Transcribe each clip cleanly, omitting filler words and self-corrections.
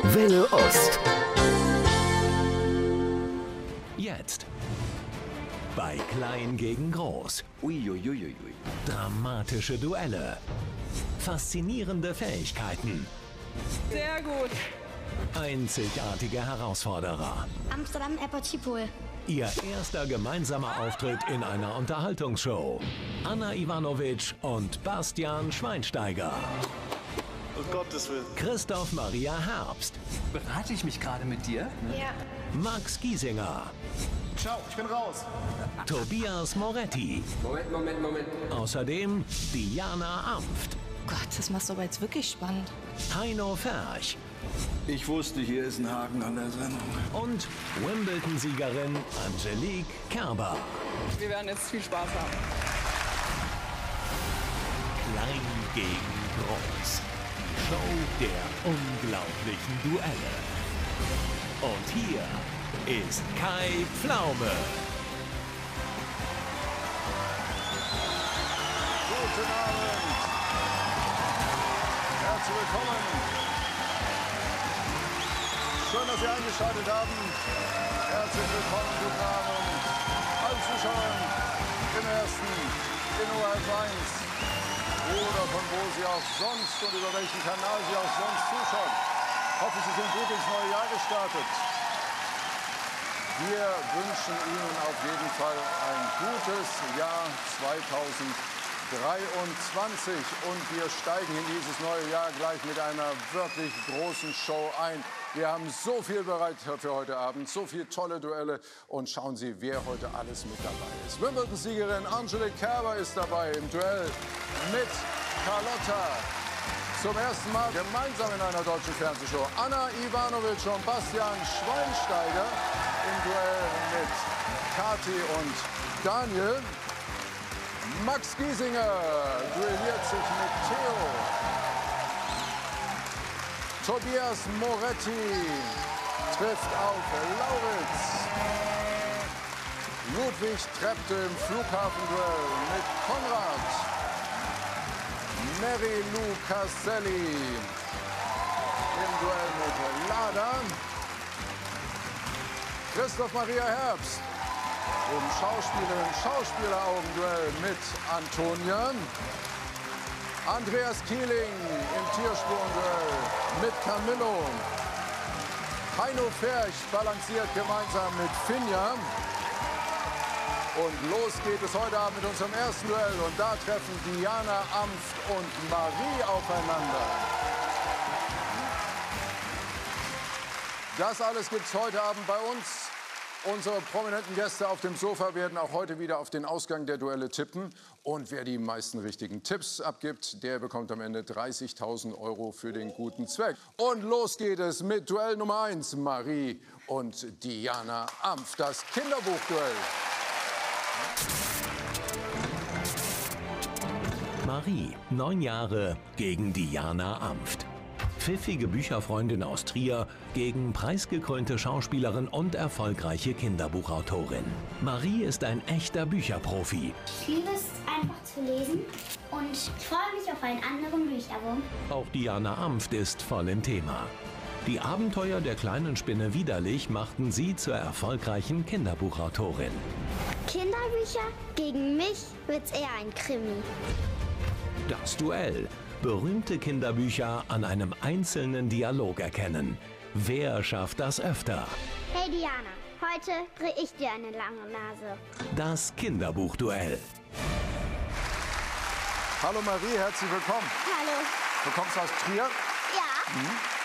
Welle Ost. Jetzt. Bei Klein gegen Groß. Uiuiuiui. Dramatische Duelle. Faszinierende Fähigkeiten. Sehr gut. Einzigartige Herausforderer. Amsterdam Airport Schiphol. Ihr erster gemeinsamer Auftritt in einer Unterhaltungsshow. Anna Ivanovic und Bastian Schweinsteiger. Um Gottes Willen. Christoph Maria Herbst. Berate ich mich gerade mit dir? Ja. Max Giesinger. Ciao, ich bin raus. Tobias Moretti. Moment. Außerdem Diana Amft. Gott, das machst du aber jetzt wirklich spannend. Heino Ferch. Ich wusste, hier ist ein Haken an der Sendung. Und Wimbledon-Siegerin Angelique Kerber. Wir werden jetzt viel Spaß haben. Klein gegen Groß. Die Show der unglaublichen Duelle. Und hier ist Kai Pflaume. Guten Abend. Herzlich willkommen. Schön, dass Sie eingeschaltet haben. Herzlich willkommen, guten Abend. Allen Zuschauern im Ersten, in ORF 1 oder von wo Sie auch sonst und über welchen Kanal Sie auch sonst zuschauen. Ich hoffe, Sie sind gut ins neue Jahr gestartet. Wir wünschen Ihnen auf jeden Fall ein gutes Jahr 2023 und wir steigen in dieses neue Jahr gleich mit einer wirklich großen Show ein. Wir haben so viel bereit für heute Abend, so viele tolle Duelle und schauen Sie, wer heute alles mit dabei ist. Wimbledon-Siegerin Angelique Kerber ist dabei im Duell mit Carlotta. Zum ersten Mal gemeinsam in einer deutschen Fernsehshow. Anna Ivanovic und Bastian Schweinsteiger im Duell mit Kathi und Daniel. Max Giesinger duelliert sich mit Theo. Tobias Moretti trifft auf Lauritz. Ludwig Trepte im Flughafenduell mit Konrad. Mary Lou Castelli im Duell mit Lada. Christoph Maria Herbst im Schauspieler-Augenduell mit Antonia. Andreas Kieling im Tierspurenduell mit Camillo. Heino Ferch balanciert gemeinsam mit Finja. Und los geht es heute Abend mit unserem ersten Duell. Und da treffen Diana Amft und Marie aufeinander. Das alles gibt es heute Abend bei uns. Unsere prominenten Gäste auf dem Sofa werden auch heute wieder auf den Ausgang der Duelle tippen. Und wer die meisten richtigen Tipps abgibt, der bekommt am Ende 30.000 € für den guten Zweck. Und los geht es mit Duell Nummer 1, Marie und Diana Amft, das Kinderbuchduell. Marie, 9 Jahre, gegen Diana Amft. Pfiffige Bücherfreundin aus Trier gegen preisgekrönte Schauspielerin und erfolgreiche Kinderbuchautorin. Marie ist ein echter Bücherprofi. Ich liebe es einfach zu lesen und ich freue mich auf einen anderen Bücherwurm. Auch Diana Amft ist voll im Thema. Die Abenteuer der kleinen Spinne Widerlich machten sie zur erfolgreichen Kinderbuchautorin. Kinderbücher? Gegen mich wird's eher ein Krimi. Das Duell. Berühmte Kinderbücher an einem einzelnen Dialog erkennen. Wer schafft das öfter? Hey Diana, heute drehe ich dir eine lange Nase. Das Kinderbuchduell. Hallo Marie, herzlich willkommen. Hallo. Du kommst aus Trier Ja.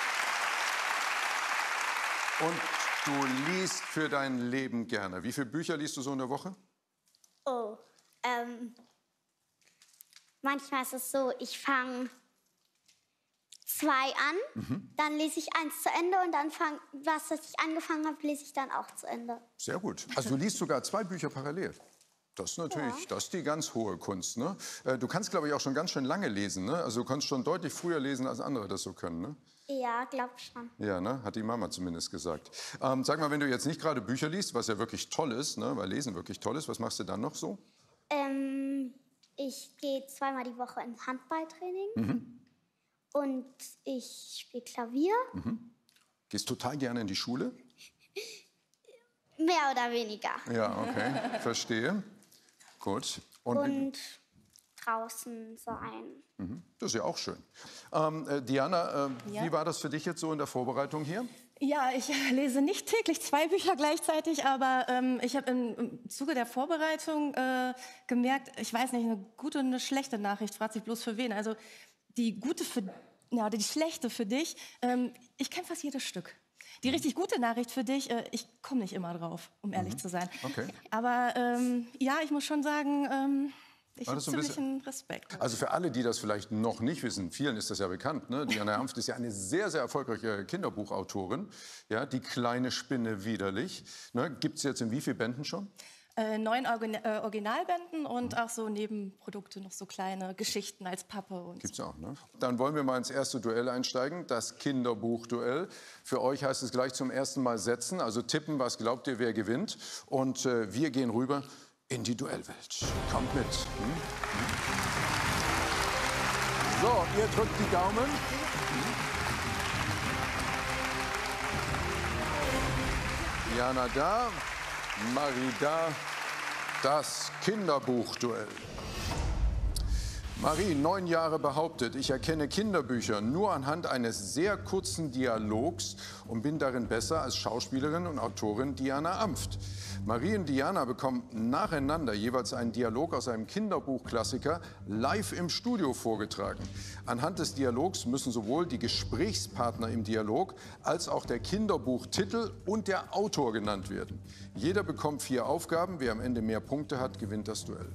und du liest für dein Leben gerne. Wie viele Bücher liest du so in der Woche? Oh, manchmal ist es so, ich fange 2 an, dann lese ich 1 zu Ende und dann was ich angefangen habe, lese ich dann auch zu Ende. Sehr gut. Also du liest sogar 2 Bücher parallel. Das ist natürlich, das ist die ganz hohe Kunst. Ne? Du kannst, glaube ich, auch schon ganz schön lange lesen. Ne? Also du kannst schon deutlich früher lesen, als andere das so können. Ne? Ja, glaub schon. Ja, ne? Hat die Mama zumindest gesagt. Sag mal, wenn du jetzt nicht gerade Bücher liest, was ja wirklich toll ist, ne? Weil Lesen wirklich toll ist, was machst du dann noch so? Ich gehe 2-mal die Woche ins Handballtraining. Und ich spiele Klavier. Gehst total gerne in die Schule? Mehr oder weniger. Ja, okay, verstehe. Gut. Und draußen sein. Das ist ja auch schön. Diana, wie war das für dich jetzt so in der Vorbereitung hier? Ja, ich lese nicht täglich 2 Bücher gleichzeitig, aber ich habe im Zuge der Vorbereitung gemerkt, ich weiß nicht, eine gute und eine schlechte Nachricht, fragt sich bloß für wen. Also die gute oder die schlechte für dich, ich kenne fast jedes Stück. Die richtig gute Nachricht für dich, ich komme nicht immer drauf, um ehrlich zu sein. Okay. Aber ja, ich muss schon sagen, ich habe so ein ziemlichen Respekt. Also für alle, die das vielleicht noch nicht wissen, vielen ist das ja bekannt, ne? Diana Amft ist ja eine sehr, sehr erfolgreiche Kinderbuchautorin. Ja, Die kleine Spinne widerlich. Ne? Gibt es jetzt in wie vielen Bänden schon? 9 Originalbänden und auch so Nebenprodukte, noch so kleine Geschichten als Pappe. Und Gibt's auch, ne? Dann wollen wir mal ins erste Duell einsteigen, das Kinderbuchduell. Für euch heißt es gleich zum ersten Mal setzen, also tippen, was glaubt ihr, wer gewinnt. Und wir gehen rüber in die Duellwelt. Kommt mit. So, ihr drückt die Daumen. Diana da, Marie da, das Kinderbuchduell. Marie, 9 Jahre, behauptet, ich erkenne Kinderbücher nur anhand eines sehr kurzen Dialogs und bin darin besser als Schauspielerin und Autorin Diana Amft. Marie und Diana bekommen nacheinander jeweils einen Dialog aus einem Kinderbuchklassiker live im Studio vorgetragen. Anhand des Dialogs müssen sowohl die Gesprächspartner im Dialog als auch der Kinderbuchtitel und der Autor genannt werden. Jeder bekommt 4 Aufgaben. Wer am Ende mehr Punkte hat, gewinnt das Duell.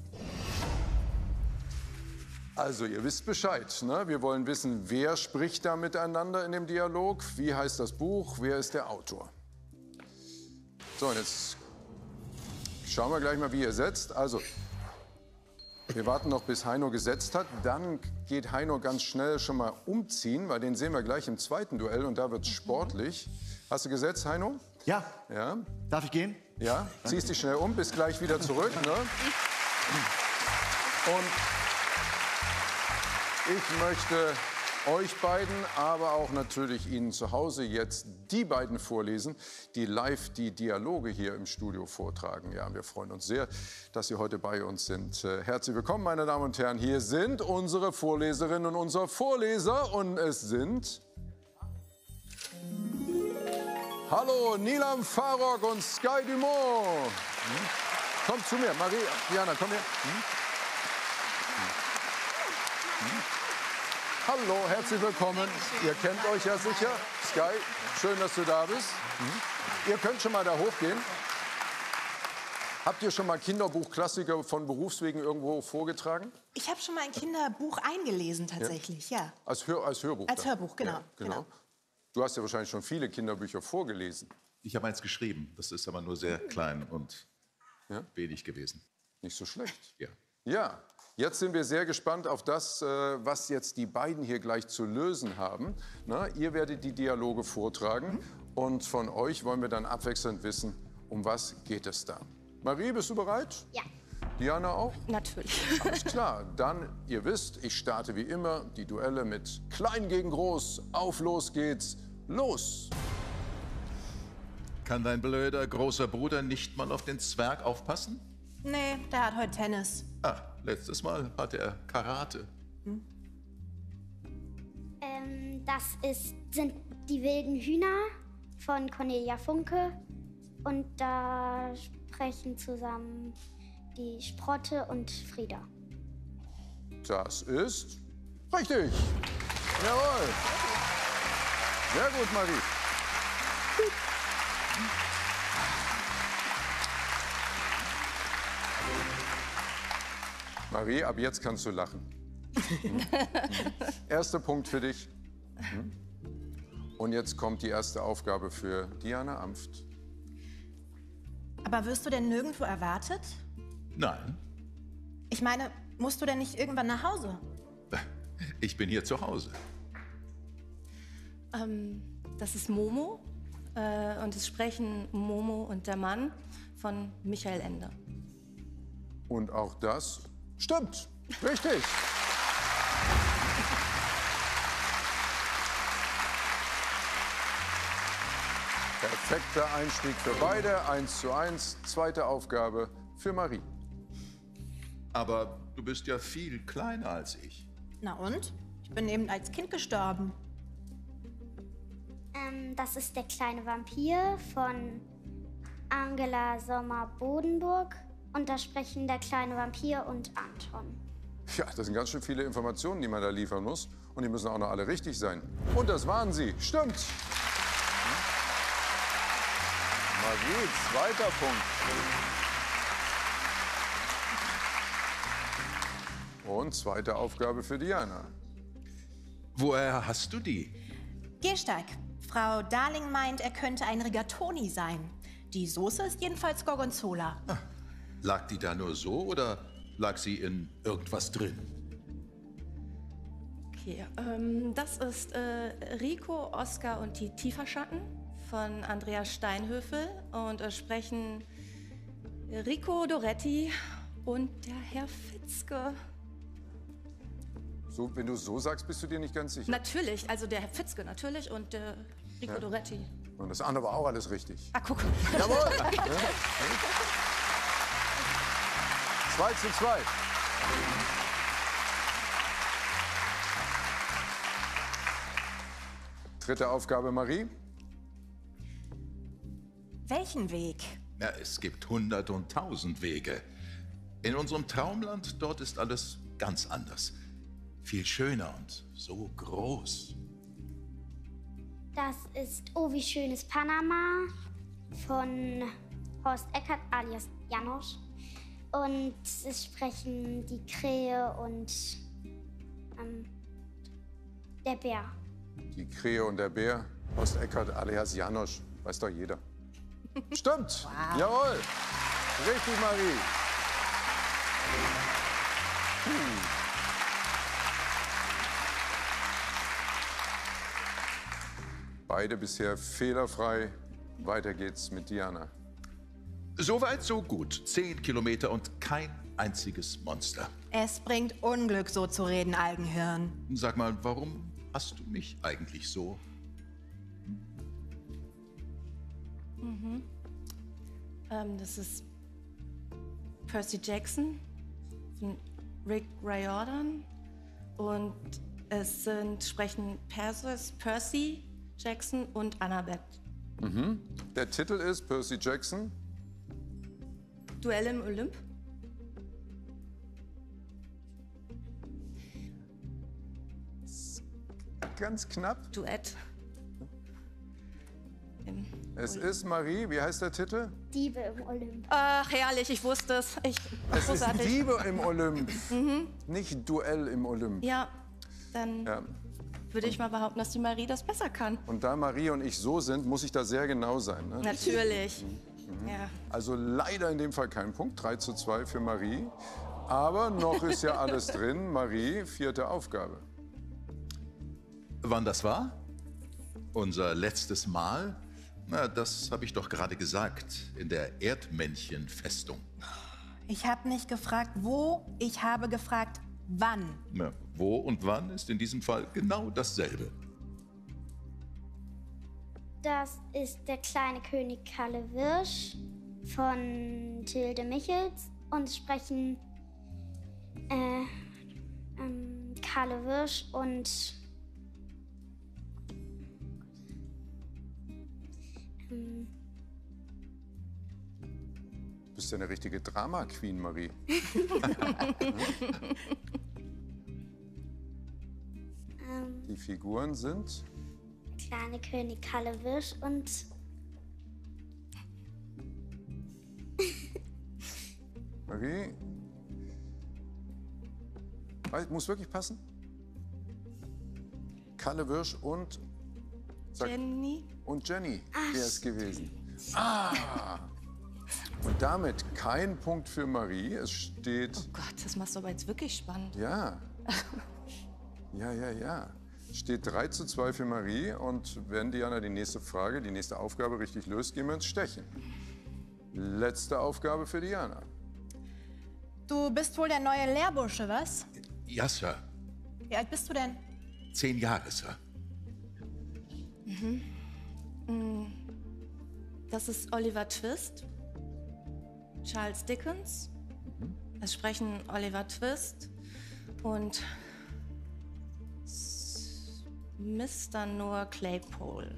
Also, ihr wisst Bescheid, ne? Wir wollen wissen, wer spricht da miteinander in dem Dialog, wie heißt das Buch, wer ist der Autor. So, und jetzt schauen wir gleich mal, wie ihr setzt. Also, wir warten noch, bis Heino gesetzt hat. Dann geht Heino ganz schnell schon mal umziehen, weil den sehen wir gleich im zweiten Duell und da wird es sportlich. Hast du gesetzt, Heino? Ja. Ja. Darf ich gehen? Ja, ziehst dich schnell um, bist gleich wieder zurück. Ne? Und ich möchte euch beiden, aber auch natürlich Ihnen zu Hause jetzt die beiden vorlesen, die live die Dialoge hier im Studio vortragen. Ja, wir freuen uns sehr, dass Sie heute bei uns sind. Herzlich willkommen, meine Damen und Herren. Hier sind unsere Vorleserinnen und unser Vorleser und es sind... Hallo, Nilam Farok und Sky Dumont. Kommt zu mir, Marie, Diana, komm her. Hallo, herzlich willkommen. Ihr kennt euch ja sicher. Sky, schön, dass du da bist. Ihr könnt schon mal da hochgehen. Habt ihr schon mal Kinderbuchklassiker von Berufswegen irgendwo vorgetragen? Ich habe schon mal ein Kinderbuch eingelesen, tatsächlich, ja. Als Hörbuch? Als Hörbuch, genau. Ja, genau. Du hast ja wahrscheinlich schon viele Kinderbücher vorgelesen. Ich habe eins geschrieben. Das ist aber nur sehr klein und wenig gewesen. Nicht so schlecht. Ja. Ja, jetzt sind wir sehr gespannt auf das, was jetzt die beiden hier gleich zu lösen haben. Na, ihr werdet die Dialoge vortragen und von euch wollen wir dann abwechselnd wissen, um was geht es da. Marie, bist du bereit? Ja. Diana auch? Natürlich. Alles klar, dann, ihr wisst, ich starte wie immer die Duelle mit Klein gegen Groß. Auf, los geht's, los! Kann dein blöder großer Bruder nicht mal auf den Zwerg aufpassen? Nee, der hat heute Tennis. Ah, letztes Mal hat er Karate. Sind die wilden Hühner von Cornelia Funke. Und da sprechen zusammen die Sprotte und Frieda. Das ist richtig. Jawohl. Sehr gut, Marie. Marie, ab jetzt kannst du lachen. Erster Punkt für dich. Und jetzt kommt die erste Aufgabe für Diana Amft. Aber wirst du denn nirgendwo erwartet? Nein, Ich meine, musst du denn nicht irgendwann nach Hause? ich bin hier zu Hause. Das ist Momo und es sprechen Momo und der Mann von Michael Ende. Und auch das stimmt. Richtig. Perfekter Einstieg für beide. 1:1. Zweite Aufgabe für Marie. Aber du bist ja viel kleiner als ich. Na und? Ich bin eben als Kind gestorben. Das ist der kleine Vampir von Angela Sommer-Bodenburg. Und da sprechen der kleine Vampir und Anton. Ja, das sind ganz schön viele Informationen, die man da liefern muss. Und die müssen auch noch alle richtig sein. Und das waren sie. Stimmt. Marie, zweiter Punkt. Und zweite Aufgabe für Diana. Woher hast du die? Gehsteig. Frau Darling meint, er könnte ein Rigatoni sein. Die Soße ist jedenfalls Gorgonzola. Lag die da nur so oder lag sie in irgendwas drin? Okay, das ist Rico, Oskar und die Tieferschatten von Andreas Steinhöfel. Und sprechen Rico Doretti und der Herr Fitzke. So, wenn du so sagst, bist du dir nicht ganz sicher. Natürlich, also der Herr Fitzke natürlich und der Rico Doretti. Und das andere war auch alles richtig. Ah, guck. Jawohl! 2:2. Dritte Aufgabe, Marie. Welchen Weg? Ja, es gibt 100 und 1000 Wege. In unserem Traumland, dort ist alles ganz anders. Viel schöner und so groß. Das ist Oh, wie schön ist Panama von Horst Eckert alias Janosch. Und es sprechen die Krähe und der Bär. Die Krähe und der Bär. Horst Eckert alias Janosch. Weiß doch jeder. Stimmt. Wow. Jawohl. Richtig, Marie. Beide bisher fehlerfrei. Weiter geht's mit Diana. Soweit, so gut. 10 Kilometer und kein einziges Monster. Es bringt Unglück, so zu reden, Algenhirn. Sag mal, warum hast du mich eigentlich so? Das ist Percy Jackson, Rick Riordan und es sprechen Percy Jackson und Annabeth. Der Titel ist Percy Jackson. Duell im Olymp. Ganz knapp. Duett. Es ist Marie. Wie heißt der Titel? Diebe im Olymp. Ach, herrlich, ich wusste es. Es ist Diebe im Olymp, nicht Duell im Olymp. Ja, dann Ja. würde ich mal behaupten, dass die Marie das besser kann. Und da Marie und ich so sind, muss ich da sehr genau sein. Ne? Natürlich. Ja. Also leider in dem Fall kein Punkt. 3:2 für Marie. Aber noch ist ja alles drin. Marie, vierte Aufgabe. Wann das war? Unser letztes Mal? Na, das habe ich doch gerade gesagt. In der Erdmännchenfestung. Ich habe nicht gefragt, wo, ich habe gefragt, wann. Na, wo und wann ist in diesem Fall genau dasselbe. Das ist der kleine König Kalle Wirsch von Tilde Michels und sprechen Kalle Wirsch und Du bist ja eine richtige Drama-Queen, Marie. Die Figuren sind kleine König Kalle Wirsch und Marie. Muss wirklich passen? Kalle Wirsch und Jenny. Und Jenny wäre es gewesen. Ah! Und damit kein Punkt für Marie. Es steht. Oh Gott, das machst du aber jetzt wirklich spannend. Ja. Ja. Steht 3:2 für Marie. Und wenn Diana die nächste Frage, die nächste Aufgabe richtig löst, gehen wir ins Stechen. Letzte Aufgabe für Diana. Du bist wohl der neue Lehrbursche, was? Ja, Sir. Wie alt bist du denn? 10 Jahre, Sir. Das ist Oliver Twist, Charles Dickens. Es sprechen Oliver Twist und Mr. Noah Claypole.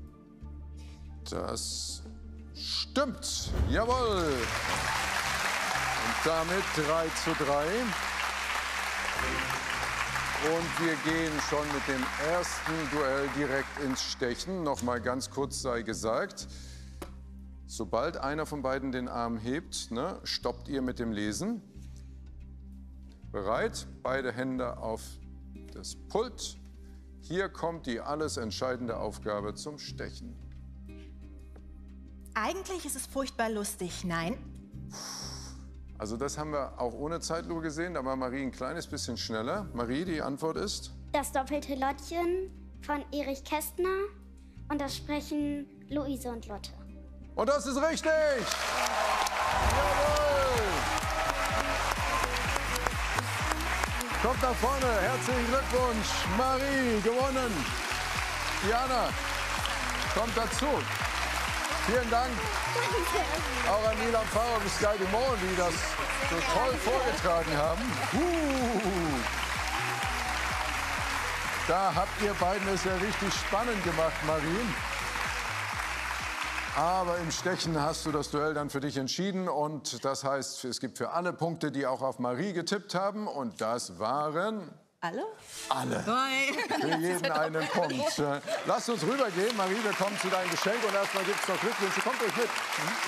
Das stimmt. Jawohl. Und damit 3:3. Und wir gehen schon mit dem ersten Duell direkt ins Stechen. Noch mal ganz kurz sei gesagt, sobald einer von beiden den Arm hebt, ne, stoppt ihr mit dem Lesen. Bereit? Beide Hände auf das Pult. Hier kommt die alles entscheidende Aufgabe zum Stechen. Eigentlich ist es furchtbar lustig, nein? Also das haben wir auch ohne Zeitlupe gesehen. Da war Marie ein kleines bisschen schneller. Marie, die Antwort ist? Das doppelte Lottchen von Erich Kästner und das sprechen Luise und Lotte. Und das ist richtig! Jawohl! Kommt nach vorne. Herzlichen Glückwunsch. Marie, gewonnen. Diana, kommt dazu. Vielen Dank. Auch an Nilam Pfarrer und Sky Dumont, die das so toll vorgetragen haben. Da habt ihr beiden es ja richtig spannend gemacht, Marie. Aber im Stechen hast du das Duell dann für dich entschieden. Und das heißt, es gibt für alle Punkte, die auch auf Marie getippt haben. Und das waren... Alle? Alle. Für jeden einen Punkt. Lasst uns rübergehen. Marie, wir kommen zu deinem Geschenk. Und erstmal gibt es noch Glückwünsche. Kommt euch mit.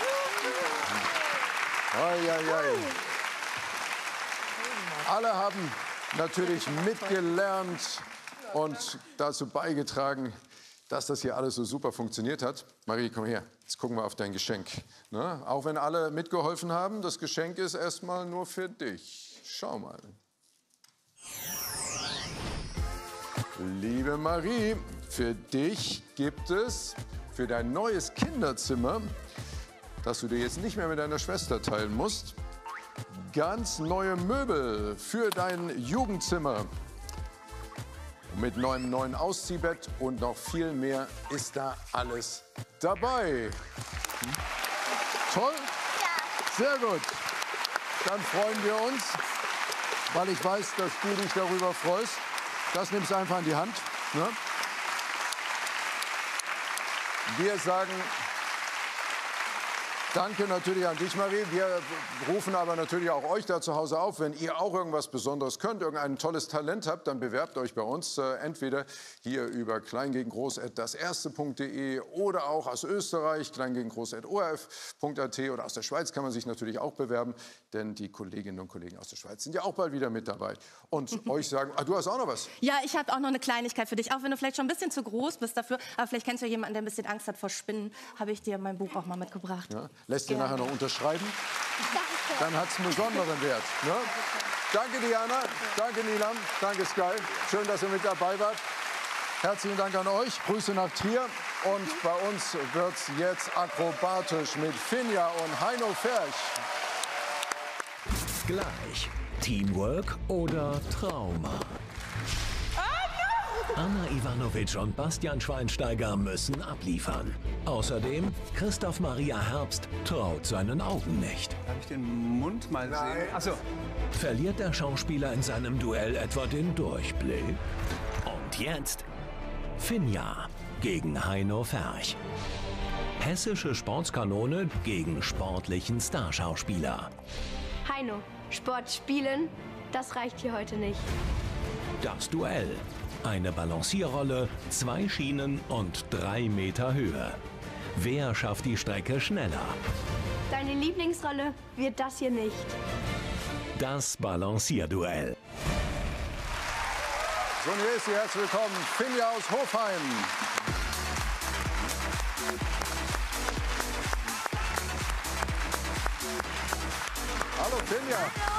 Alle haben natürlich mitgelernt und dazu beigetragen, dass das hier alles so super funktioniert hat. Marie, komm her. Jetzt gucken wir auf dein Geschenk. Ne? Auch wenn alle mitgeholfen haben, das Geschenk ist erstmal nur für dich. Schau mal. Liebe Marie, für dich gibt es für dein neues Kinderzimmer, das du dir jetzt nicht mehr mit deiner Schwester teilen musst, ganz neue Möbel für dein Jugendzimmer. Mit neuem neuen Ausziehbett und noch viel mehr ist da alles dabei. Toll? Ja. Sehr gut. Dann freuen wir uns, weil ich weiß, dass du dich darüber freust. Das nimmst du einfach in die Hand. Ne? Wir sagen danke natürlich an dich, Marie. Wir rufen aber natürlich auch euch da zu Hause auf, wenn ihr auch irgendwas Besonderes könnt, irgendein tolles Talent habt, dann bewerbt euch bei uns. Entweder hier über klein-gegen-groß@das-erste.de oder auch aus Österreich, klein-gegen-groß@orf.at oder aus der Schweiz kann man sich natürlich auch bewerben, denn die Kolleginnen und Kollegen aus der Schweiz sind ja auch bald wieder mit dabei. Und euch sagen, du hast auch noch was? Ja, ich habe auch noch eine Kleinigkeit für dich, auch wenn du vielleicht schon ein bisschen zu groß bist dafür, aber vielleicht kennst du jemanden, der ein bisschen Angst hat vor Spinnen, habe ich dir mein Buch auch mal mitgebracht. Ja. Lässt ihr nachher noch unterschreiben? Danke. Dann hat es einen besonderen Wert. Ne? Danke, Diana. Danke, Nilam. Danke, Sky. Schön, dass ihr mit dabei wart. Herzlichen Dank an euch. Grüße nach Trier. Und bei uns wird es jetzt akrobatisch mit Finja und Heino Ferch. Gleich Teamwork oder Trauma? Anna Ivanovic und Bastian Schweinsteiger müssen abliefern. Außerdem, Christoph Maria Herbst traut seinen Augen nicht. Darf ich den Mund mal sehen? Achso. Verliert der Schauspieler in seinem Duell etwa den Durchblick? Und jetzt Finja gegen Heino Ferch. Hessische Sportskanone gegen sportlichen Starschauspieler. Heino, Sport spielen, das reicht hier heute nicht. Das Duell. Eine Balancierrolle, 2 Schienen und 3 Meter Höhe. Wer schafft die Strecke schneller? Deine Lieblingsrolle wird das hier nicht. Das Balancierduell. So, und hier ist sie. Herzlich willkommen, Finja aus Hofheim. Hallo, Finja.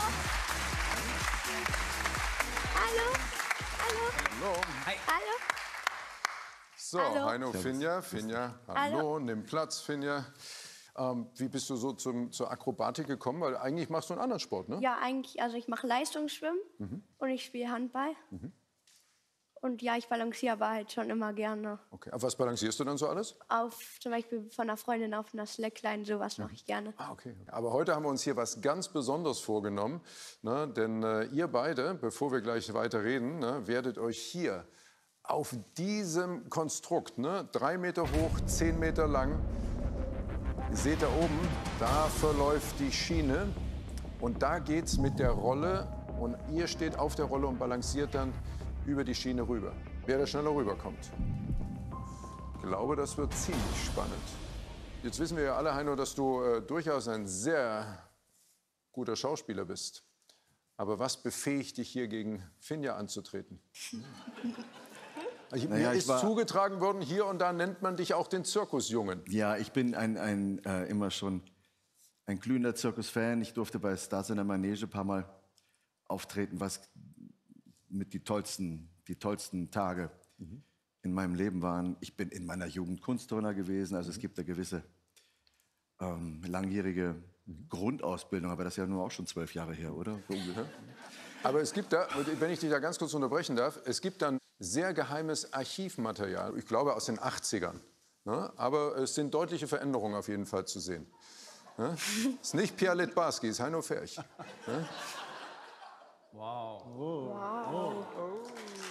Hallo. Hallo. Hallo. Hi. Hallo. So, Hallo. Heino, Finja. Hallo, nimm Platz, Finja. Wie bist du so zur Akrobatik gekommen? Weil eigentlich machst du einen anderen Sport, ne? Ja, eigentlich, also ich mache Leistungsschwimmen und ich spiele Handball. Und ja, ich balanciere aber halt schon immer gerne. Okay. Auf was balancierst du dann so alles? Auf zum Beispiel von einer Freundin auf einer Slackline, sowas mache ich gerne. Ah, okay. Aber heute haben wir uns hier was ganz Besonderes vorgenommen. Ne? Denn ihr beide, bevor wir gleich weiter reden, ne, werdet euch hier auf diesem Konstrukt, ne, 3 Meter hoch, 10 Meter lang, ihr seht da oben, da verläuft die Schiene. Und da geht's mit der Rolle. Und ihr steht auf der Rolle und balanciert dann über die Schiene rüber. Wer da schneller rüberkommt. Ich glaube, das wird ziemlich spannend. Jetzt wissen wir ja alle, Heino, dass du durchaus ein sehr guter Schauspieler bist. Aber was befähigt dich hier gegen Finja anzutreten? Mir ist zugetragen worden, hier und da nennt man dich auch den Zirkusjungen. Ja, ich bin immer schon ein glühender Zirkusfan. Ich durfte bei Stars in der Manege ein paar Mal auftreten, was mit die tollsten Tage in meinem Leben waren. Ich bin in meiner Jugend Kunstturner gewesen, also es gibt eine gewisse langjährige Grundausbildung, aber das ist ja nur auch schon 12 Jahre her, oder? Aber es gibt da, wenn ich dich da ganz kurz unterbrechen darf, es gibt dann sehr geheimes Archivmaterial, ich glaube aus den 80ern. Ne? Aber es sind deutliche Veränderungen auf jeden Fall zu sehen. Ne? Es ist nicht Pierre Littbarski, es ist Heino Ferch. Ne? Wow. Wow. Oh.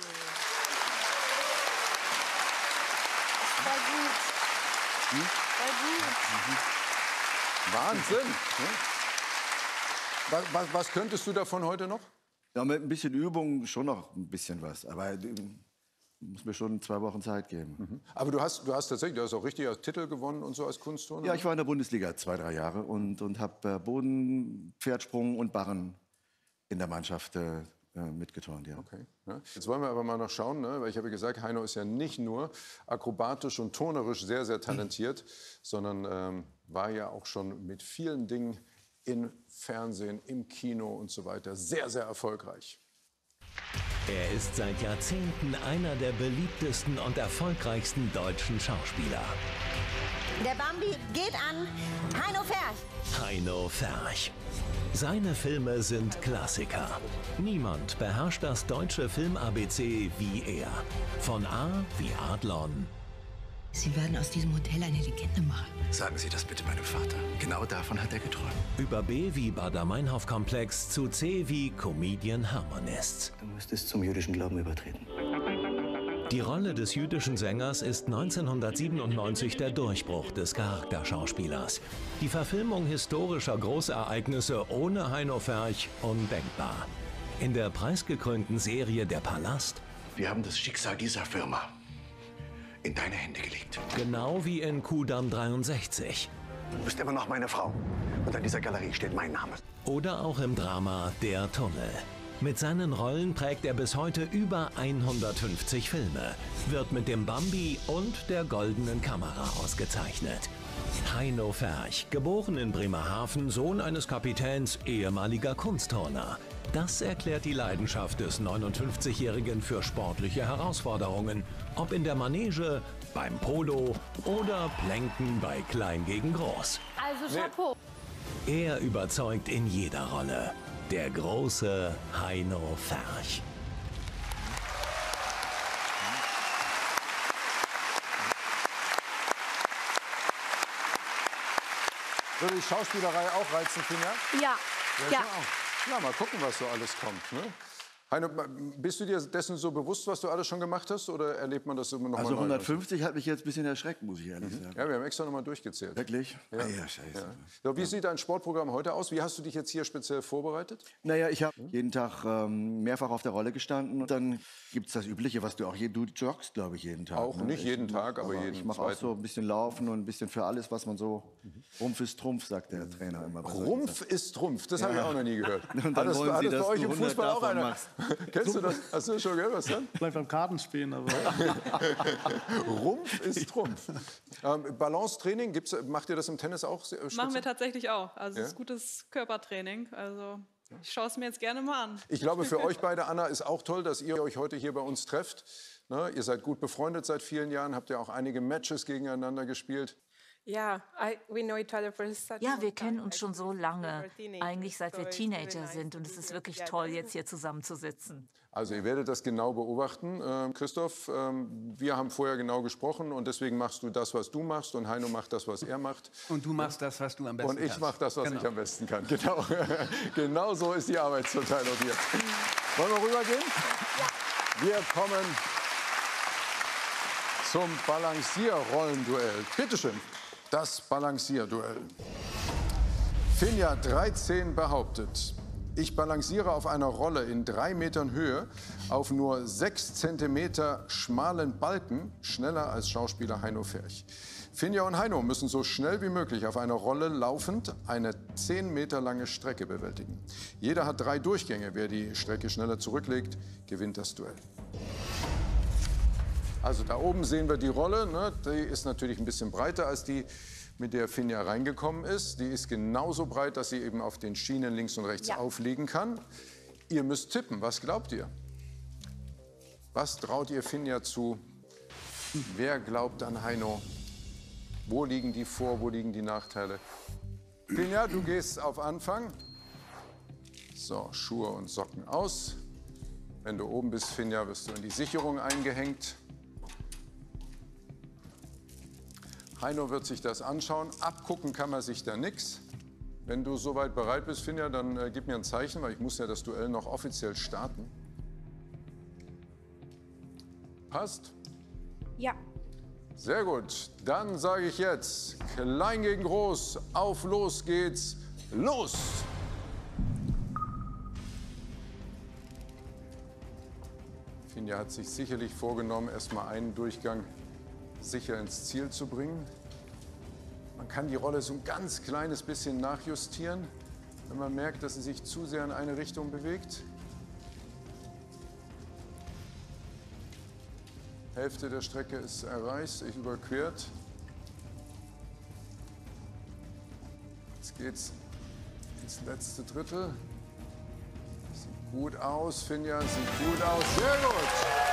Das war gut. War gut. Wahnsinn. Ne? Was könntest du davon heute noch? Ja, mit ein bisschen Übung schon noch ein bisschen was. Aber muss mir schon 2 Wochen Zeit geben. Aber du hast tatsächlich auch richtig Titel gewonnen und so als Kunstturner? Ja, ich war in der Bundesliga 2, 3 Jahre und habe Boden, Pferdsprung und Barren in der Mannschaft mitgeturnt, ja. Okay. Ja. Jetzt wollen wir aber mal noch schauen, ne? Weil ich habe gesagt, Heino ist ja nicht nur akrobatisch und turnerisch sehr, sehr talentiert, sondern war ja auch schon mit vielen Dingen im Fernsehen, im Kino und so weiter sehr, sehr erfolgreich. Er ist seit Jahrzehnten einer der beliebtesten und erfolgreichsten deutschen Schauspieler. Der Bambi geht an Heino Ferch. Heino Ferch. Seine Filme sind Klassiker. Niemand beherrscht das deutsche Film-ABC wie er. Von A wie Adlon. Sie werden aus diesem Hotel eine Legende machen. Sagen Sie das bitte meinem Vater. Genau davon hat er geträumt. Über B wie Baader-Meinhof-Komplex zu C wie Comedian Harmonist. Du müsstest zum jüdischen Glauben übertreten. Die Rolle des jüdischen Sängers ist 1997 der Durchbruch des Charakterschauspielers. Die Verfilmung historischer Großereignisse ohne Heino Ferch undenkbar. In der preisgekrönten Serie Der Palast. Wir haben das Schicksal dieser Firma in deine Hände gelegt. Genau wie in Kudamm 63. Du bist immer noch meine Frau. Und an dieser Galerie steht mein Name. Oder auch im Drama Der Tunnel. Mit seinen Rollen prägt er bis heute über 150 Filme, wird mit dem Bambi und der Goldenen Kamera ausgezeichnet. Heino Ferch, geboren in Bremerhaven, Sohn eines Kapitäns, ehemaliger Kunstturner. Das erklärt die Leidenschaft des 59-Jährigen für sportliche Herausforderungen, ob in der Manege, beim Polo oder Plänken bei Klein gegen Groß. Also Chapeau. Er überzeugt in jeder Rolle. Der große Heino Ferch. Würde die Schauspielerei auch reizen, Finja? Ja. Ja. Ja, mal gucken, was so alles kommt. Ne? Heino, bist du dir dessen so bewusst, was du alles schon gemacht hast, oder erlebt man das immer noch Also mal 150 hat mich jetzt ein bisschen erschreckt, muss ich ehrlich sagen. Ja, wir haben extra noch mal durchgezählt. Wirklich? Ja. Ah, ja, scheiße. Ja. So, wie sieht dein Sportprogramm heute aus? Wie hast du dich jetzt hier speziell vorbereitet? Naja, ich habe jeden Tag mehrfach auf der Rolle gestanden. Und dann gibt es das Übliche, was du auch du joggst, glaube ich, jeden Tag. Auch ne? nicht jeden Tag, aber jeden Ich mache auch so ein bisschen Laufen und ein bisschen für alles, was man so... Rumpf ist Trumpf, sagt der Trainer immer. Rumpf ist Trumpf, das habe ich auch noch nie gehört. Und dann wollen Sie, bei euch im Fußball auch einer? Machst. Kennst du das? Hast du das schon gehört? Was dann? Vielleicht beim Kartenspielen, aber... Rumpf ist Trumpf. Balancetraining, macht ihr das im Tennis auch? Machen wir tatsächlich auch. Also es ist gutes Körpertraining. Also ich schaue es mir jetzt gerne mal an. Ich glaube, für euch beide, Anna, ist auch toll, dass ihr euch heute hier bei uns trefft. Ne? Ihr seid gut befreundet seit vielen Jahren, habt ja auch einige Matches gegeneinander gespielt. Ja, wir kennen uns schon so lange, eigentlich seit wir Teenager sind. Und es ist wirklich toll, jetzt hier zusammenzusitzen. Also ihr werdet das genau beobachten. Christoph, wir haben vorher genau gesprochen und deswegen machst du das, was du machst und Heino macht das, was er macht. Und du machst das, was du am besten kannst. Und ich mache das, was ich am besten kann. Genau. Genau so ist die Arbeitsteilung hier. Wollen wir rübergehen? Ja. Wir kommen zum Balancierrollenduell. Bitte schön, das Balancierduell. Finja 13 behauptet: Ich balanciere auf einer Rolle in 3 Metern Höhe auf nur 6 Zentimeter schmalen Balken schneller als Schauspieler Heino Ferch. Finja und Heino müssen so schnell wie möglich auf einer Rolle laufend eine 10 Meter lange Strecke bewältigen. Jeder hat 3 Durchgänge. Wer die Strecke schneller zurücklegt, gewinnt das Duell. Also da oben sehen wir die Rolle. Ne? Die ist natürlich ein bisschen breiter als die, mit der Finja reingekommen ist. Die ist genauso breit, dass sie eben auf den Schienen links und rechts aufliegen kann. Ihr müsst tippen. Was glaubt ihr? Was traut ihr Finja zu? Wer glaubt an Heino? Wo liegen die Vor-, wo liegen die Nachteile? Finja, du gehst auf Anfang. So, Schuhe und Socken aus. Wenn du oben bist, Finja, wirst du in die Sicherung eingehängt. Heino wird sich das anschauen. Abgucken kann man sich da nichts. Wenn du soweit bereit bist, Finja, dann gib mir ein Zeichen, weil ich muss ja das Duell noch offiziell starten. Passt? Ja. Sehr gut. Dann sage ich jetzt, klein gegen groß, auf los geht's, los! Finja hat sich sicherlich vorgenommen, erstmal einen Durchgang sicher ins Ziel zu bringen. Man kann die Rolle so ein ganz kleines bisschen nachjustieren, wenn man merkt, dass sie sich zu sehr in eine Richtung bewegt. Hälfte der Strecke ist erreicht, ich überquert. Jetzt geht's ins letzte Drittel. Sieht gut aus, Finja, sieht gut aus, sehr gut!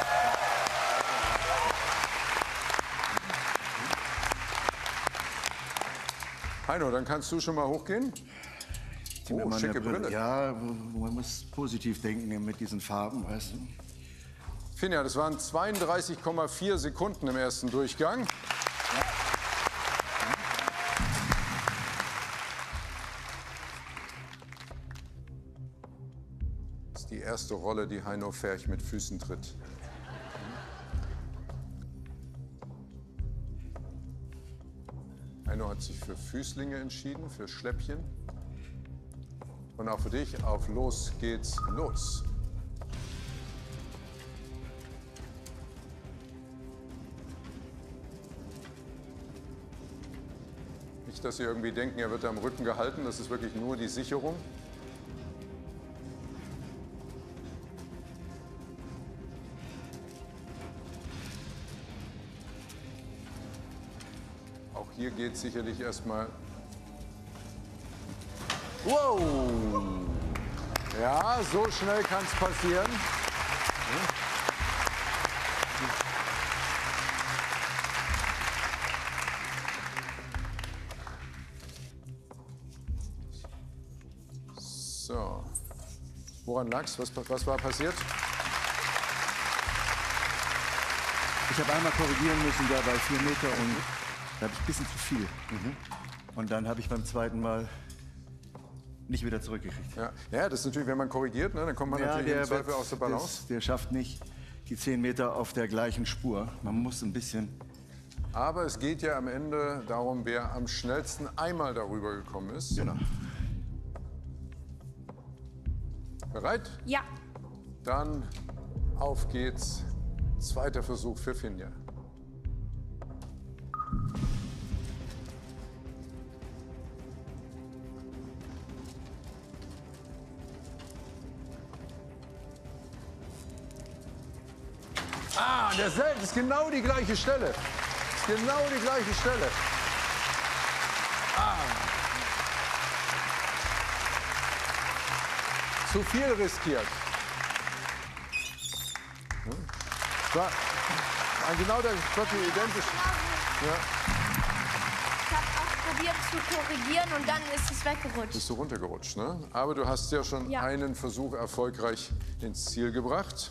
Heino, dann kannst du schon mal hochgehen. Oh, schicke Brille. Ja, man muss positiv denken mit diesen Farben, weißt du. Finja, das waren 32,4 Sekunden im ersten Durchgang. Das ist die erste Rolle, die Heino Ferch mit Füßen tritt. Heino hat sich für Füßlinge entschieden, für Schläppchen. Und auch für dich, auf los geht's los. Nicht, dass Sie irgendwie denken, er wird am Rücken gehalten, das ist wirklich nur die Sicherung. Auch hier geht sicherlich erstmal. Wow! Ja, so schnell kann es passieren. So. Woran lag's? Was war passiert? Ich habe einmal korrigieren müssen, da bei 4 Meter und da habe ich ein bisschen zu viel. Und dann habe ich beim zweiten Mal nicht wieder zurückgekriegt. Ja, das ist natürlich, wenn man korrigiert, ne, dann kommt man natürlich im Zweifel aus der Balance. Der schafft nicht die 10 Meter auf der gleichen Spur. Man muss ein bisschen. Aber es geht ja am Ende darum, wer am schnellsten einmal darüber gekommen ist. Genau. Bereit? Ja. Dann auf geht's. Zweiter Versuch für Finja. Ah, das ist genau die gleiche Stelle. Genau die gleiche Stelle. Ah. Zu viel riskiert. War genau der wirklich identisch. Ja. probiert zu korrigieren und dann ist es weggerutscht. Bist du runtergerutscht, ne? Aber du hast ja schon einen Versuch erfolgreich ins Ziel gebracht.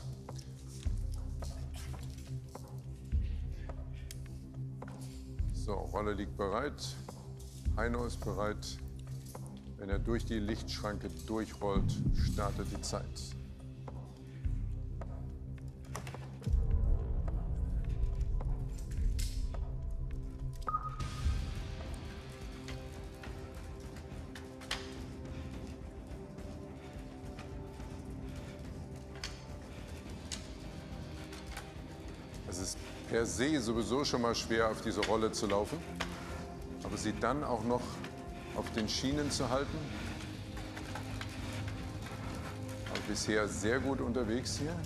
So, Rolle liegt bereit. Heino ist bereit. Wenn er durch die Lichtschranke durchrollt, startet die Zeit. Es ist per se sowieso schon mal schwer, auf diese Rolle zu laufen, aber sie dann auch noch auf den Schienen zu halten. Aber bisher sehr gut unterwegs hier.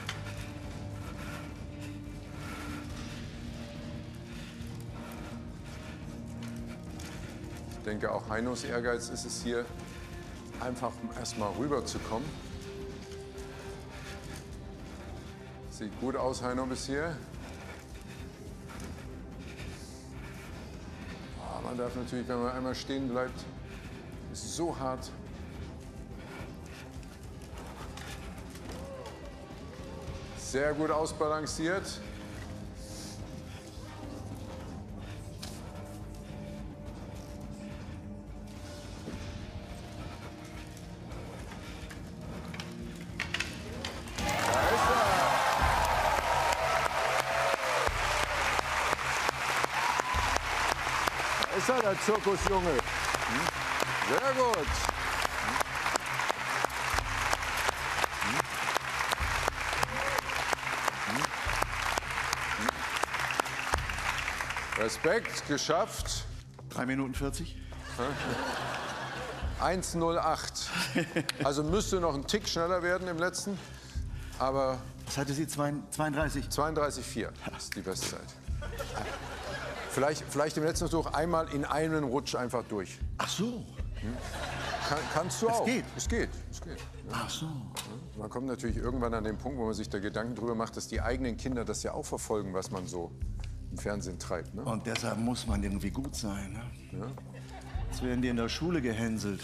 Ich denke, auch Heinos Ehrgeiz ist es hier, einfach erstmal rüberzukommen. Sieht gut aus, Heino, bisher. Man darf natürlich, wenn man einmal stehen bleibt, ist so hart. Sehr gut ausbalanciert. Ist er, der Zirkusjunge? Sehr gut. Respekt, geschafft. 3 Minuten 40. 1:08. Also müsste noch ein Tick schneller werden im letzten. Aber. Was hatte sie? 32? 32,4 ist die Bestzeit. Vielleicht im letzten Versuch einmal in einen Rutsch einfach durch. Ach so. Kannst du auch. Es geht. Es geht. Ach so. Man kommt natürlich irgendwann an den Punkt, wo man sich da Gedanken drüber macht, dass die eigenen Kinder das ja auch verfolgen, was man so im Fernsehen treibt. Ne? Und deshalb muss man irgendwie gut sein. Ne? Ja. Jetzt werden die in der Schule gehänselt.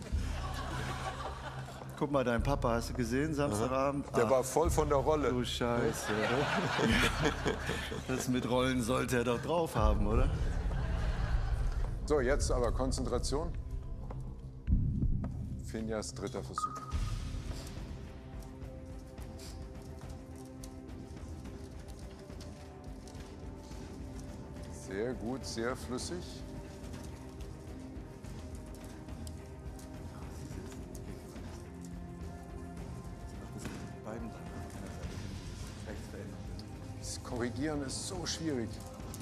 Guck mal, dein Papa, hast du gesehen, Samstagabend? Der war voll von der Rolle. Du Scheiße. Das mit Rollen sollte er doch drauf haben, oder? So, jetzt aber Konzentration. Finjas dritter Versuch. Sehr gut, sehr flüssig. Das Korrigieren ist so schwierig.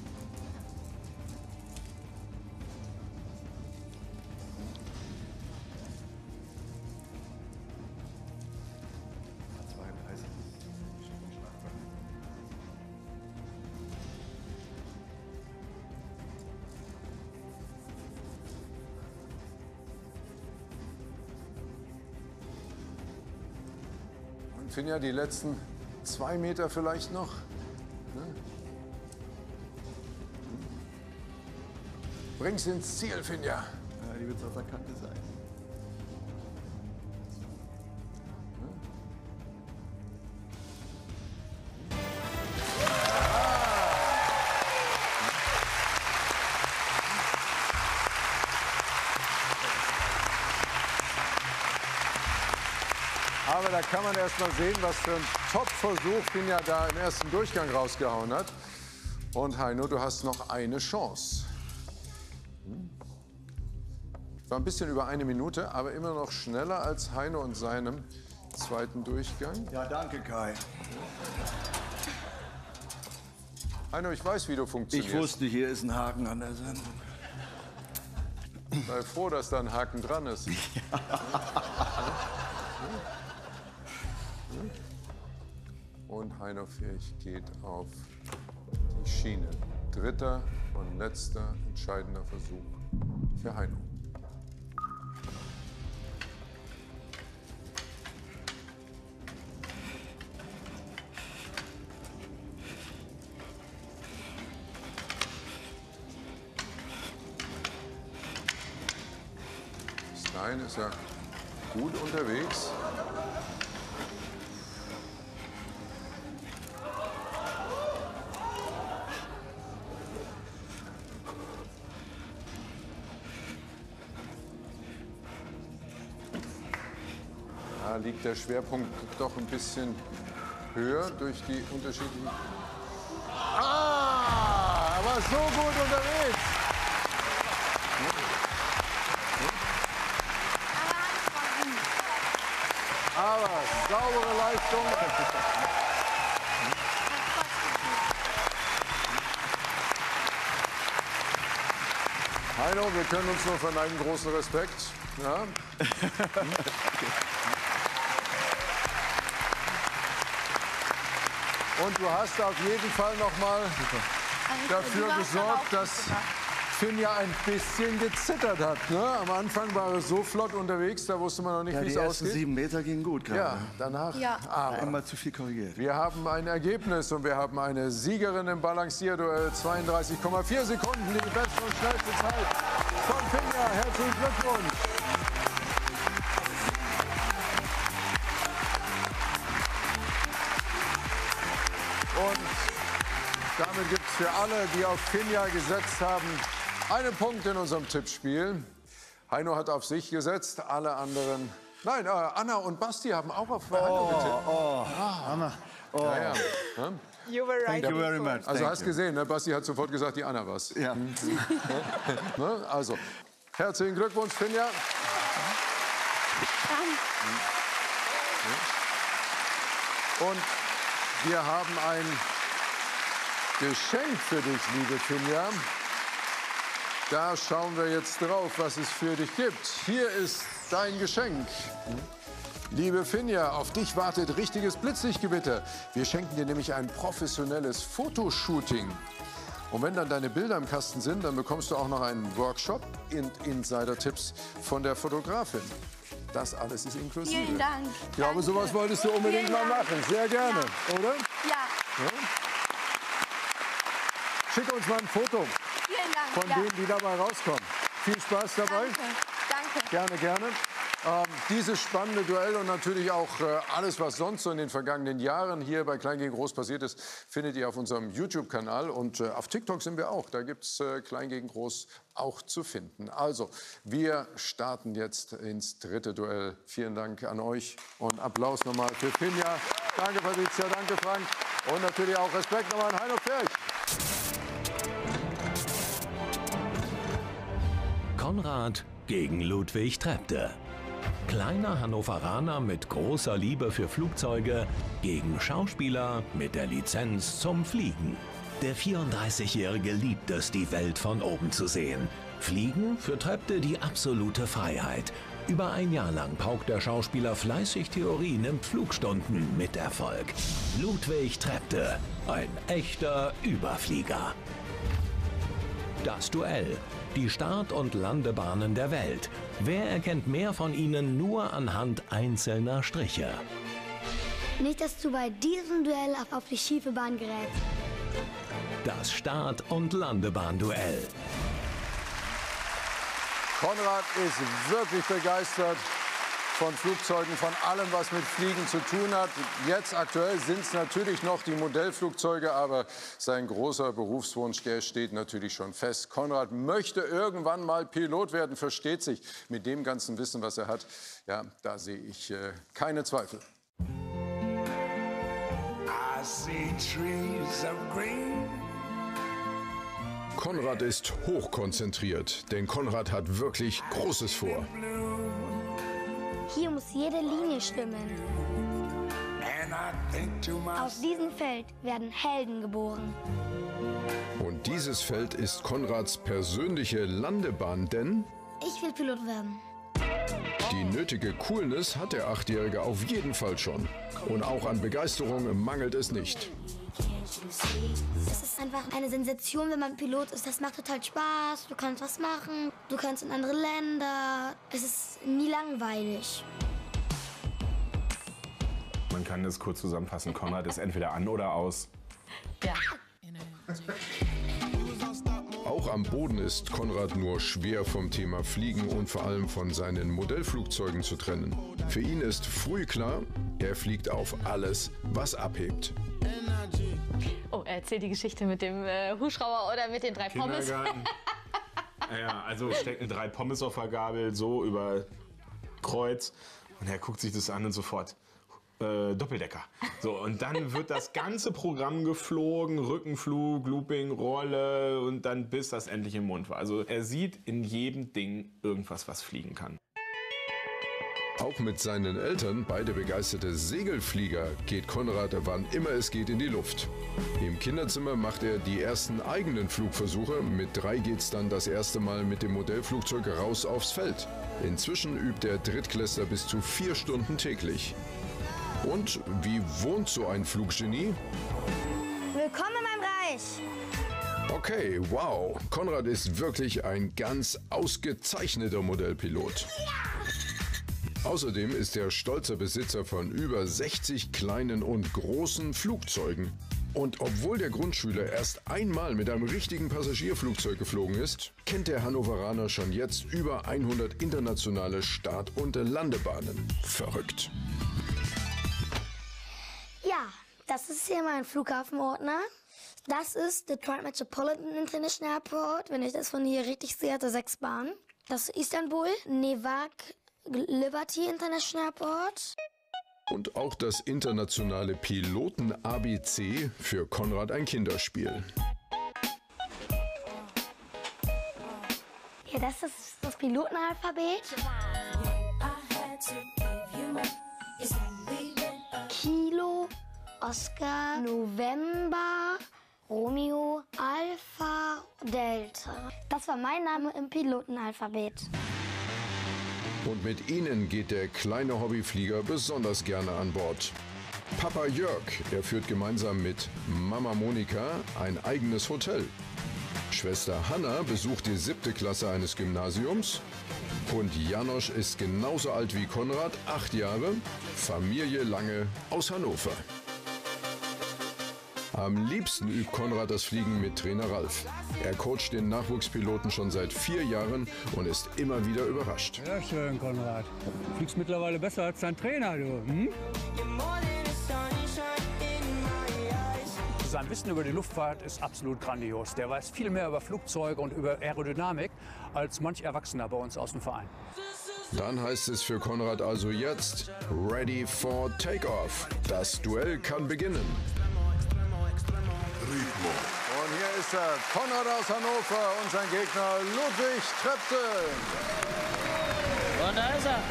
Finja, die letzten 2 Meter vielleicht noch. Bring's ins Ziel, Finja. Ja, die wird auf der Kante sein. Aber da kann man erst mal sehen, was für ein Top-Versuch Finja da im ersten Durchgang rausgehauen hat. Und Heino, du hast noch eine Chance. War ein bisschen über 1 Minute, aber immer noch schneller als Heino und seinem zweiten Durchgang. Ja, danke, Kai. Heino, ich weiß, wie du funktionierst. Ich wusste, hier ist ein Haken an der Sendung. Sei froh, dass da ein Haken dran ist. Und Heino Ferch geht auf die Schiene. Dritter und letzter entscheidender Versuch für Heino. Bein ist er gut unterwegs. Da liegt der Schwerpunkt doch ein bisschen höher durch die unterschiedlichen... Ah, er war so gut unterwegs. Aber saubere Leistung. Heino, wir können uns nur verneigen, großen Respekt. Ja. Und du hast auf jeden Fall noch mal dafür gesorgt, dass Finja ein bisschen gezittert hat. Ne? Am Anfang war er so flott unterwegs, da wusste man noch nicht, wie es ausgeht. Die ersten 7 Meter gingen gut gerade. Ja, danach aber einmal zu viel korrigiert. Wir haben ein Ergebnis und wir haben eine Siegerin im Balancierduell. 32,4 Sekunden, die beste und schnellste Zeit von Finja. Herzlichen Glückwunsch. Und damit gibt es für alle, die auf Finja gesetzt haben, einen Punkt in unserem Tippspiel. Heino hat auf sich gesetzt, alle anderen... Nein, Anna und Basti haben auch auf Heino getippt. Anna. Ja, ja. You were right. Thank you very much. Also hast gesehen, ne? Basti hat sofort gesagt, die Anna war's. Ja. Ne? Also, herzlichen Glückwunsch, Finja. Und wir haben ein Geschenk für dich, liebe Finja. Da schauen wir jetzt drauf, was es für dich gibt. Hier ist dein Geschenk. Liebe Finja, auf dich wartet richtiges Blitzlichtgewitter. Wir schenken dir nämlich ein professionelles Fotoshooting. Und wenn dann deine Bilder im Kasten sind, dann bekommst du auch noch einen Workshop und Insider-Tipps von der Fotografin. Das alles ist inklusive. Vielen Dank. Ich glaube, sowas wolltest du unbedingt mal machen. Sehr gerne, oder? Ja. Schick uns mal ein Foto von denen, die dabei rauskommen. Viel Spaß dabei. Danke. Gerne, gerne. Dieses spannende Duell und natürlich auch alles, was sonst so in den vergangenen Jahren hier bei Klein gegen Groß passiert ist, findet ihr auf unserem YouTube-Kanal. Und auf TikTok sind wir auch. Da gibt es Klein gegen Groß auch zu finden. Also, wir starten jetzt ins dritte Duell. Vielen Dank an euch und Applaus nochmal für Finja. Danke, Patricia, danke, Frank. Und natürlich auch Respekt nochmal an Heino Ferch. Konrad gegen Ludwig Trepte. Kleiner Hannoveraner mit großer Liebe für Flugzeuge gegen Schauspieler mit der Lizenz zum Fliegen. Der 34-Jährige liebt es, die Welt von oben zu sehen. Fliegen für Trepte die absolute Freiheit. Über ein Jahr lang paukt der Schauspieler fleißig Theorie, nimmt Flugstunden mit Erfolg. Ludwig Trepte, ein echter Überflieger. Das Duell. Die Start- und Landebahnen der Welt. Wer erkennt mehr von ihnen nur anhand einzelner Striche? Nicht, dass du bei diesem Duell auf die schiefe Bahn gerätst. Das Start- und Landebahn-Duell. Konrad ist wirklich begeistert von Flugzeugen, von allem, was mit Fliegen zu tun hat. Jetzt aktuell sind es natürlich noch die Modellflugzeuge, aber sein großer Berufswunsch, der steht natürlich schon fest. Konrad möchte irgendwann mal Pilot werden, versteht sich. Mit dem ganzen Wissen, was er hat, ja, da sehe ich keine Zweifel. I see trees of green. Konrad ist hochkonzentriert, denn Konrad hat wirklich Großes vor. Hier muss jede Linie stimmen. Aus diesem Feld werden Helden geboren. Und dieses Feld ist Konrads persönliche Landebahn, denn Ich will Pilot werden. die nötige Coolness hat der 8-Jährige auf jeden Fall schon. Und auch an Begeisterung mangelt es nicht. Es ist einfach eine Sensation, wenn man Pilot ist. Das macht total Spaß. Du kannst was machen. Du kannst in andere Länder. Es ist nie langweilig. Man kann das kurz zusammenfassen. Konrad ist entweder an oder aus. Ja. Auch am Boden ist Konrad nur schwer vom Thema Fliegen und vor allem von seinen Modellflugzeugen zu trennen. Für ihn ist früh klar, er fliegt auf alles, was abhebt. Oh, er erzählt die Geschichte mit dem Hubschrauber oder mit den 3 Pommes. Ja, also steckt eine 3 Pommes auf der Gabel, so über Kreuz. Und er guckt sich das an und sofort. Doppeldecker. So, und dann wird das ganze Programm geflogen, Rückenflug, Looping, Rolle und dann bis das endlich im Mund war. Also er sieht in jedem Ding irgendwas, was fliegen kann. Auch mit seinen Eltern, beide begeisterte Segelflieger, geht Konrad, wann immer es geht, in die Luft. Im Kinderzimmer macht er die ersten eigenen Flugversuche. Mit 3 geht's dann das erste Mal mit dem Modellflugzeug raus aufs Feld. Inzwischen übt der Drittklässler bis zu 4 Stunden täglich. Und wie wohnt so ein Fluggenie? Willkommen in meinem Reich. Okay, wow. Konrad ist wirklich ein ganz ausgezeichneter Modellpilot. Außerdem ist er stolzer Besitzer von über 60 kleinen und großen Flugzeugen. Und obwohl der Grundschüler erst einmal mit einem richtigen Passagierflugzeug geflogen ist, kennt der Hannoveraner schon jetzt über 100 internationale Start- und Landebahnen. Verrückt. Ja, das ist hier mein Flughafenordner. Das ist Detroit Metropolitan International Airport. Wenn ich das von hier richtig sehe, hat er 6 Bahnen. Das ist Istanbul, Newark, Liberty International Airport. Und auch das internationale Piloten-ABC für Konrad ein Kinderspiel. Ja, das ist das Pilotenalphabet. Kilo, Oscar, November, Romeo, Alpha, Delta. Das war mein Name im Pilotenalphabet. Und mit ihnen geht der kleine Hobbyflieger besonders gerne an Bord. Papa Jörg, er führt gemeinsam mit Mama Monika ein eigenes Hotel. Schwester Hanna besucht die 7. Klasse eines Gymnasiums. Und Janosch ist genauso alt wie Konrad, 8 Jahre, Familie Lange aus Hannover. Am liebsten übt Konrad das Fliegen mit Trainer Ralf. Er coacht den Nachwuchspiloten schon seit 4 Jahren und ist immer wieder überrascht. Sehr schön, Konrad. Du fliegst mittlerweile besser als dein Trainer, du. Hm? Sein Wissen über die Luftfahrt ist absolut grandios. Der weiß viel mehr über Flugzeuge und über Aerodynamik als manch Erwachsener bei uns aus dem Verein. Dann heißt es für Konrad also jetzt Ready for Takeoff. Das Duell kann beginnen. Und hier ist er, Konrad aus Hannover und sein Gegner Ludwig Treptel. Und da ist er.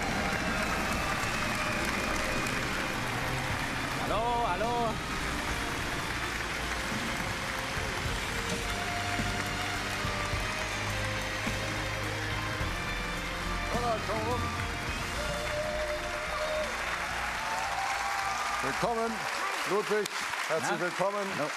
Hallo, hallo. Konrad, komm rum. Willkommen, Ludwig. Herzlich willkommen. Hallo.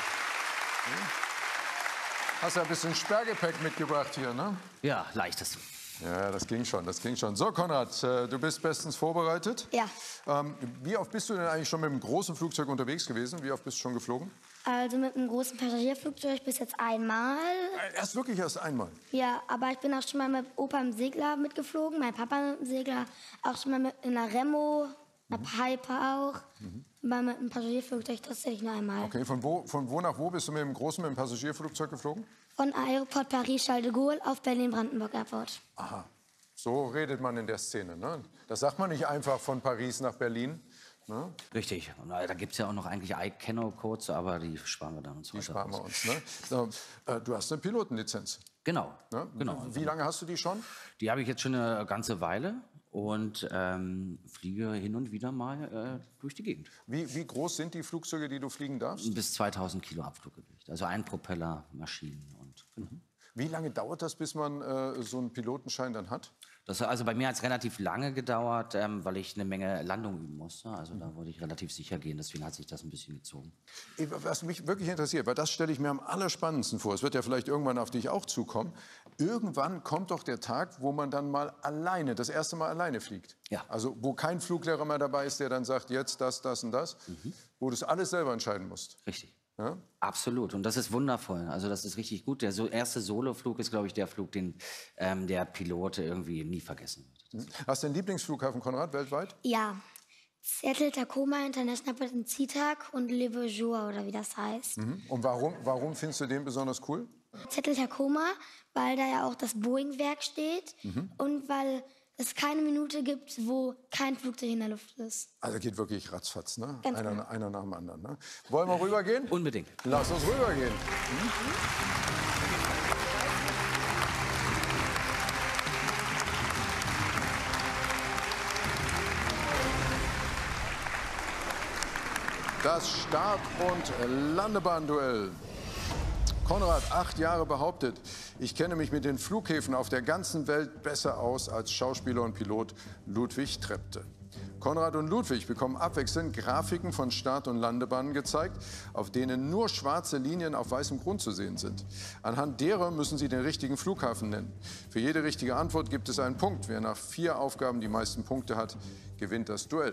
Hast ja ein bisschen Sperrgepäck mitgebracht hier, ne? Ja, leichtes. Ja, das ging schon, das ging schon. So, Konrad, du bist bestens vorbereitet. Ja. Wie oft bist du denn eigentlich schon mit einem großen Flugzeug unterwegs gewesen? Wie oft bist du schon geflogen? Also mit einem großen Passagierflugzeug bis jetzt einmal. Erst einmal? Ja, aber ich bin auch schon mal mit Opa im Segler mitgeflogen, mein Papa im Segler, auch schon mal mit einer Remo, einer Piper auch. Mal mit einem Passagierflugzeug, das sehe ich nur einmal. Okay, von wo nach wo bist du mit dem Passagierflugzeug geflogen? Von Aéroport Paris-Charles de Gaulle auf Berlin-Brandenburg Airport. Aha, so redet man in der Szene, ne? Das sagt man nicht einfach von Paris nach Berlin. Ne? Richtig. Und da gibt es ja auch noch eigentlich iCanno-Codes, aber die sparen wir dann uns. Die sparen wir uns, ne? So, du hast eine Pilotenlizenz. Genau. Ne? Genau. Wie lange hast du die schon? Die habe ich jetzt schon eine ganze Weile und fliege hin und wieder mal durch die Gegend. Wie groß sind die Flugzeuge, die du fliegen darfst? Bis 2000 Kilo Abfluggewicht. Also ein Propeller, Maschinen und. Genau. Wie lange dauert das, bis man so einen Pilotenschein dann hat? Also bei mir hat es relativ lange gedauert, weil ich eine Menge Landung üben musste. Also da wollte ich relativ sicher gehen, deswegen hat sich das ein bisschen gezogen. Was mich wirklich interessiert, weil das stelle ich mir am allerspannendsten vor. Es wird ja vielleicht irgendwann auf dich auch zukommen. Irgendwann kommt doch der Tag, wo man dann mal alleine, das erste Mal alleine fliegt. Ja. Also wo kein Fluglehrer mehr dabei ist, der dann sagt, jetzt das und das. Wo du es alles selber entscheiden musst. Richtig. Ja? Absolut. Und das ist wundervoll. Also das ist richtig gut. Der erste Soloflug ist, glaube ich, der Flug, den der Pilot irgendwie nie vergessen wird. Hast du einen Lieblingsflughafen, Konrad, weltweit? Ja. Seattle-Tacoma International Airport in SeaTac und Le Bourgeois, oder wie das heißt. Und warum findest du den besonders cool? Seattle-Tacoma, weil da ja auch das Boeing-Werk steht und weil es keine Minute gibt, wo kein Flugzeug in der Luft ist. Also geht wirklich ratzfatz, ne? Ganz Einer genau. nach dem anderen. Ne? Wollen wir rübergehen? Unbedingt. Lass uns rübergehen. Das Start- und Landebahn-Duell. Konrad, 8 Jahre behauptet, ich kenne mich mit den Flughäfen auf der ganzen Welt besser aus als Schauspieler und Pilot Ludwig Trepte. Konrad und Ludwig bekommen abwechselnd Grafiken von Start- und Landebahnen gezeigt, auf denen nur schwarze Linien auf weißem Grund zu sehen sind. Anhand derer müssen sie den richtigen Flughafen nennen. Für jede richtige Antwort gibt es einen Punkt. Wer nach 4 Aufgaben die meisten Punkte hat, gewinnt das Duell.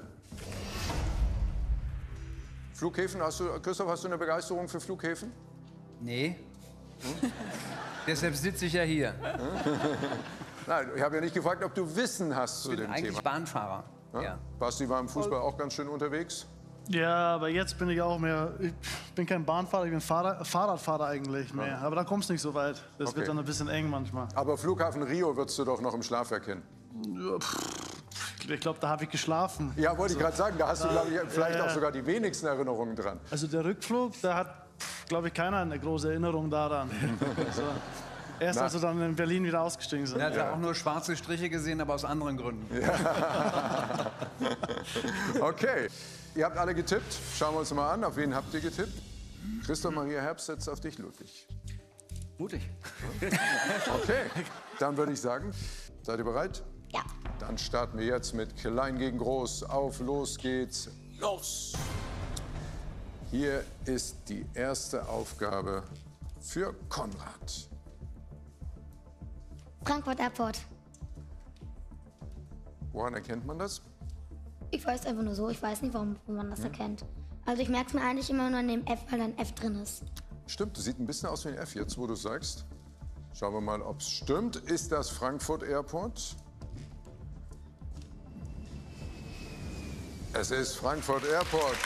Flughäfen, Christoph, hast du eine Begeisterung für Flughäfen? Nee. Deshalb sitze ich ja hier. Nein, ich habe ja nicht gefragt, ob du Wissen hast zu dem Thema. Ich bin eigentlich Bahnfahrer. Ja? Basti war im Fußball auch ganz schön unterwegs. Ja, aber jetzt bin ich auch mehr, ich bin kein Bahnfahrer, ich bin Fahrradfahrer eigentlich mehr. Ja. Aber da kommst du nicht so weit. Das wird dann ein bisschen eng manchmal. Aber Flughafen Rio würdest du doch noch im Schlaf erkennen. Ich glaube, da habe ich geschlafen. Ja, wollte ich gerade sagen, da hast du, glaube ich, vielleicht auch sogar die wenigsten Erinnerungen dran. Also der Rückflug, da hat, glaube ich, keiner eine große Erinnerung daran. Also, erst als wir dann in Berlin wieder ausgestiegen sind. Er hat auch nur schwarze Striche gesehen, aber aus anderen Gründen. Ja. Okay, ihr habt alle getippt. Schauen wir uns mal an, auf wen habt ihr getippt? Christoph Maria Herbst setzt auf dich, Ludwig. Mutig. Okay, dann würde ich sagen, seid ihr bereit? Ja. Dann starten wir jetzt mit Klein gegen Groß. Auf, los geht's. Los! Hier ist die erste Aufgabe für Konrad. Frankfurt Airport. Woran erkennt man das? Ich weiß einfach nur so, ich weiß nicht, warum man das erkennt. Also ich merke es mir eigentlich immer nur an dem F, weil da ein F drin ist. Stimmt, das sieht ein bisschen aus wie ein F jetzt, wo du es sagst. Schauen wir mal, ob es stimmt. Ist das Frankfurt Airport? Es ist Frankfurt Airport.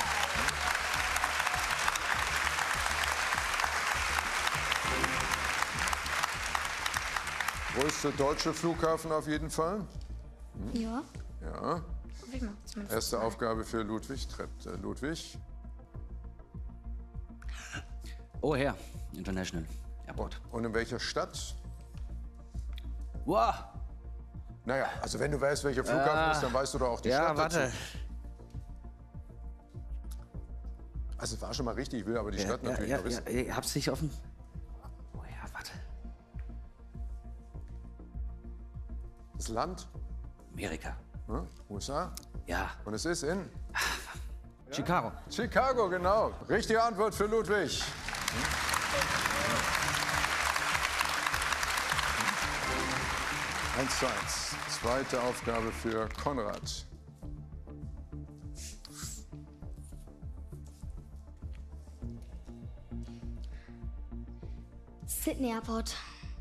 Größte deutsche Flughafen auf jeden Fall. Ja. Ja. Erste Aufgabe für Ludwig. Ludwig. O'Hare International Airport. Und in welcher Stadt? Wow. Naja, also wenn du weißt, welcher Flughafen ist, dann weißt du doch auch die Stadt dazu. Ja, warte. Also es war schon mal richtig, ich will aber die Stadt natürlich noch wissen. Ich hab's nicht offen. Oh ja, warte. Das Land? Amerika. Ja, USA? Ja. Und es ist in? Chicago. Chicago, genau. Richtige Antwort für Ludwig. 1:1. Zweite Aufgabe für Konrad. Sydney Airport.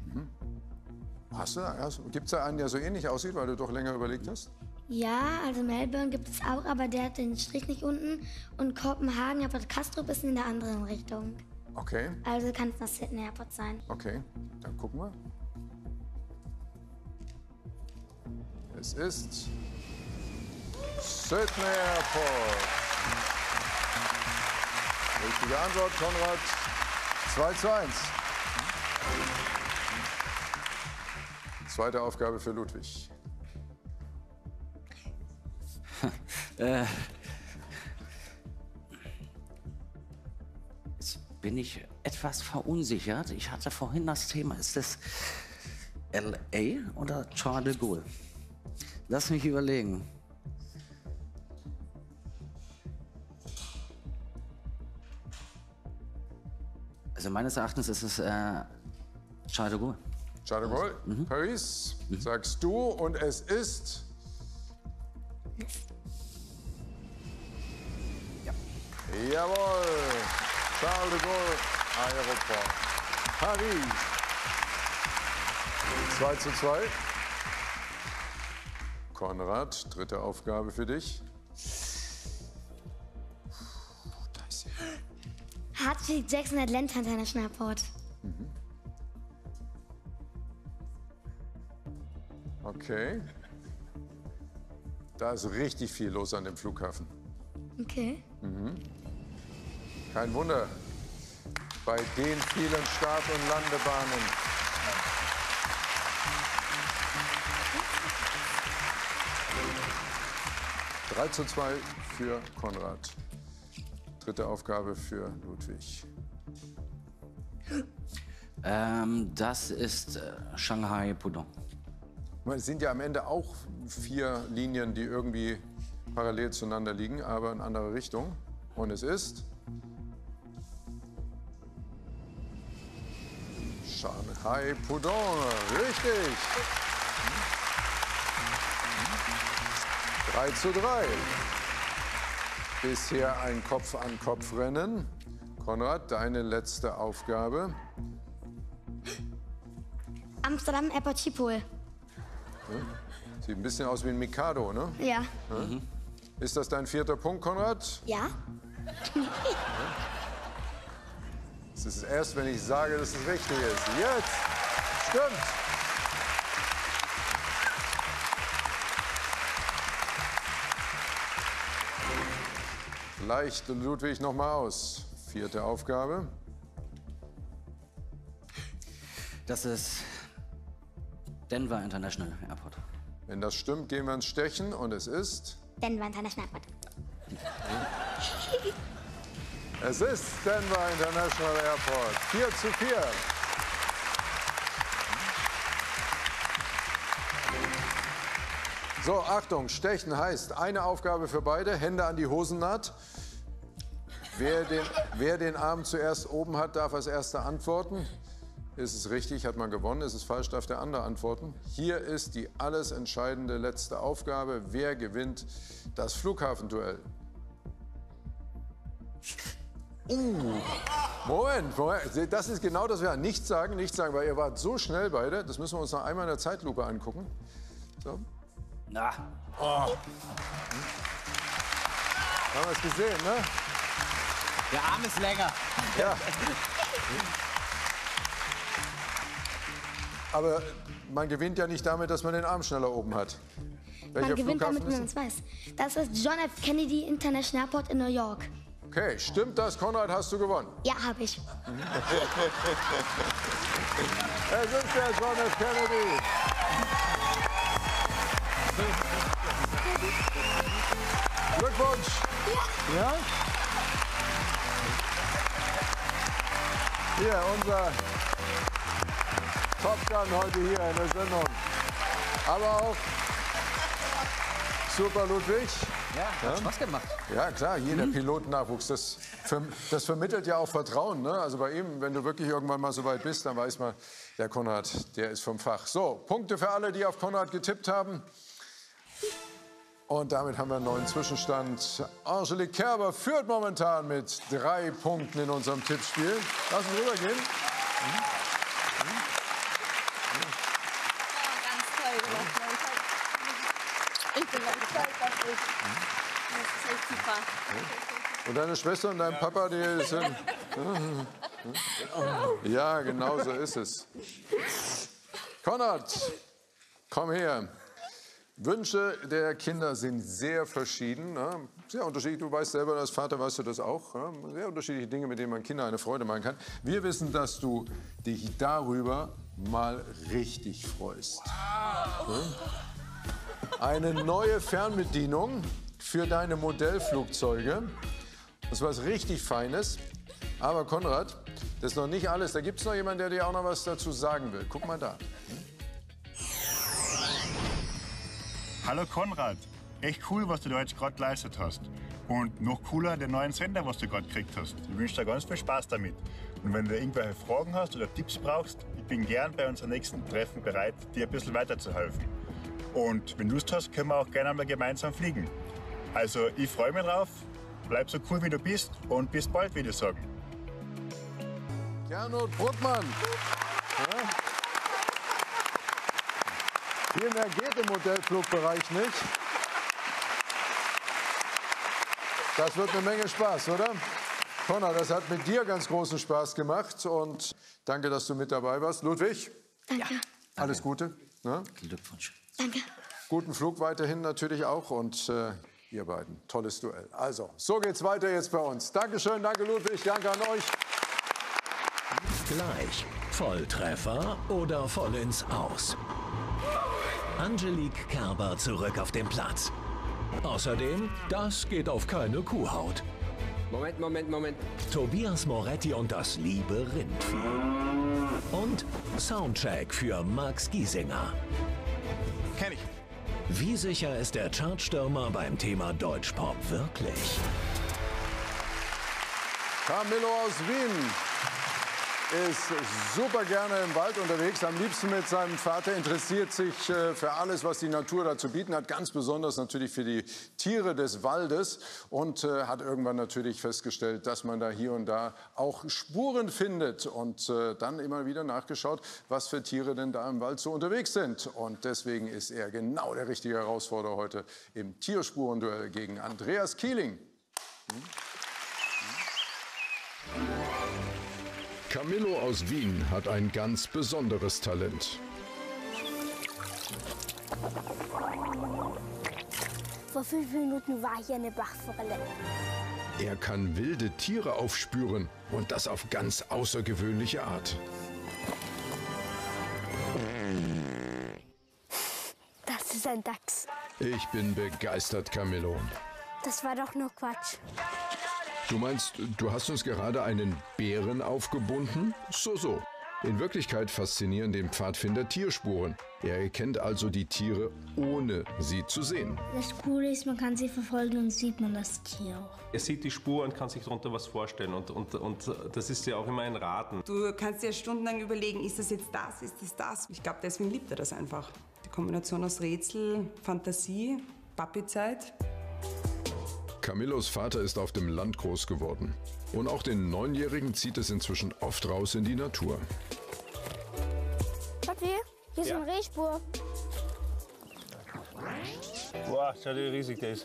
Gibt es da einen, der so ähnlich aussieht, weil du doch länger überlegt hast? Ja, also Melbourne gibt es auch, aber der hat den Strich nicht unten. Und Kopenhagen, aber Kastrup ist in der anderen Richtung. Okay. Also kann es das Sydney Airport sein. Okay, dann gucken wir. Es ist Sydney Airport. Richtige Antwort, Konrad. 2:1. Zweite Aufgabe für Ludwig. Jetzt bin ich etwas verunsichert. Ich hatte vorhin das Thema, ist das LA oder Charles de Gaulle? Lass mich überlegen. Also meines Erachtens ist es Charles de Gaulle. Charles de Gaulle, Paris, sagst du, und es ist... Ja. Jawohl. Charles de Gaulle Aéroport. Paris. 2:2. Konrad, dritte Aufgabe für dich. Hartwig Jackson Atlanta International Airport. Okay. Da ist richtig viel los an dem Flughafen. Okay. Kein Wunder. Bei den vielen Start- und Landebahnen. (3:2) für Konrad. Dritte Aufgabe für Ludwig. Das ist Shanghai Pudong. Es sind ja am Ende auch 4 Linien, die irgendwie parallel zueinander liegen, aber in andere Richtung. Und es ist Shanghai Pudong. Richtig. 3:3. Bisher ein Kopf-an-Kopf-Rennen. Konrad, deine letzte Aufgabe. Amsterdam Airport Schiphol. Sieht ein bisschen aus wie ein Mikado, ne? Ja. Ist das dein 4. Punkt, Konrad? Ja. Es ist erst, wenn ich sage, dass es richtig ist. Jetzt! Stimmt! Leicht Ludwig noch mal aus. 4. Aufgabe. Das ist Denver International Airport. Wenn das stimmt, gehen wir ins Stechen und es ist... Denver International Airport. Es ist Denver International Airport. 4:4. So, Achtung, Stechen heißt eine Aufgabe für beide, Hände an die Hosennaht. Wer den Arm zuerst oben hat, darf als Erster antworten. Ist es richtig, hat man gewonnen. Ist es falsch, darf der andere antworten. Hier ist die alles entscheidende letzte Aufgabe. Wer gewinnt das Flughafenduell? Moment. Das ist genau das, wir nicht sagen, weil ihr wart so schnell beide. Das müssen wir uns noch einmal in der Zeitlupe angucken. So. Na. Oh. Haben wir es gesehen, ne? Der Arm ist länger. Ja. Aber man gewinnt ja nicht damit, dass man den Arm schneller oben hat. Welcher Man gewinnt Flughafen damit, wenn man es weiß. Das ist John F. Kennedy International Airport in New York. Okay, stimmt das, Konrad? Hast du gewonnen? Ja, habe ich. Es ist der John F. Kennedy. Glückwunsch. Ja? Hier, unser Top Gun heute hier in der Sendung. Aber auch super Ludwig. Ja, hat Spaß gemacht. Ja, klar, jeder Pilotennachwuchs, das vermittelt ja auch Vertrauen. Ne? Also bei ihm, wenn du wirklich irgendwann mal so weit bist, dann weiß man, der Konrad, der ist vom Fach. So, Punkte für alle, die auf Konrad getippt haben. Und damit haben wir einen neuen Zwischenstand. Angelique Kerber führt momentan mit 3 Punkten in unserem Tippspiel. Lass uns rübergehen. Ganz toll gemacht. Ich bin ganz stolz auf dich. Das ist echt super. Und deine Schwester und dein Papa, die sind... Ja, genau so ist es. Konrad, komm her. Wünsche der Kinder sind sehr verschieden. Ne? Sehr unterschiedlich. Du weißt selber, als Vater weißt du das auch. Ne? Sehr unterschiedliche Dinge, mit denen man Kindern eine Freude machen kann. Wir wissen, dass du dich darüber mal richtig freust. Ne? Eine neue Fernbedienung für deine Modellflugzeuge. Das ist was richtig Feines. Aber Konrad, das ist noch nicht alles. Da gibt es noch jemanden, der dir auch noch was dazu sagen will. Guck mal da. Hallo Konrad, echt cool, was du da jetzt gerade geleistet hast. Und noch cooler, den neuen Sender, was du gerade gekriegt hast. Ich wünsche dir ganz viel Spaß damit. Und wenn du irgendwelche Fragen hast oder Tipps brauchst, ich bin gern bei unserem nächsten Treffen bereit, dir ein bisschen weiterzuhelfen. Und wenn du Lust hast, können wir auch gerne einmal gemeinsam fliegen. Also ich freue mich drauf, bleib so cool wie du bist und bis bald, würde ich sagen. Gernot Bruttmann. Ja. Viel mehr geht im Modellflugbereich nicht. Das wird eine Menge Spaß, oder? Konrad, das hat mit dir ganz großen Spaß gemacht und danke, dass du mit dabei warst. Ludwig? Danke. Alles Gute. Ne? Glückwunsch. Danke. Guten Flug weiterhin natürlich auch und ihr beiden, tolles Duell. Also, so geht's weiter jetzt bei uns. Dankeschön, danke Ludwig, danke an euch. Gleich Volltreffer oder voll ins Aus. Angelique Kerber zurück auf dem Platz. Außerdem, das geht auf keine Kuhhaut. Moment. Tobias Moretti und das liebe Rindvieh. Und Soundcheck für Max Giesinger. Kenn ich. Wie sicher ist der Chartstürmer beim Thema Deutschpop wirklich? Camillo aus Wien ist super gerne im Wald unterwegs, am liebsten mit seinem Vater, interessiert sich für alles, was die Natur da zu bieten hat, ganz besonders natürlich für die Tiere des Waldes und hat irgendwann natürlich festgestellt, dass man da hier und da auch Spuren findet und dann immer wieder nachgeschaut, was für Tiere denn da im Wald so unterwegs sind. Und deswegen ist er genau der richtige Herausforderer heute im Tierspurenduell gegen Andreas Kieling. Camillo aus Wien hat ein ganz besonderes Talent. Vor 5 Minuten war hier eine Bachforelle. Er kann wilde Tiere aufspüren und das auf ganz außergewöhnliche Art. Das ist ein Dachs. Ich bin begeistert, Camillo. Das war doch nur Quatsch. Du meinst, du hast uns gerade einen Bären aufgebunden? So. In Wirklichkeit faszinieren den Pfadfinder Tierspuren. Er erkennt also die Tiere, ohne sie zu sehen. Das Coole ist, man kann sie verfolgen und sieht man das Tier auch. Er sieht die Spur und kann sich darunter was vorstellen. Und das ist ja auch immer ein Raten. Du kannst dir stundenlang überlegen, ist das jetzt das, ist das das? Ich glaube, deswegen liebt er das einfach. Die Kombination aus Rätsel, Fantasie, Papi-Zeit. Camillos Vater ist auf dem Land groß geworden. Und auch den 9-Jährigen zieht es inzwischen oft raus in die Natur. Papi, hier ist eine Rehspur. Boah, schau dir, wie riesig der ist.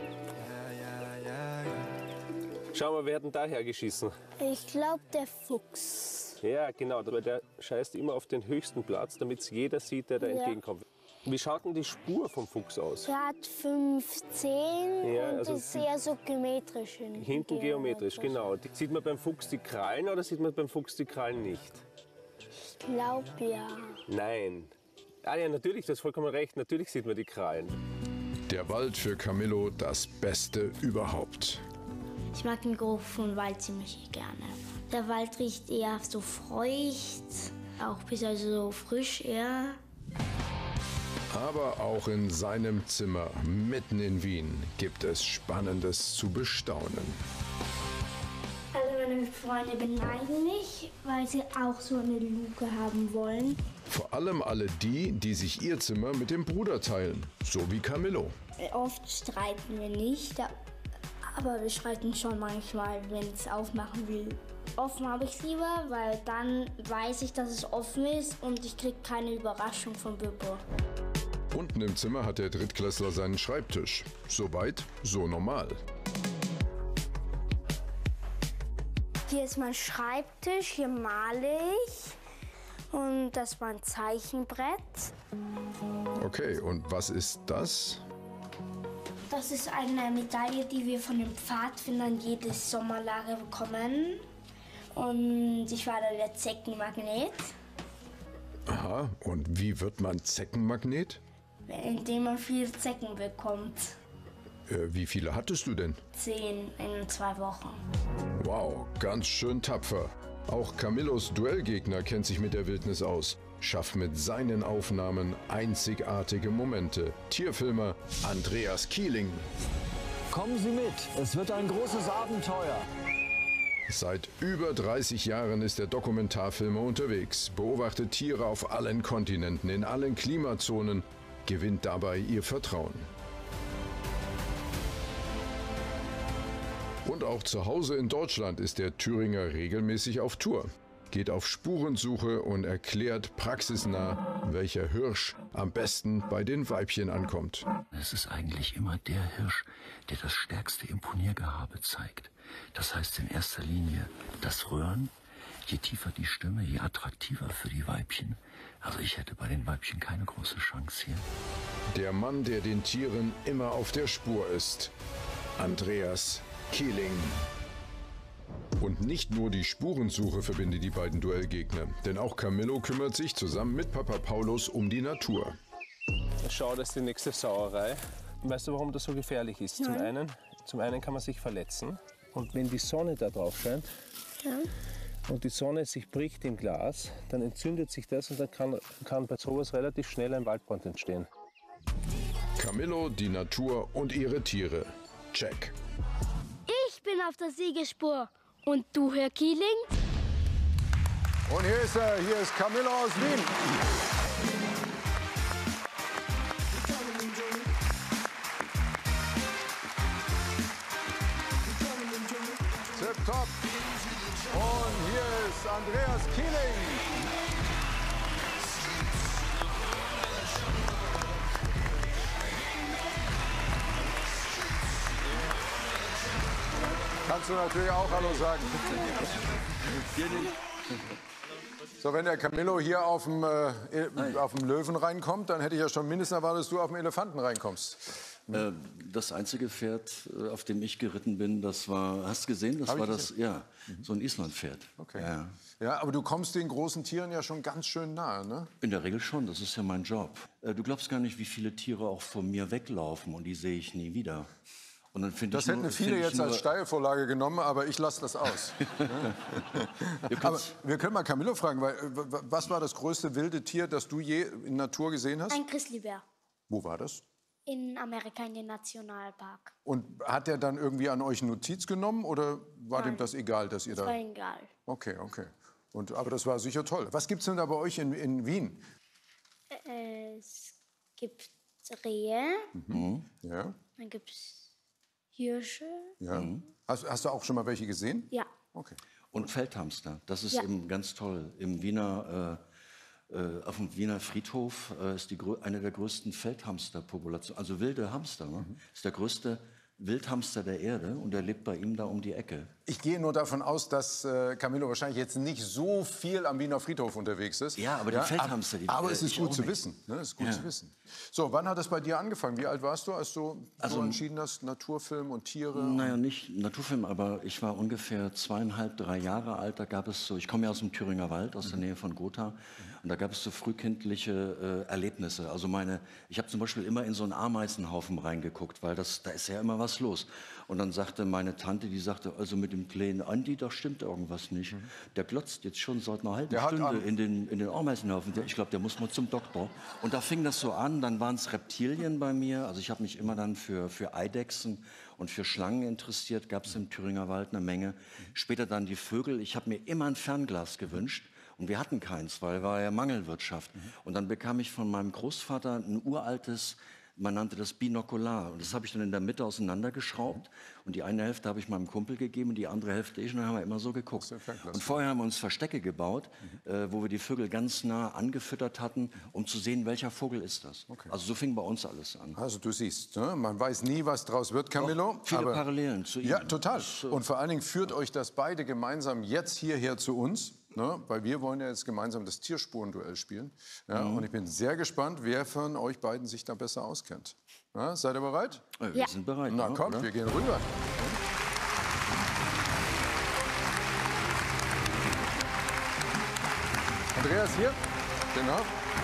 Schau mal, wer hat denn daher geschissen? Ich glaube, der Fuchs. Ja, genau. Der scheißt immer auf den höchsten Platz, damit es jeder sieht, der da entgegenkommt. Wie schaut denn die Spur vom Fuchs aus? Der hat 15 ja, und also ist sehr so geometrisch. Hinten geometrisch, genau. Sieht man beim Fuchs die Krallen oder sieht man beim Fuchs die Krallen nicht? Ich glaube ja. Nein. Ah ja, natürlich, du hast vollkommen recht. Natürlich sieht man die Krallen. Der Wald für Camillo das Beste überhaupt. Ich mag den Geruch von Wald ziemlich gerne. Der Wald riecht eher so feucht, auch ein bisschen so frisch eher. Aber auch in seinem Zimmer mitten in Wien gibt es Spannendes zu bestaunen. Alle meine Freunde beneiden mich, weil sie auch so eine Luke haben wollen. Vor allem alle die, die sich ihr Zimmer mit dem Bruder teilen, so wie Camillo. Oft streiten wir nicht, aber wir streiten schon manchmal, wenn es aufmachen will. Offen habe ich es lieber, weil dann weiß ich, dass es offen ist und ich kriege keine Überraschung von Bibbo. Unten im Zimmer hat der Drittklässler seinen Schreibtisch. Soweit, so normal. Hier ist mein Schreibtisch, hier male ich. Und das war ein Zeichenbrett. Okay, und was ist das? Das ist eine Medaille, die wir von den Pfadfindern jedes Sommerlager bekommen. Und ich war da der Zeckenmagnet. Aha, und wie wird man Zeckenmagnet? Indem man viele Zecken bekommt. Wie viele hattest du denn? 10 in 2 Wochen. Wow, ganz schön tapfer. Auch Camillos Duellgegner kennt sich mit der Wildnis aus. Schafft mit seinen Aufnahmen einzigartige Momente. Tierfilmer Andreas Kieling. Kommen Sie mit, es wird ein großes Abenteuer. Seit über 30 Jahren ist der Dokumentarfilmer unterwegs, beobachtet Tiere auf allen Kontinenten, in allen Klimazonen, gewinnt dabei ihr Vertrauen. Und auch zu Hause in Deutschland ist der Thüringer regelmäßig auf Tour. geht auf Spurensuche und erklärt praxisnah, welcher Hirsch am besten bei den Weibchen ankommt. Es ist eigentlich immer der Hirsch, der das stärkste Imponiergehabe zeigt. Das heißt in erster Linie das Röhren. Je tiefer die Stimme, je attraktiver für die Weibchen. Also ich hätte bei den Weibchen keine große Chance hier. Der Mann, der den Tieren immer auf der Spur ist. Andreas Kieling. Und nicht nur die Spurensuche verbindet die beiden Duellgegner, denn auch Camillo kümmert sich zusammen mit Papa Paulus um die Natur. Schau, das ist die nächste Sauerei. Weißt du, warum das so gefährlich ist? Nein. Zum einen kann man sich verletzen. Und wenn die Sonne da drauf scheint und die Sonne sich bricht im Glas, dann entzündet sich das und dann kann bei sowas relativ schnell ein Waldbrand entstehen. Camillo, die Natur und ihre Tiere. Check. Ich bin auf der Siegesspur. Und du, Herr Kieling? Und hier ist er, hier ist Camillo aus Wien. Tipptopp. Und hier ist Andreas Kieling. Kannst du natürlich auch Hallo sagen. So, wenn der Camillo hier auf dem Löwen reinkommt, dann hätte ich ja schon mindestens erwartet, dass du auf dem Elefanten reinkommst. Das einzige Pferd, auf dem ich geritten bin, das war, hast du gesehen? Das war das, ja, so ein Islandpferd. Okay. Ja, aber du kommst den großen Tieren ja schon ganz schön nahe, ne? In der Regel schon, das ist ja mein Job. Du glaubst gar nicht, wie viele Tiere auch von mir weglaufen und die sehe ich nie wieder. Und dann das hätten viele jetzt als Steilvorlage genommen, aber ich lasse das aus. Aber wir können mal Camillo fragen, weil, was war das größte wilde Tier, das du je in Natur gesehen hast? Ein Grizzlybär. Wo war das? In Amerika, in den Nationalpark. Und hat er dann irgendwie an euch Notiz genommen oder war dem das egal, dass ihr da... Das war egal. Okay. Aber das war sicher toll. Was gibt es denn da bei euch in Wien? Es gibt Rehe. Ja. Dann gibt es Hirsche. Ja. Hast du auch schon mal welche gesehen? Ja. Okay. Und Feldhamster, das ist eben ganz toll. Im Wiener, auf dem Wiener Friedhof ist eine der größten Feldhamsterpopulationen, also wilde Hamster. Ne? Ist der größte Wildhamster der Erde und er lebt bei ihm da um die Ecke. Ich gehe nur davon aus, dass Camillo wahrscheinlich jetzt nicht so viel am Wiener Friedhof unterwegs ist. Ja, aber die Feldhamster... Aber es ist gut zu wissen. Ne? Es ist gut zu wissen. So, wann hat das bei dir angefangen? Wie alt warst du, als du entschieden hast, Naturfilm und Tiere? Naja, nicht Naturfilm, aber ich war ungefähr 2,5, 3 Jahre alt. Da gab es so, ich komme ja aus dem Thüringer Wald, aus der Nähe von Gotha. Und da gab es so frühkindliche Erlebnisse. Also ich habe zum Beispiel immer in so einen Ameisenhaufen reingeguckt, weil da ist ja immer was los. Und dann sagte meine Tante, die sagte, also mit dem kleinen Andi, da stimmt irgendwas nicht. Der glotzt jetzt schon seit einer halben Stunde in den Ameisenhaufen. Ich glaube, der muss mal zum Doktor. Und da fing das so an, dann waren es Reptilien bei mir. Also ich habe mich immer dann für Eidechsen und für Schlangen interessiert. Gab es im Thüringer Wald eine Menge. Später dann die Vögel. Ich habe mir immer ein Fernglas gewünscht. Und wir hatten keins, weil war ja Mangelwirtschaft. Und dann bekam ich von meinem Großvater ein uraltes, man nannte das Binokular. Und das habe ich dann in der Mitte auseinandergeschraubt. Und die eine Hälfte habe ich meinem Kumpel gegeben und die andere Hälfte ich. Und dann haben wir immer so geguckt. Und vorher haben wir uns Verstecke gebaut, wo wir die Vögel ganz nah angefüttert hatten, um zu sehen, welcher Vogel ist das. Also so fing bei uns alles an. Also du siehst, ne? Man weiß nie, was draus wird, Camillo. Doch, viele Parallelen zu ihm. Ja, total. Und vor allen Dingen führt euch das beide gemeinsam jetzt hierher zu uns. Ne? Weil wir wollen ja jetzt gemeinsam das Tierspurenduell spielen. Ja? Und ich bin sehr gespannt, wer von euch beiden sich da besser auskennt. Ja? Seid ihr bereit? Ja, wir sind bereit. Na kommt, oder? Wir gehen rüber. Andreas hier, genau.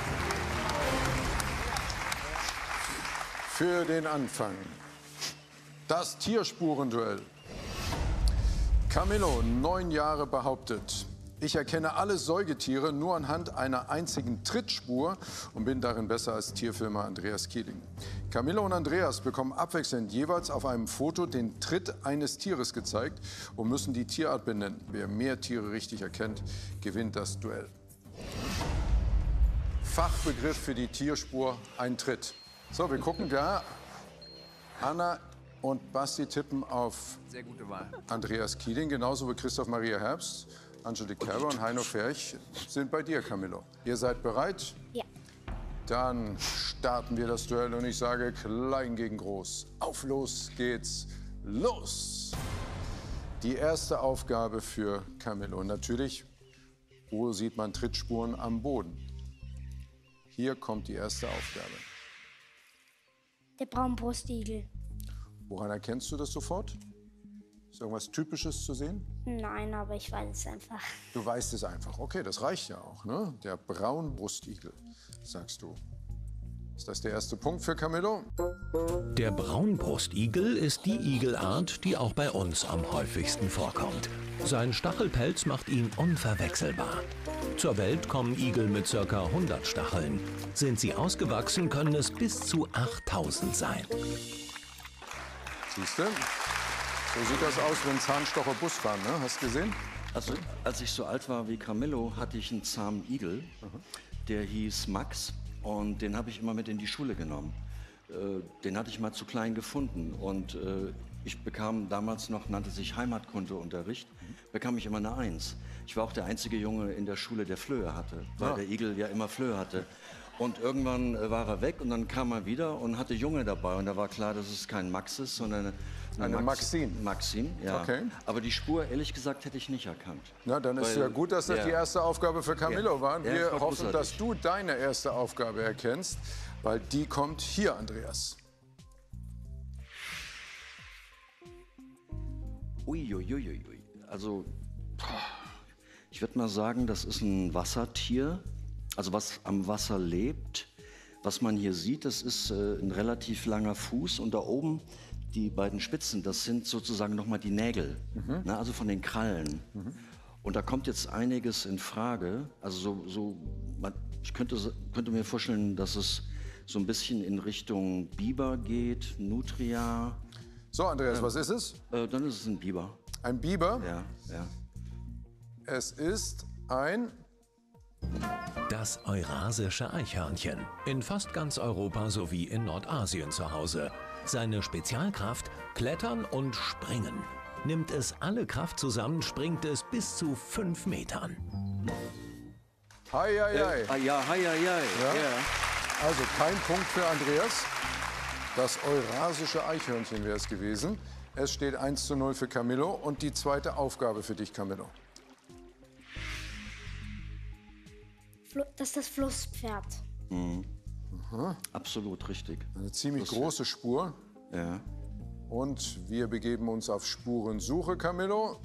Für den Anfang. Das Tierspurenduell. Camillo, 9 Jahre, behauptet: Ich erkenne alle Säugetiere nur anhand einer einzigen Trittspur und bin darin besser als Tierfilmer Andreas Kieling. Camillo und Andreas bekommen abwechselnd jeweils auf einem Foto den Tritt eines Tieres gezeigt und müssen die Tierart benennen. Wer mehr Tiere richtig erkennt, gewinnt das Duell. Fachbegriff für die Tierspur: ein Tritt. So, wir gucken da. Anna und Basti tippen auf Sehr gute Wahl. Andreas Kieling, genauso wie Christoph Maria Herbst. Angelique Kerber und Heino Ferch sind bei dir, Camillo. Ihr seid bereit? Ja. Dann starten wir das Duell und ich sage klein gegen groß. Auf los geht's, los! Die erste Aufgabe für Camillo. Und natürlich, wo sieht man Trittspuren am Boden? Hier kommt die erste Aufgabe. Der Braunbrustigel. Woran erkennst du das sofort? Ist irgendwas Typisches zu sehen? Nein, aber ich weiß es einfach. Du weißt es einfach. Okay, das reicht ja auch, ne? Der Braunbrustigel, sagst du. Ist das der erste Punkt für Camillo? Der Braunbrustigel ist die Igelart, die auch bei uns am häufigsten vorkommt. Sein Stachelpelz macht ihn unverwechselbar. Zur Welt kommen Igel mit ca. 100 Stacheln. Sind sie ausgewachsen, können es bis zu 8000 sein. Siehst du? So sieht das aus, wenn Zahnstocher Bus fahren, ne? Hast du gesehen? Also, als ich so alt war wie Camillo, hatte ich einen zahmen Igel, der hieß Max. Und den habe ich immer mit in die Schule genommen. Den hatte ich mal zu klein gefunden. Und ich bekam damals noch, nannte sich Heimatkundeunterricht, bekam ich immer eine 1. Ich war auch der einzige Junge in der Schule, der Flöhe hatte, weil der Igel ja immer Flöhe hatte. Und irgendwann war er weg und dann kam er wieder und hatte Junge dabei. Und da war klar, dass es kein Max ist, sondern eine Maxine. Maxine, ja. Okay. Aber die Spur, ehrlich gesagt, hätte ich nicht erkannt. Na, dann ist ja gut, dass das die erste Aufgabe für Camillo war. Ja, Wir war hoffen, großartig. dass du deine erste Aufgabe erkennst, weil die kommt hier, Andreas. Uiuiuiui. Also, ich würde mal sagen, das ist ein Wassertier, also was am Wasser lebt. Was man hier sieht, das ist ein relativ langer Fuß und da oben die beiden Spitzen, das sind sozusagen nochmal die Nägel, ne, also von den Krallen. Und da kommt jetzt einiges in Frage. Also ich könnte mir vorstellen, dass es so ein bisschen in Richtung Biber geht, Nutria. So, Andreas, was ist es? Dann ist es ein Biber. Ein Biber? Ja, ja. Es ist ein... Das eurasische Eichhörnchen. In fast ganz Europa sowie in Nordasien zu Hause. Seine Spezialkraft: Klettern und Springen. Nimmt es alle Kraft zusammen, springt es bis zu 5 Metern. Hei, hei, hei. Ja, hei, hei, hei. Ja. Also kein Punkt für Andreas. Das eurasische Eichhörnchen wäre es gewesen. Es steht 1:0 für Camillo. Und die zweite Aufgabe für dich, Camillo. Das ist das Flusspferd. Mhm. Absolut richtig. Eine ziemlich große Spur. Ja. Und wir begeben uns auf Spurensuche, Camillo.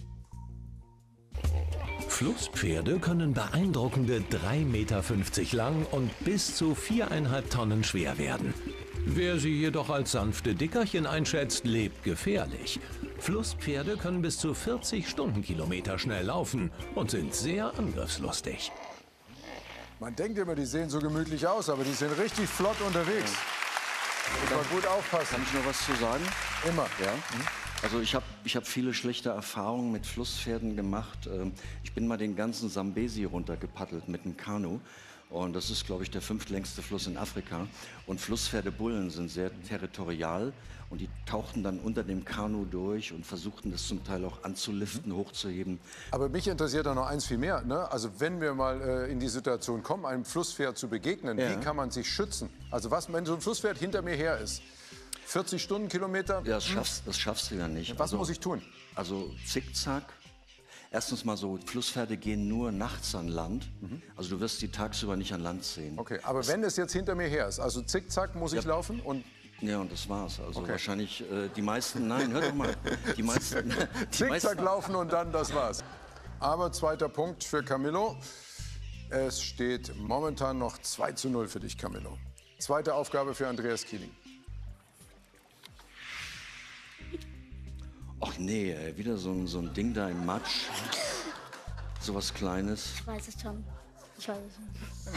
Flusspferde können beeindruckende 3,50 Meter lang und bis zu 4,5 Tonnen schwer werden. Wer sie jedoch als sanfte Dickerchen einschätzt, lebt gefährlich. Flusspferde können bis zu 40 Stundenkilometer schnell laufen und sind sehr angriffslustig. Man denkt immer, die sehen so gemütlich aus, aber die sind richtig flott unterwegs. Muss man gut aufpassen. Kann ich noch was zu sagen? Immer. Ja. Also ich hab viele schlechte Erfahrungen mit Flusspferden gemacht. Ich bin mal den ganzen Sambesi runtergepaddelt mit einem Kanu. Und das ist, glaube ich, der 5. längste Fluss in Afrika. Und Flusspferdebullen sind sehr territorial. Und die tauchten dann unter dem Kanu durch und versuchten das zum Teil auch anzuliften, hochzuheben. Aber mich interessiert da noch eins viel mehr. Ne? Also wenn wir mal in die Situation kommen, einem Flusspferd zu begegnen, wie kann man sich schützen? Also was, wenn so ein Flusspferd hinter mir her ist? 40 Stundenkilometer? Ja, das schaffst du ja nicht. Was muss ich tun? Also zickzack. Erstens mal so, Flusspferde gehen nur nachts an Land. Also du wirst die tagsüber nicht an Land sehen. Okay, aber wenn es jetzt hinter mir her ist, also zickzack muss ich laufen und... Ja, und das war's. Also wahrscheinlich die meisten, nein, hör doch mal. Die meisten, zickzack laufen und dann das war's. Aber zweiter Punkt für Camillo. Es steht momentan noch 2:0 für dich, Camillo. Zweite Aufgabe für Andreas Kieling. Ach nee, ey, wieder so ein Ding da im Matsch. So was Kleines. Ich weiß es schon. Ich weiß es schon.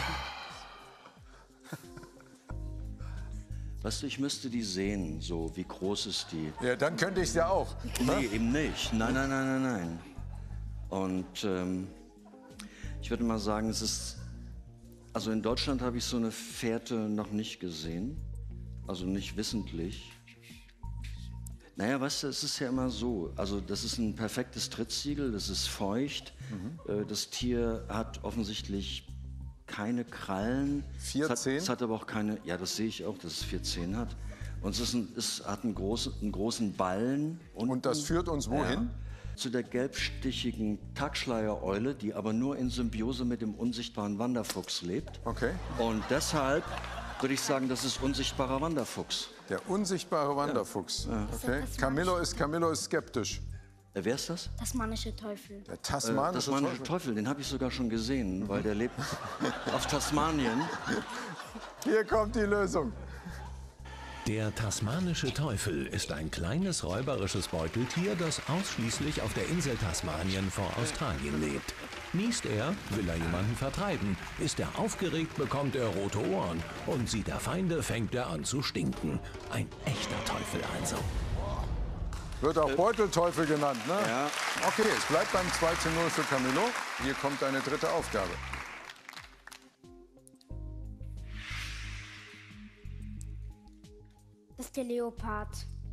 Weißt du, ich müsste die sehen, so wie groß ist die. Ja, dann könnte ich es ja auch. Nee, eben nicht. Nein, nein, nein, nein, nein. Und ich würde mal sagen, es ist... Also in Deutschland habe ich so eine Fährte noch nicht gesehen. Also nicht wissentlich. Naja, weißt du, es ist ja immer so. Also das ist ein perfektes Trittsiegel, das ist feucht. Das Tier hat offensichtlich keine Krallen. 4 Zehen? Es hat aber auch keine, ja, das sehe ich auch, dass es 4 Zehen hat. Und es hat einen großen Ballen. Und das führt uns wohin? Ja, zu der gelbstichigen Tagschleiereule, die aber nur in Symbiose mit dem unsichtbaren Wanderfuchs lebt. Okay. Und deshalb würde ich sagen, das ist unsichtbarer Wanderfuchs. Der unsichtbare Wanderfuchs. Ja. Okay. Camillo ist skeptisch. Wer ist das? Tasmanische Teufel. Der tasmanische Teufel, den habe ich sogar schon gesehen, weil der lebt auf Tasmanien. Hier kommt die Lösung. Der tasmanische Teufel ist ein kleines räuberisches Beuteltier, das ausschließlich auf der Insel Tasmanien vor Australien lebt. Niest er, will er jemanden vertreiben. Ist er aufgeregt, bekommt er rote Ohren. Und sieht er Feinde, fängt er an zu stinken. Ein echter Teufel also. Wird auch Beutelteufel genannt, ne? Ja. Okay, es bleibt beim 2:0 für Camillo. Hier kommt deine dritte Aufgabe. Das ist der Leopard.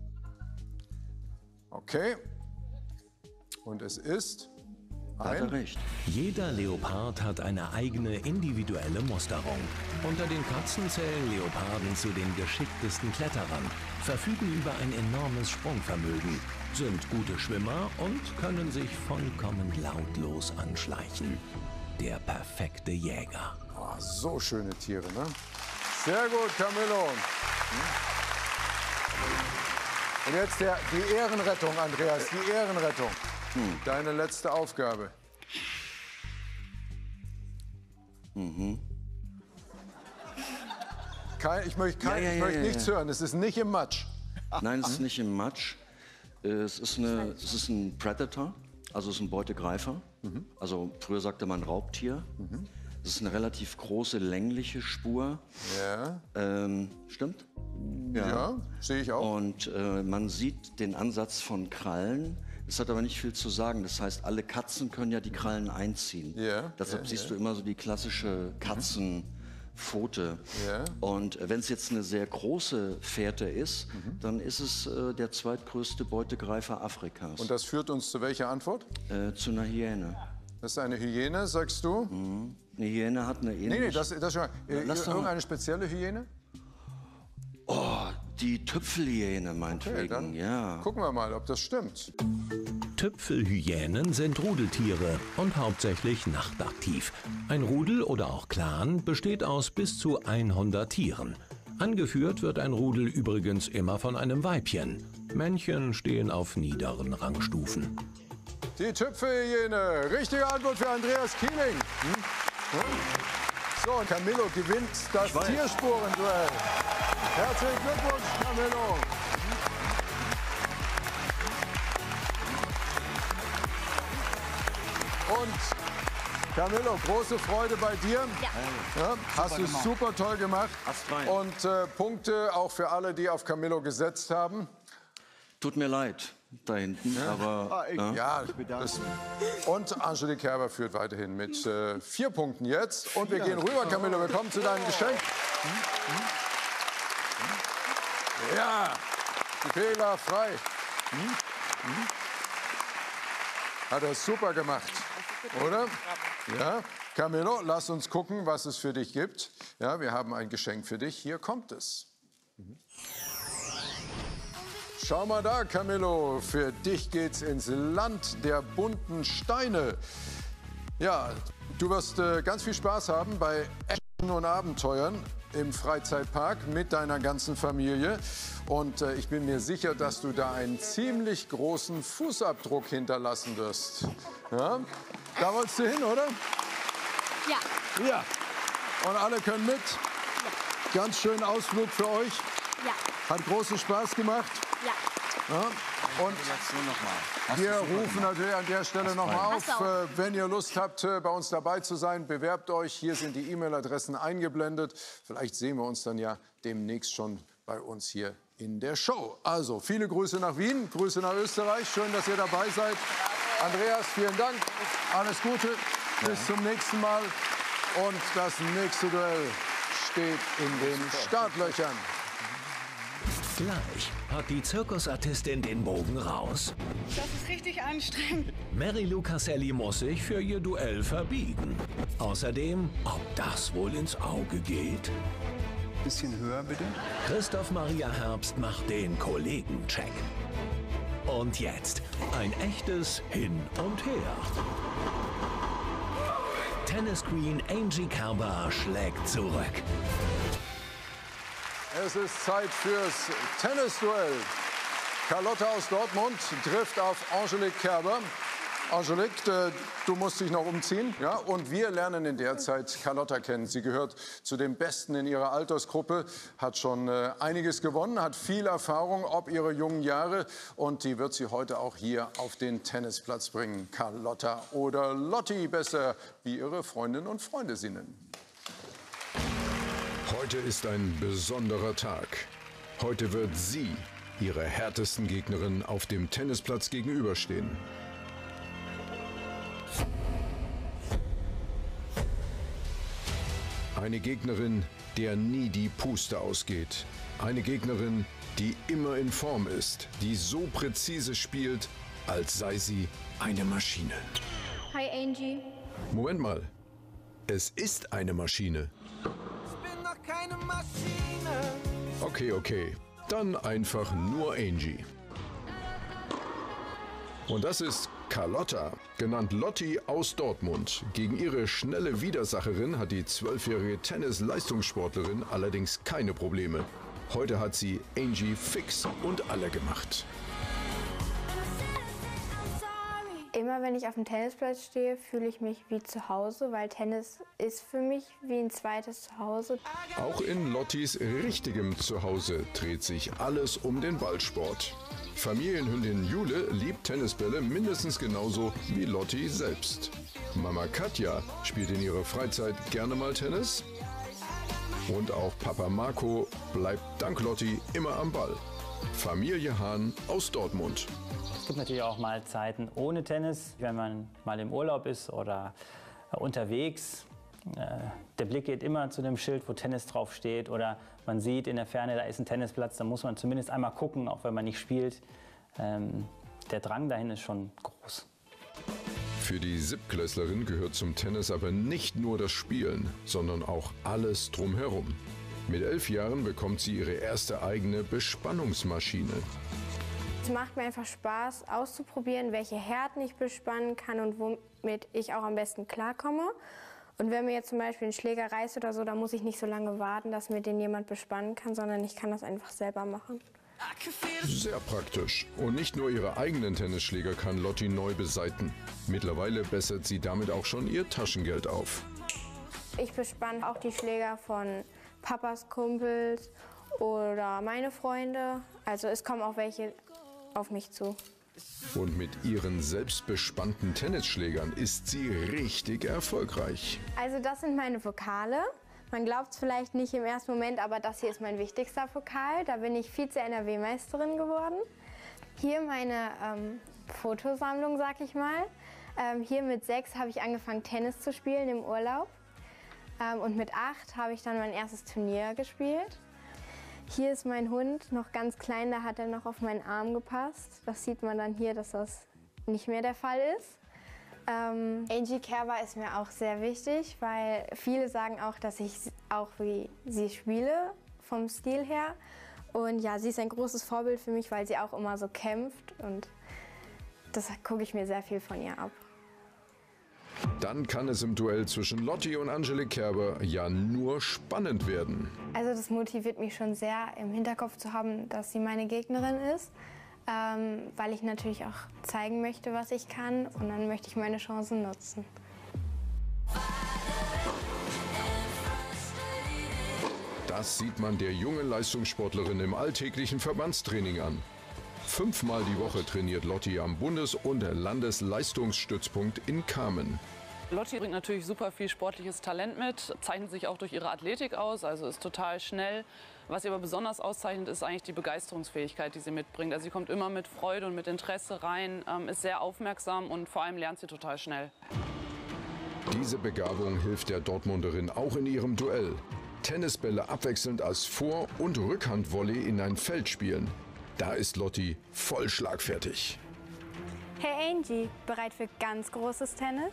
Okay. Und es ist Jeder Leopard hat eine eigene individuelle Musterung. Unter den Katzen zählen Leoparden zu den geschicktesten Kletterern, verfügen über ein enormes Sprungvermögen, sind gute Schwimmer und können sich vollkommen lautlos anschleichen. Der perfekte Jäger. Oh, so schöne Tiere, ne? Sehr gut, Camillo. Und jetzt die Ehrenrettung, Andreas, die Ehrenrettung. Deine letzte Aufgabe. Ich möchte nichts hören, es ist nicht im Matsch. Nein, es ist nicht im Matsch. Es ist ein Predator, also es ist ein Beutegreifer. Also früher sagte man Raubtier. Es ist eine relativ große, längliche Spur. Ja. Stimmt? Ja, sehe ich auch. Und man sieht den Ansatz von Krallen. Das hat aber nicht viel zu sagen. Das heißt, alle Katzen können ja die Krallen einziehen. Ja. Deshalb siehst du immer so die klassische Katzenpfote. Ja. Und wenn es jetzt eine sehr große Fährte ist, dann ist es der zweitgrößte Beutegreifer Afrikas. Und das führt uns zu welcher Antwort? Zu einer Hyäne. Das ist eine Hyäne, sagst du? Eine Hyäne hat eine ähnliche... Nee, das ist schon... Irgendeine spezielle Hyäne? Oh, die Tüpfelhyäne meinetwegen, dann ja. Gucken wir mal, ob das stimmt. Tüpfelhyänen sind Rudeltiere und hauptsächlich nachtaktiv. Ein Rudel oder auch Clan besteht aus bis zu 100 Tieren. Angeführt wird ein Rudel übrigens immer von einem Weibchen. Männchen stehen auf niederen Rangstufen. Die Tüpfelhyäne. Richtige Antwort für Andreas Kieling. So, und Camillo gewinnt das Tierspurenduell. Herzlichen Glückwunsch, Camillo. Und Camillo, große Freude bei dir. Ja, hast du super toll gemacht. Und Punkte auch für alle, die auf Camillo gesetzt haben. Tut mir leid da hinten, aber... Und Angelique Kerber führt weiterhin mit 4 Punkten jetzt. Und wir gehen rüber, Camillo. Wir kommen zu deinem Geschenk. Ja, fehlerfrei. Hat er super gemacht, oder? Ja. Camillo, lass uns gucken, was es für dich gibt. Ja, wir haben ein Geschenk für dich. Hier kommt es. Schau mal da, Camillo. Für dich geht's ins Land der bunten Steine. Ja, du wirst ganz viel Spaß haben bei Action und Abenteuern im Freizeitpark mit deiner ganzen Familie. Und ich bin mir sicher, dass du da einen ziemlich großen Fußabdruck hinterlassen wirst. Ja? Da wolltest du hin, oder? Ja. Ja. Und alle können mit. Ganz schönen Ausflug für euch. Ja. Hat großen Spaß gemacht. Ja. Ja. Und wir rufen natürlich an der Stelle noch mal auf, wenn ihr Lust habt, bei uns dabei zu sein, bewerbt euch. Hier sind die E-Mail-Adressen eingeblendet. Vielleicht sehen wir uns dann ja demnächst schon bei uns hier in der Show. Also, viele Grüße nach Wien, Grüße nach Österreich. Schön, dass ihr dabei seid. Andreas, vielen Dank. Alles Gute. Bis zum nächsten Mal. Und das nächste Duell steht in den Startlöchern. Gleich hat die Zirkusartistin den Bogen raus. Das ist richtig anstrengend. Mary-Lou Casselli muss sich für ihr Duell verbiegen. Außerdem, ob das wohl ins Auge geht? Bisschen höher, bitte. Christoph Maria Herbst macht den Kollegencheck. Und jetzt ein echtes Hin und Her. Tennis-Queen Angie Kerber schlägt zurück. Es ist Zeit fürs Tennisduell. Carlotta aus Dortmund trifft auf Angelique Kerber. Angelique, du musst dich noch umziehen. Ja? Und wir lernen in der Zeit Carlotta kennen. Sie gehört zu den Besten in ihrer Altersgruppe, hat schon einiges gewonnen, hat viel Erfahrung ob ihrer jungen Jahre. Und die wird sie heute auch hier auf den Tennisplatz bringen. Carlotta oder Lotti, besser wie ihre Freundinnen und Freunde sie nennen. Heute ist ein besonderer Tag. Heute wird sie ihrer härtesten Gegnerin auf dem Tennisplatz gegenüberstehen. Eine Gegnerin, der nie die Puste ausgeht. Eine Gegnerin, die immer in Form ist, die so präzise spielt, als sei sie eine Maschine. Hi Angie. Moment mal, es ist eine Maschine. Ich bin doch keine Maschine. Okay, dann einfach nur Angie. Und das ist Carlotta, genannt Lotti aus Dortmund. Gegen ihre schnelle Widersacherin hat die 12-jährige Tennis-Leistungssportlerin allerdings keine Probleme. Heute hat sie Angie fix und alle gemacht. Immer wenn ich auf dem Tennisplatz stehe, fühle ich mich wie zu Hause, weil Tennis ist für mich wie ein zweites Zuhause. Auch in Lottis richtigem Zuhause dreht sich alles um den Ballsport. Familienhündin Jule liebt Tennisbälle mindestens genauso wie Lotti selbst. Mama Katja spielt in ihrer Freizeit gerne mal Tennis. Und auch Papa Marco bleibt dank Lotti immer am Ball. Familie Hahn aus Dortmund. Es gibt natürlich auch mal Zeiten ohne Tennis, wenn man mal im Urlaub ist oder unterwegs. Der Blick geht immer zu dem Schild, wo Tennis drauf steht, oder man sieht in der Ferne, da ist ein Tennisplatz, da muss man zumindest einmal gucken, auch wenn man nicht spielt. Der Drang dahin ist schon groß. Für die Siebtklässlerin gehört zum Tennis aber nicht nur das Spielen, sondern auch alles drumherum. Mit 11 Jahren bekommt sie ihre erste eigene Bespannungsmaschine. Es macht mir einfach Spaß, auszuprobieren, welche Härten ich bespannen kann und womit ich auch am besten klarkomme. Und wenn mir jetzt zum Beispiel ein Schläger reißt oder so, dann muss ich nicht so lange warten, dass mir den jemand bespannen kann, sondern ich kann das einfach selber machen. Sehr praktisch. Und nicht nur ihre eigenen Tennisschläger kann Lotti neu besaiten. Mittlerweile bessert sie damit auch schon ihr Taschengeld auf. Ich bespanne auch die Schläger von Papas Kumpels oder meine Freunde. Also es kommen auch welche auf mich zu. Und mit ihren selbstbespannten Tennisschlägern ist sie richtig erfolgreich. Also das sind meine Pokale. Man glaubt es vielleicht nicht im ersten Moment, aber das hier ist mein wichtigster Pokal. Da bin ich Vize-NRW-Meisterin geworden. Hier meine Fotosammlung, sag ich mal. Hier mit 6 habe ich angefangen, Tennis zu spielen im Urlaub. Und mit 8 habe ich dann mein erstes Turnier gespielt. Hier ist mein Hund, noch ganz klein, da hat er noch auf meinen Arm gepasst. Das sieht man dann hier, dass das nicht mehr der Fall ist. Angie Kerber ist mir auch sehr wichtig, weil viele sagen auch, dass ich auch wie sie spiele, vom Stil her. Und ja, sie ist ein großes Vorbild für mich, weil sie auch immer so kämpft. Und das gucke ich mir sehr viel von ihr ab. Dann kann es im Duell zwischen Lotti und Angelique Kerber ja nur spannend werden. Also das motiviert mich schon sehr, im Hinterkopf zu haben, dass sie meine Gegnerin ist, weil ich natürlich auch zeigen möchte, was ich kann, und dann möchte ich meine Chancen nutzen. Das sieht man der jungen Leistungssportlerin im alltäglichen Verbandstraining an. 5-mal die Woche trainiert Lotti am Bundes- und Landesleistungsstützpunkt in Kamen. Lotti bringt natürlich super viel sportliches Talent mit, zeichnet sich auch durch ihre Athletik aus, also ist total schnell. Was sie aber besonders auszeichnet, ist eigentlich die Begeisterungsfähigkeit, die sie mitbringt. Also sie kommt immer mit Freude und mit Interesse rein, ist sehr aufmerksam und vor allem lernt sie total schnell. Diese Begabung hilft der Dortmunderin auch in ihrem Duell. Tennisbälle abwechselnd als Vor- und Rückhandvolley in ein Feld spielen. Da ist Lotti voll schlagfertig. Hey Angie, bereit für ganz großes Tennis?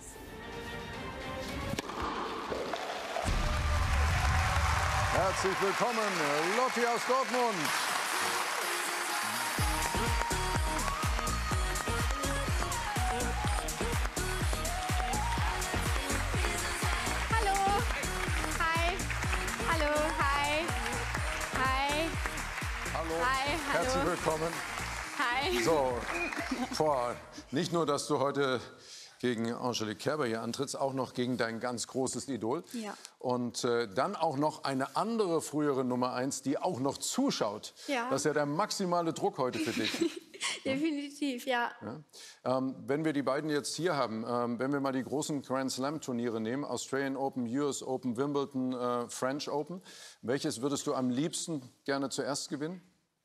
Herzlich willkommen, Lotti aus Dortmund. Hallo. Hi. Hallo. Hi. Hi. Hallo. Hi. Hallo. Herzlich willkommen. Hi. So, nicht nur, dass du heute gegen Angelique Kerber hier antrittst, auch noch gegen dein ganz großes Idol. Ja. Und dann auch noch eine andere frühere Nummer 1, die auch noch zuschaut. Ja. Das ist ja der maximale Druck heute für dich. Definitiv, ja. Ja. Wenn wir die beiden jetzt hier haben, wenn wir mal die großen Grand Slam Turniere nehmen, Australian Open, US Open, Wimbledon, French Open, welches würdest du am liebsten gerne zuerst gewinnen?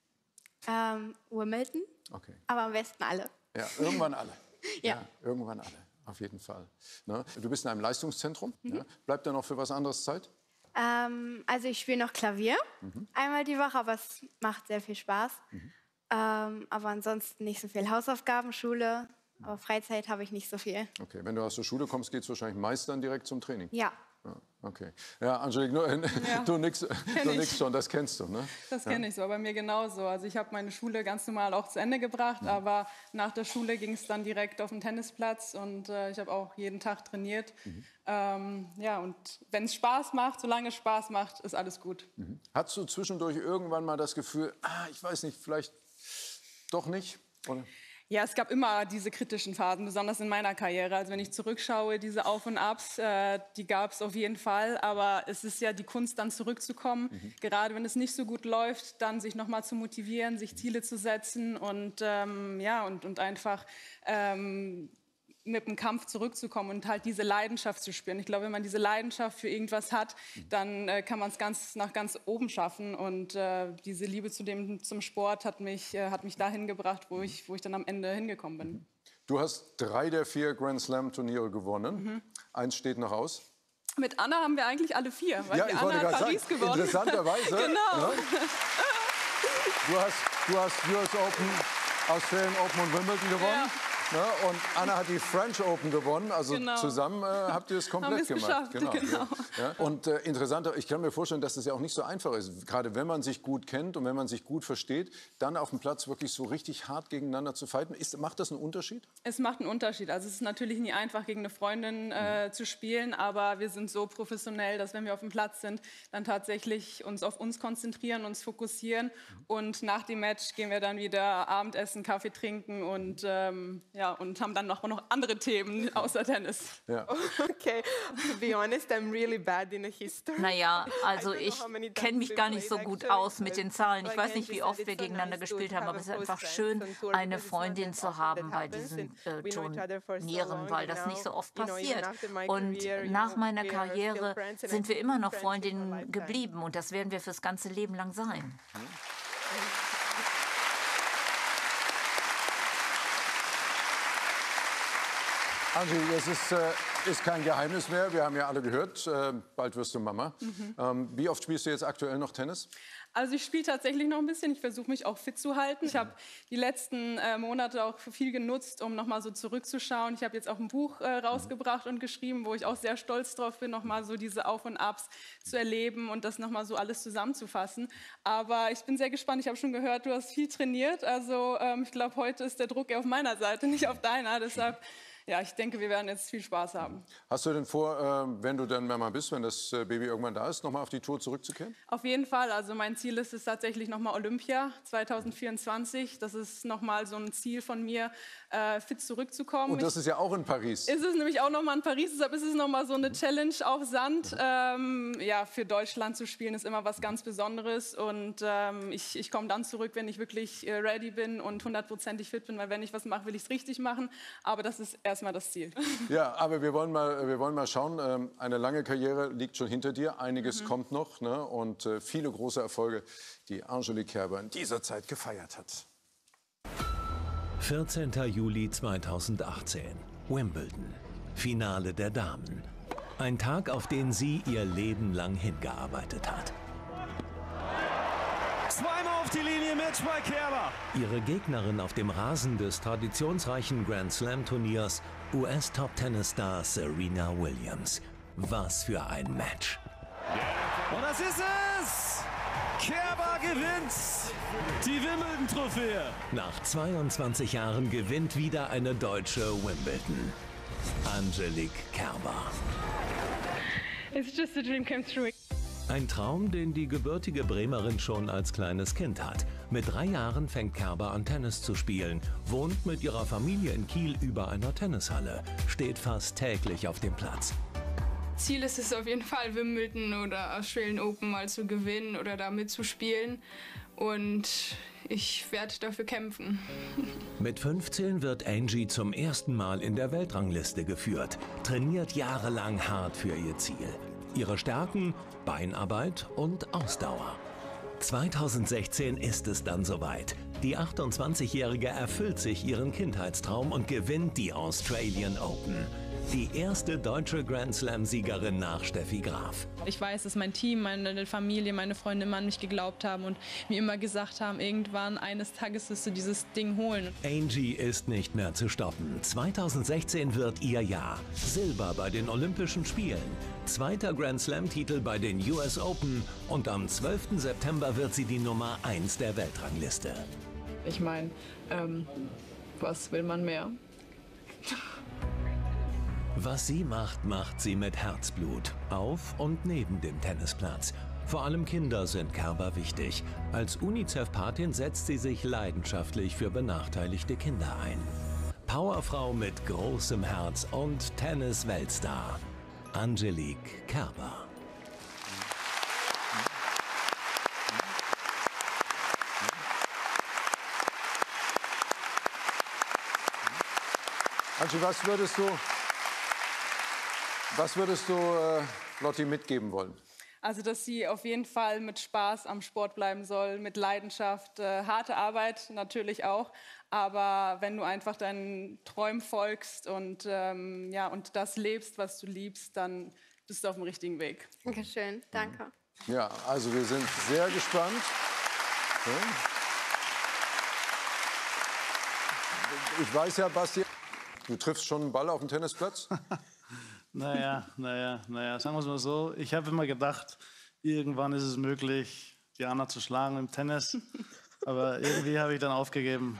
Wimbledon, Okay. aber am besten alle. Ja, irgendwann alle. Ja. Irgendwann alle, auf jeden Fall. Ne? Du bist in einem Leistungszentrum. Ja? Bleibt da noch für was anderes Zeit? Also ich spiele noch Klavier, einmal die Woche, aber es macht sehr viel Spaß. Aber ansonsten nicht so viel Hausaufgaben, Schule, aber Freizeit habe ich nicht so viel. Okay, wenn du aus der Schule kommst, geht es wahrscheinlich meist dann direkt zum Training. Ja. Ja, okay. Ja, Angelique, du nix schon, das kennst du, ne? Das kenne ich so, bei mir genauso. Also ich habe meine Schule ganz normal auch zu Ende gebracht, aber nach der Schule ging es dann direkt auf den Tennisplatz und ich habe auch jeden Tag trainiert. Ja, und wenn es Spaß macht, solange es Spaß macht, ist alles gut. Hattest du zwischendurch irgendwann mal das Gefühl, ich weiß nicht, vielleicht doch nicht? Oder? Ja, es gab immer diese kritischen Phasen, besonders in meiner Karriere. Also wenn ich zurückschaue, diese Auf und Abs, die gab es auf jeden Fall. Aber es ist ja die Kunst, dann zurückzukommen. Gerade wenn es nicht so gut läuft, dann sich nochmal zu motivieren, sich Ziele zu setzen und, ja, und einfach mit dem Kampf zurückzukommen und halt diese Leidenschaft zu spüren. Ich glaube, wenn man diese Leidenschaft für irgendwas hat, dann kann man es nach ganz oben schaffen. Und diese Liebe zum Sport hat mich dahin gebracht, wo ich dann am Ende hingekommen bin. Du hast 3 der 4 Grand Slam Turniere gewonnen. Eins steht noch aus. Mit Anna haben wir eigentlich alle 4, weil ja, die ich Anna hat Paris sagen, gewonnen. Interessanterweise. Genau. Ne? Du hast US Open, Australian Open und Wimbledon gewonnen. Ja. Ne? Und Anna hat die French Open gewonnen. Also zusammen habt ihr es komplett gemacht. Genau. Ja. Und interessanter, ich kann mir vorstellen, dass das ja auch nicht so einfach ist. Gerade wenn man sich gut kennt und wenn man sich gut versteht, dann auf dem Platz wirklich so richtig hart gegeneinander zu fighten. Macht das einen Unterschied? Es macht einen Unterschied. Also es ist natürlich nie einfach, gegen eine Freundin zu spielen, aber wir sind so professionell, dass wenn wir auf dem Platz sind, dann tatsächlich uns auf uns konzentrieren, uns fokussieren und nach dem Match gehen wir dann wieder Abendessen, Kaffee trinken und ja, und haben dann noch andere Themen außer Tennis. Ja. Okay, to be honest, I'm really bad in history. Naja, also ich kenne mich gar nicht so gut aus mit den Zahlen. Ich weiß nicht, wie oft wir gegeneinander gespielt haben, aber es ist einfach schön, eine Freundin zu haben bei diesen Turnieren, weil das nicht so oft passiert. Und nach meiner Karriere sind wir immer noch Freundinnen geblieben und das werden wir fürs ganze Leben lang sein. Angie, das ist kein Geheimnis mehr. Wir haben ja alle gehört, bald wirst du Mama. Wie oft spielst du jetzt aktuell noch Tennis? Also ich spiele tatsächlich noch ein bisschen. Ich versuche mich auch fit zu halten. Ich habe die letzten Monate auch viel genutzt, um noch mal so zurückzuschauen. Ich habe jetzt auch ein Buch rausgebracht und geschrieben, wo ich auch sehr stolz drauf bin, noch mal so diese Auf und Abs zu erleben und das noch mal so alles zusammenzufassen. Aber ich bin sehr gespannt. Ich habe schon gehört, du hast viel trainiert. Also ich glaube, heute ist der Druck eher auf meiner Seite, nicht auf deiner. Deshalb ja, ich denke, wir werden jetzt viel Spaß haben. Hast du denn vor, wenn du dann Mama bist, wenn das Baby irgendwann da ist, nochmal auf die Tour zurückzukehren? Auf jeden Fall. Also mein Ziel ist es tatsächlich nochmal Olympia 2024. Das ist nochmal so ein Ziel von mir, fit zurückzukommen. Und das ist ja auch in Paris. Ist es nämlich auch nochmal in Paris. Deshalb ist es nochmal so eine Challenge auf Sand. Ja, für Deutschland zu spielen ist immer was ganz Besonderes. Und ich komme dann zurück, wenn ich wirklich ready bin und 100%ig fit bin. Weil wenn ich was mache, will ich es richtig machen. Aber das ist erstmal das Ziel. Ja, aber wir wollen mal schauen. Eine lange Karriere liegt schon hinter dir. Einiges kommt noch. Ne? Und viele große Erfolge, die Angelique Kerber in dieser Zeit gefeiert hat. 14. Juli 2018. Wimbledon. Finale der Damen. Ein Tag, auf den sie ihr Leben lang hingearbeitet hat. Zweimal auf die Linie mit bei Kerber. Ihre Gegnerin auf dem Rasen des traditionsreichen Grand Slam Turniers, US-Top-Tennis-Star Serena Williams. Was für ein Match. Und das ist es! Kerber gewinnt die Wimbledon-Trophäe. Nach 22 Jahren gewinnt wieder eine Deutsche Wimbledon. Angelique Kerber. It's just a dream come true. Ein Traum, den die gebürtige Bremerin schon als kleines Kind hat. Mit 3 Jahren fängt Kerber an, Tennis zu spielen, wohnt mit ihrer Familie in Kiel über einer Tennishalle, steht fast täglich auf dem Platz. Ziel ist es auf jeden Fall, Wimbledon oder Australian Open mal zu gewinnen oder da mitzuspielen. Und ich werde dafür kämpfen. Mit 15 wird Angie zum ersten Mal in der Weltrangliste geführt, trainiert jahrelang hart für ihr Ziel. Ihre Stärken, Beinarbeit und Ausdauer. 2016 ist es dann soweit. Die 28-Jährige erfüllt sich ihren Kindheitstraum und gewinnt die Australian Open. Die erste deutsche Grand Slam-Siegerin nach Steffi Graf. Ich weiß, dass mein Team, meine Familie, meine Freunde immer an mich geglaubt haben und mir immer gesagt haben, irgendwann eines Tages wirst du dieses Ding holen. Angie ist nicht mehr zu stoppen. 2016 wird ihr Jahr. Silber bei den Olympischen Spielen, 2. Grand Slam-Titel bei den US Open und am 12. September wird sie die Nummer 1 der Weltrangliste. Ich meine, was will man mehr? Was sie macht, macht sie mit Herzblut. Auf und neben dem Tennisplatz. Vor allem Kinder sind Kerber wichtig. Als UNICEF-Patin setzt sie sich leidenschaftlich für benachteiligte Kinder ein. Powerfrau mit großem Herz und Tennis-Weltstar. Angelique Kerber. Angie, was würdest du Lotti mitgeben wollen? Also, dass sie auf jeden Fall mit Spaß am Sport bleiben soll, mit Leidenschaft, harte Arbeit natürlich auch. Aber wenn du einfach deinen Träumen folgst und, ja, und das lebst, was du liebst, dann bist du auf dem richtigen Weg. Dankeschön, danke. Ja, also wir sind sehr gespannt. Ich weiß ja, Basti, du triffst schon einen Ball auf dem Tennisplatz? Naja, sagen wir es mal so. Ich habe immer gedacht, irgendwann ist es möglich, Diana zu schlagen im Tennis. Aber irgendwie habe ich dann aufgegeben.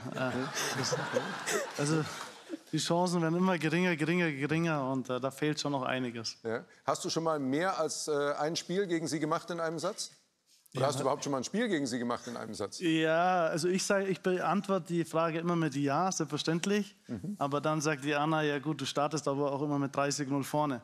Also die Chancen werden immer geringer und da fehlt schon noch einiges. Ja. Hast du schon mal mehr als ein Spiel gegen sie gemacht in einem Satz? Oder hast du überhaupt schon mal ein Spiel gegen sie gemacht in einem Satz? Ja, also ich beantworte die Frage immer mit Ja, selbstverständlich. Aber dann sagt Diana, ja gut, du startest aber auch immer mit 30-0 vorne.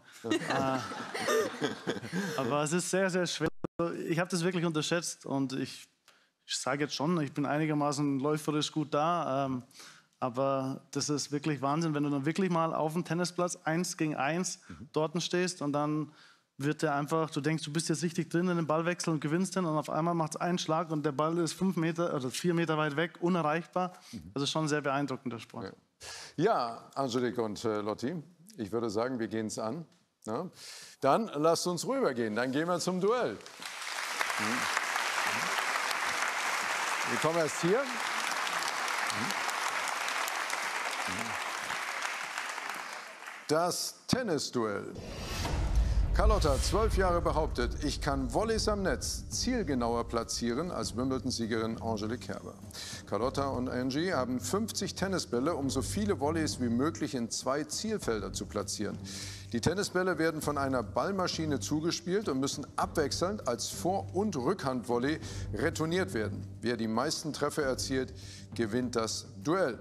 Aber es ist sehr, sehr schwer. Ich habe das wirklich unterschätzt und ich sage jetzt schon, ich bin einigermaßen läuferisch gut da. Aber das ist wirklich Wahnsinn, wenn du dann wirklich mal auf dem Tennisplatz 1 gegen 1 dort stehst und dann wird der einfach, du denkst, du bist jetzt richtig drin in den Ballwechsel und gewinnst den und auf einmal macht es einen Schlag und der Ball ist 5 Meter oder 4 Meter weit weg, unerreichbar. Das ist schon sehr beeindruckend, der Sport. Ja, Angelique und Lotti, ich würde sagen, wir gehen es an. Ja? Dann lasst uns rübergehen, dann gehen wir zum Duell. Wir kommen erst hier. Das Tennisduell. Carlotta, 12 Jahre, behauptet, ich kann Volleys am Netz zielgenauer platzieren als Wimbledon-Siegerin Angelique Kerber. Carlotta und Angie haben 50 Tennisbälle, um so viele Volleys wie möglich in 2 Zielfelder zu platzieren. Die Tennisbälle werden von einer Ballmaschine zugespielt und müssen abwechselnd als Vor- und Rückhandvolley retourniert werden. Wer die meisten Treffer erzielt, gewinnt das Duell.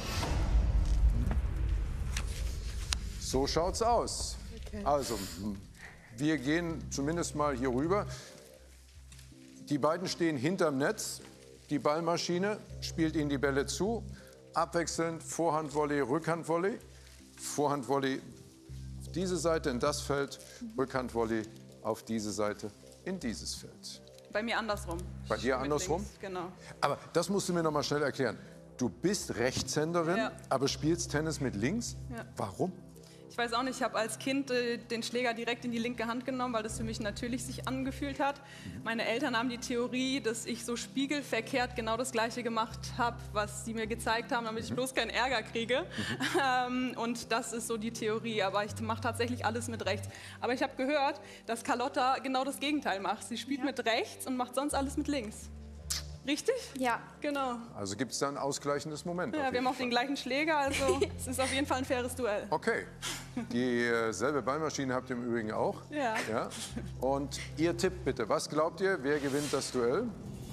So schaut's aus. Okay. Also, wir gehen zumindest mal hier rüber. Die beiden stehen hinterm Netz. Die Ballmaschine spielt ihnen die Bälle zu. Abwechselnd Vorhandvolley, Rückhandvolley. Vorhandvolley auf diese Seite in das Feld. Rückhandvolley auf diese Seite in dieses Feld. Bei mir andersrum. Bei dir andersrum? Links, genau. Aber das musst du mir noch mal schnell erklären. Du bist Rechtshänderin, aber spielst Tennis mit links. Ja. Warum? Ich weiß auch nicht, ich habe als Kind den Schläger direkt in die linke Hand genommen, weil das für mich natürlich sich angefühlt hat. Meine Eltern haben die Theorie, dass ich so spiegelverkehrt genau das Gleiche gemacht habe, was sie mir gezeigt haben, damit ich bloß keinen Ärger kriege. Und das ist so die Theorie, aber ich mache tatsächlich alles mit rechts. Aber ich habe gehört, dass Carlotta genau das Gegenteil macht. Sie spielt mit rechts und macht sonst alles mit links. Richtig? Ja. Genau. Also gibt es da ein ausgleichendes Moment? Ja, wir haben auch den gleichen Schläger, also es ist auf jeden Fall ein faires Duell. Okay. Dieselbe Ballmaschine habt ihr im Übrigen auch. Ja. Und Ihr Tipp bitte. Was glaubt ihr, wer gewinnt das Duell?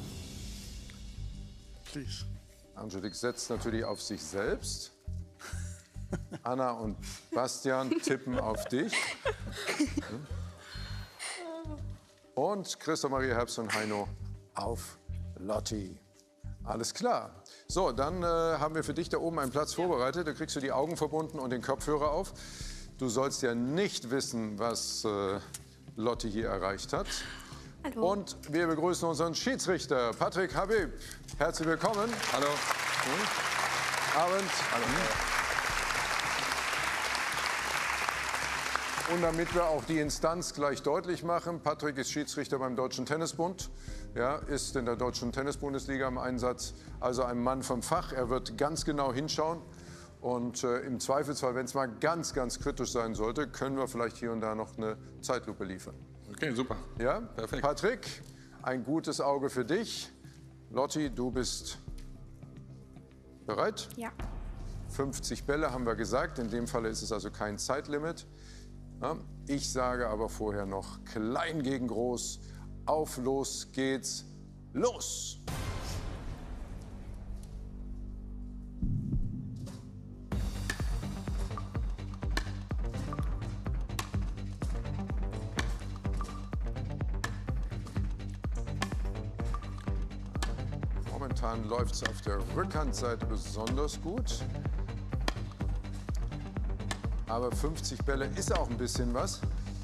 Please. Angelique setzt natürlich auf sich selbst. Anna und Bastian tippen auf dich. Und Christoph Maria Herbst und Heino auf Lotti. Alles klar. So, dann haben wir für dich da oben einen Platz vorbereitet. Da kriegst du die Augen verbunden und den Kopfhörer auf. Du sollst ja nicht wissen, was Lotti hier erreicht hat. Hallo. Und wir begrüßen unseren Schiedsrichter, Patrick Habib. Herzlich willkommen. Hallo. Abend. Hallo. Und damit wir auch die Instanz gleich deutlich machen, Patrick ist Schiedsrichter beim Deutschen Tennisbund, ja, ist in der Deutschen Tennisbundesliga im Einsatz, also ein Mann vom Fach. Er wird ganz genau hinschauen und im Zweifelsfall, wenn es mal ganz, ganz kritisch sein sollte, können wir vielleicht hier und da noch eine Zeitlupe liefern. Okay, super. Ja, perfekt. Patrick, ein gutes Auge für dich. Lotti, du bist bereit? Ja. 50 Bälle haben wir gesagt, in dem Fall ist es also kein Zeitlimit. Ja, ich sage aber vorher noch klein gegen groß. Auf, los geht's, los! Momentan läuft es auf der Rückhandseite besonders gut. Aber 50 Bälle ist auch ein bisschen was.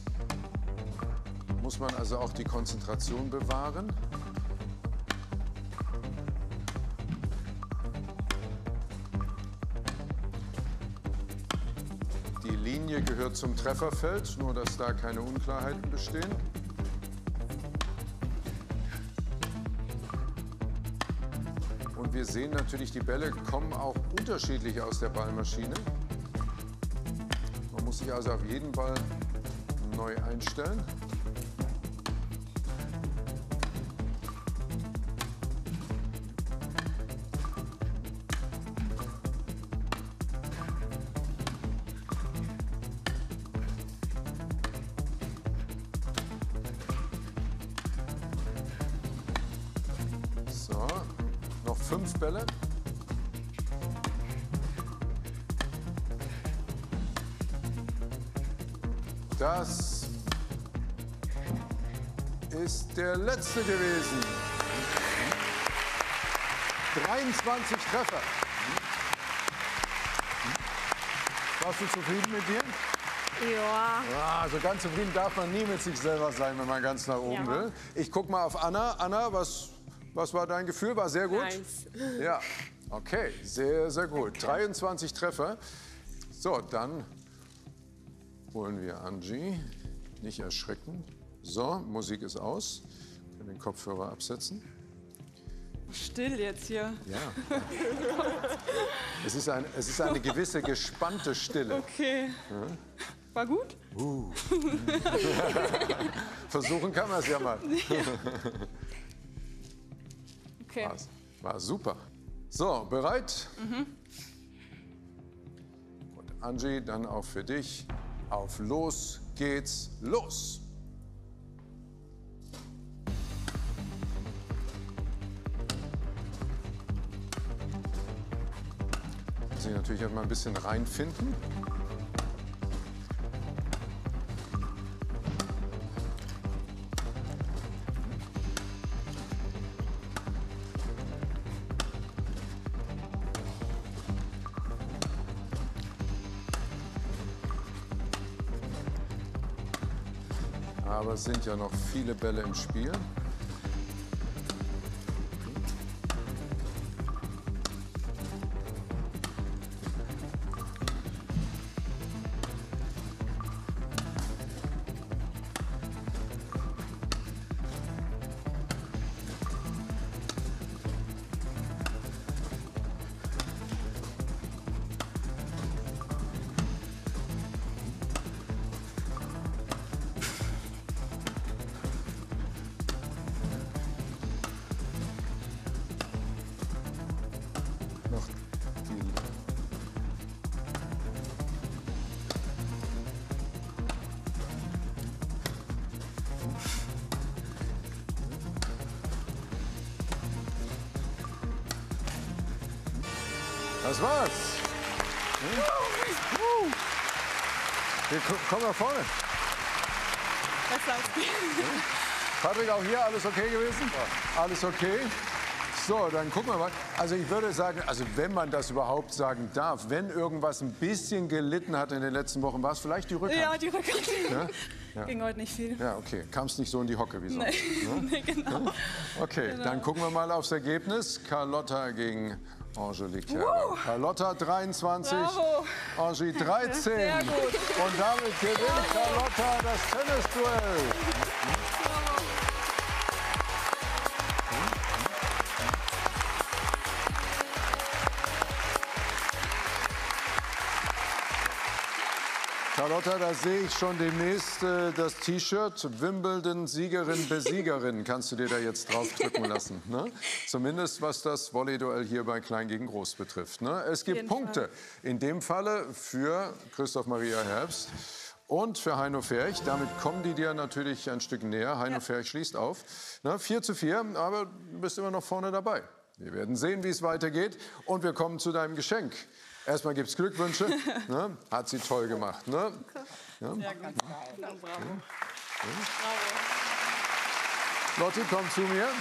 Muss man also auch die Konzentration bewahren. Die Linie gehört zum Trefferfeld, nur dass da keine Unklarheiten bestehen. Und wir sehen natürlich, die Bälle kommen auch unterschiedlich aus der Ballmaschine. Man muss sich also auf jeden Ball neu einstellen. So, noch 5 Bälle. Das ist der letzte gewesen. 23 Treffer. Warst du zufrieden mit dir? Ja. Ja, so ganz zufrieden darf man nie mit sich selber sein, wenn man ganz nach oben will. Ich guck mal auf Anna. Anna, was war dein Gefühl? War sehr gut? 1. Ja, okay, sehr, sehr gut. 23 Treffer. So, dann holen wir Angie. Nicht erschrecken. So, Musik ist aus. Wir können den Kopfhörer absetzen. Still jetzt hier. Ja. Es ist eine gewisse gespannte Stille. Okay. Ja. War gut? Versuchen kann man es ja mal. Okay. War super. So, bereit? Mhm. Und Angie, dann auch für dich. Auf los geht's, los! Muss ich natürlich mal ein bisschen reinfinden. Aber es sind ja noch viele Bälle im Spiel. Das war's. Komm nach vorne. Patrick, auch hier alles okay gewesen? Alles okay? So, dann gucken wir mal. Also ich würde sagen, also wenn man das überhaupt sagen darf, wenn irgendwas ein bisschen gelitten hat in den letzten Wochen, war es vielleicht die Rückhand? Ja, die Rückhand. Ja? Ja. Ging heute nicht viel. Ja, okay. Kam es nicht so in die Hocke wie sonst? Nee, nee, genau. Okay, Genau. dann gucken wir mal aufs Ergebnis. Carlotta gegen Angelique Kerber. Carlotta 23, Bravo. Angie 13. Sehr gut. Und damit gewinnt Carlotta das Tennisduell. Carlotta, da sehe ich schon demnächst das T-Shirt. Wimbledon-Siegerin, Besiegerin kannst du dir da jetzt drauf drücken lassen. Ne? Zumindest was das Volleyduell hier bei Klein gegen Groß betrifft. Ne? Es gibt Punkte. In dem Falle für Christoph Maria Herbst und für Heino Ferch. Damit kommen die dir natürlich ein Stück näher. Heino Ferch schließt auf. Ne? 4:4, aber du bist immer noch vorne dabei. Wir werden sehen, wie es weitergeht. Und wir kommen zu deinem Geschenk. Erstmal gibt es Glückwünsche. Ne? Hat sie toll gemacht. Ne? Ja. Ja, ganz geil. Bravo. Lotti, komm zu mir.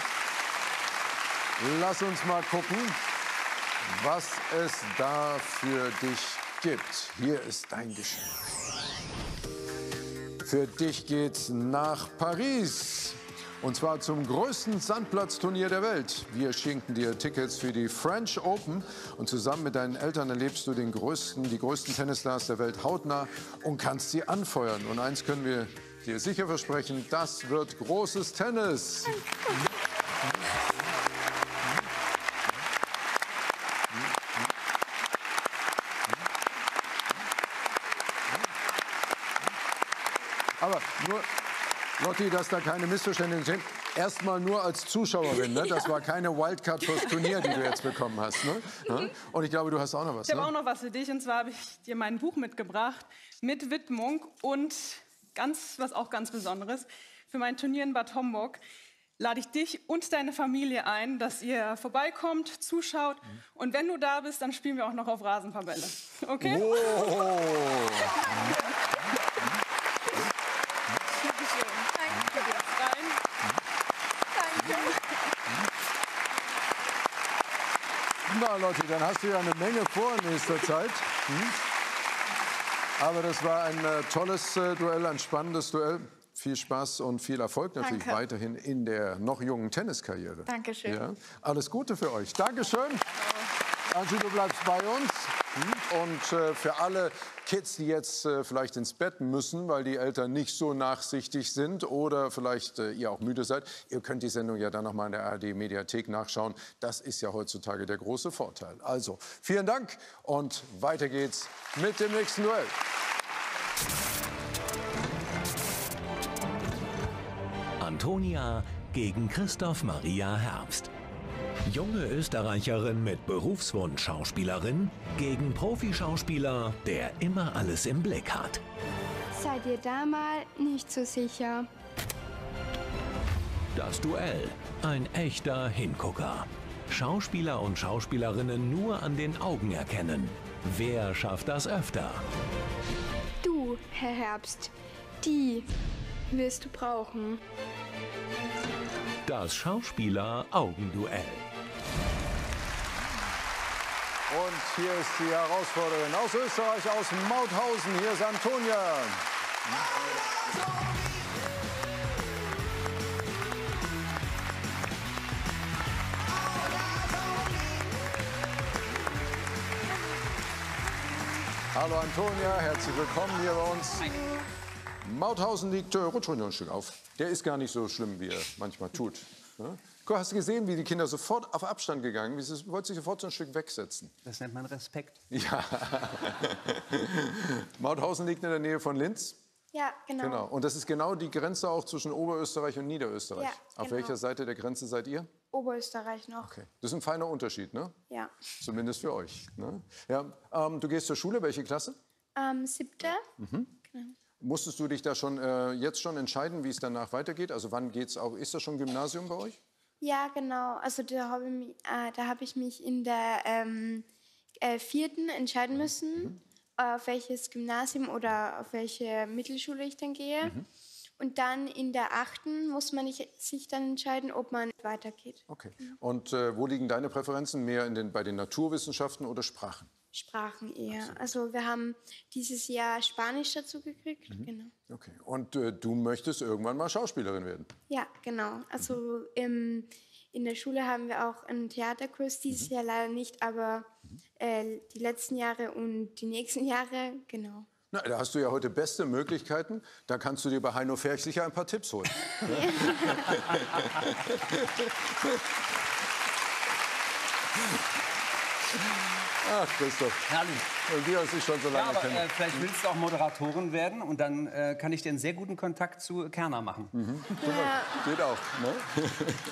Lass uns mal gucken, was es da für dich gibt. Hier ist dein Geschenk. Für dich geht's nach Paris. Und zwar zum größten Sandplatzturnier der Welt. Wir schenken dir Tickets für die French Open. Und zusammen mit deinen Eltern erlebst du die größten Tennisstars der Welt hautnah und kannst sie anfeuern. Und eins können wir dir sicher versprechen, das wird großes Tennis. Aber nur, Lotti, dass da keine Missverständnisse sind. Erstmal nur als Zuschauerin, ne? Das war keine Wildcard fürs Turnier, die du jetzt bekommen hast. Ne? Ja? Und ich glaube, du hast auch noch was. Ich habe auch noch was für dich. Und zwar habe ich dir mein Buch mitgebracht mit Widmung und was auch ganz Besonderes. Für mein Turnier in Bad Homburg lade ich dich und deine Familie ein, dass ihr vorbeikommt, zuschaut. Und wenn du da bist, dann spielen wir auch noch auf Rasenverbälle. Okay? Oh. Na, Lotti, dann hast du ja eine Menge vor in nächster Zeit. Aber das war ein tolles Duell, ein spannendes Duell. Viel Spaß und viel Erfolg natürlich weiterhin in der noch jungen Tenniskarriere. Dankeschön. Ja, alles Gute für euch. Dankeschön. Angie, du bleibst bei uns. Und für alle Kids, die jetzt vielleicht ins Bett müssen, weil die Eltern nicht so nachsichtig sind oder vielleicht ihr auch müde seid, ihr könnt die Sendung ja dann noch mal in der ARD-Mediathek nachschauen. Das ist ja heutzutage der große Vorteil. Also, vielen Dank und weiter geht's mit dem nächsten Duell. Antonia gegen Christoph Maria Herbst. Junge Österreicherin mit Berufswunsch Schauspielerin gegen Profischauspieler, der immer alles im Blick hat. Seid ihr da mal nicht so sicher? Das Duell, ein echter Hingucker. Schauspieler und Schauspielerinnen nur an den Augen erkennen. Wer schafft das öfter? Du, Herr Herbst, die wirst du brauchen. Das Schauspieler-Augenduell. Und hier ist die Herausforderin aus Österreich, aus Mauthausen. Hier ist Antonia. Hallo Antonia, herzlich willkommen hier bei uns. Mauthausen liegt, rutsch ruhig noch ein Stück auf. Der ist gar nicht so schlimm, wie er manchmal tut. Ja? Hast du gesehen, wie die Kinder sofort auf Abstand gegangen sind? Sie wollten sich sofort so ein Stück wegsetzen. Das nennt man Respekt. Ja. Mauthausen liegt in der Nähe von Linz. Ja, genau. Und das ist genau die Grenze auch zwischen Oberösterreich und Niederösterreich. Ja, Auf genau. welcher Seite der Grenze seid ihr? Oberösterreich noch. Okay. Das ist ein feiner Unterschied, ne? Ja. Zumindest für euch. Ne? Ja, du gehst zur Schule, welche Klasse? 7. Mhm. Genau. Musstest du dich da schon jetzt schon entscheiden, wie es danach weitergeht? Also wann geht's auch? Ist das schon Gymnasium bei euch? Ja, genau. Also da habe ich mich in der 4. entscheiden müssen, auf welches Gymnasium oder auf welche Mittelschule ich dann gehe. Und dann in der 8. muss man sich dann entscheiden, ob man weitergeht. Okay. Und wo liegen deine Präferenzen? Mehr bei den Naturwissenschaften oder Sprachen? Sprachen eher. Also wir haben dieses Jahr Spanisch dazu gekriegt. Genau. Okay. Und du möchtest irgendwann mal Schauspielerin werden? Ja, genau. Also in der Schule haben wir auch einen Theaterkurs, dieses Jahr leider nicht, aber die letzten Jahre und die nächsten Jahre, genau. Na, da hast du ja heute beste Möglichkeiten. Da kannst du dir bei Heino Ferch sicher ein paar Tipps holen. Ach, Christoph. Herrlich. Und wir uns nicht schon so lange kennen. Vielleicht willst du auch Moderatorin werden und dann kann ich dir einen sehr guten Kontakt zu Kerner machen. Geht auch. Ne?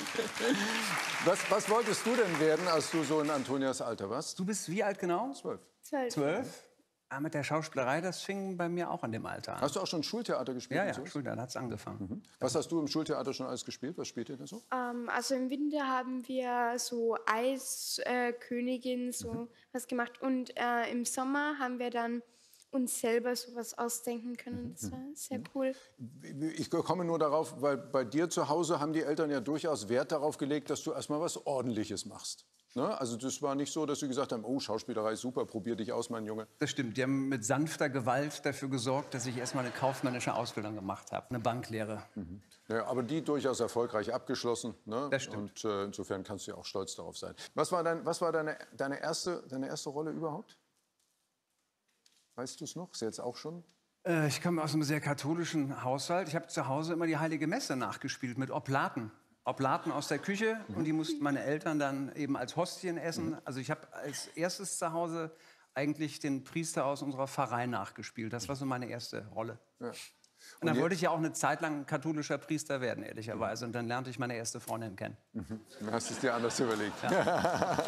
Was wolltest du denn werden, als du so in Antonias Alter warst? Du bist wie alt genau? 12. 12? Ah, mit der Schauspielerei, das fing bei mir auch an dem Alter an. Hast du auch schon Schultheater gespielt? Ja, Schultheater hat es angefangen. Was hast du im Schultheater schon alles gespielt? Was spielt ihr da so? Also im Winter haben wir so Eiskönigin, was gemacht. Und im Sommer haben wir dann uns selber sowas ausdenken können. Das war sehr cool. Ich komme nur darauf, weil bei dir zu Hause haben die Eltern ja durchaus Wert darauf gelegt, dass du erstmal was Ordentliches machst. Ne? Also das war nicht so, dass sie gesagt haben, oh, Schauspielerei ist super, probier dich aus, mein Junge. Das stimmt. Die haben mit sanfter Gewalt dafür gesorgt, dass ich erstmal eine kaufmännische Ausbildung gemacht habe, eine Banklehre. Ja, aber die durchaus erfolgreich abgeschlossen. Ne? Das stimmt. Und insofern kannst du ja auch stolz darauf sein. Was war deine erste Rolle überhaupt? Weißt du es noch? Ist jetzt auch schon? Ich komme aus einem sehr katholischen Haushalt. Ich habe zu Hause immer die Heilige Messe nachgespielt mit Oblaten. Oblaten aus der Küche und die mussten meine Eltern dann eben als Hostien essen. Also ich habe als erstes zu Hause eigentlich den Priester aus unserer Pfarrei nachgespielt. Das war so meine erste Rolle. Ja. Und dann wollte ich ja auch eine Zeit lang katholischer Priester werden, ehrlicherweise. Und dann lernte ich meine erste Freundin kennen. Dann hast du es dir anders überlegt. Ja.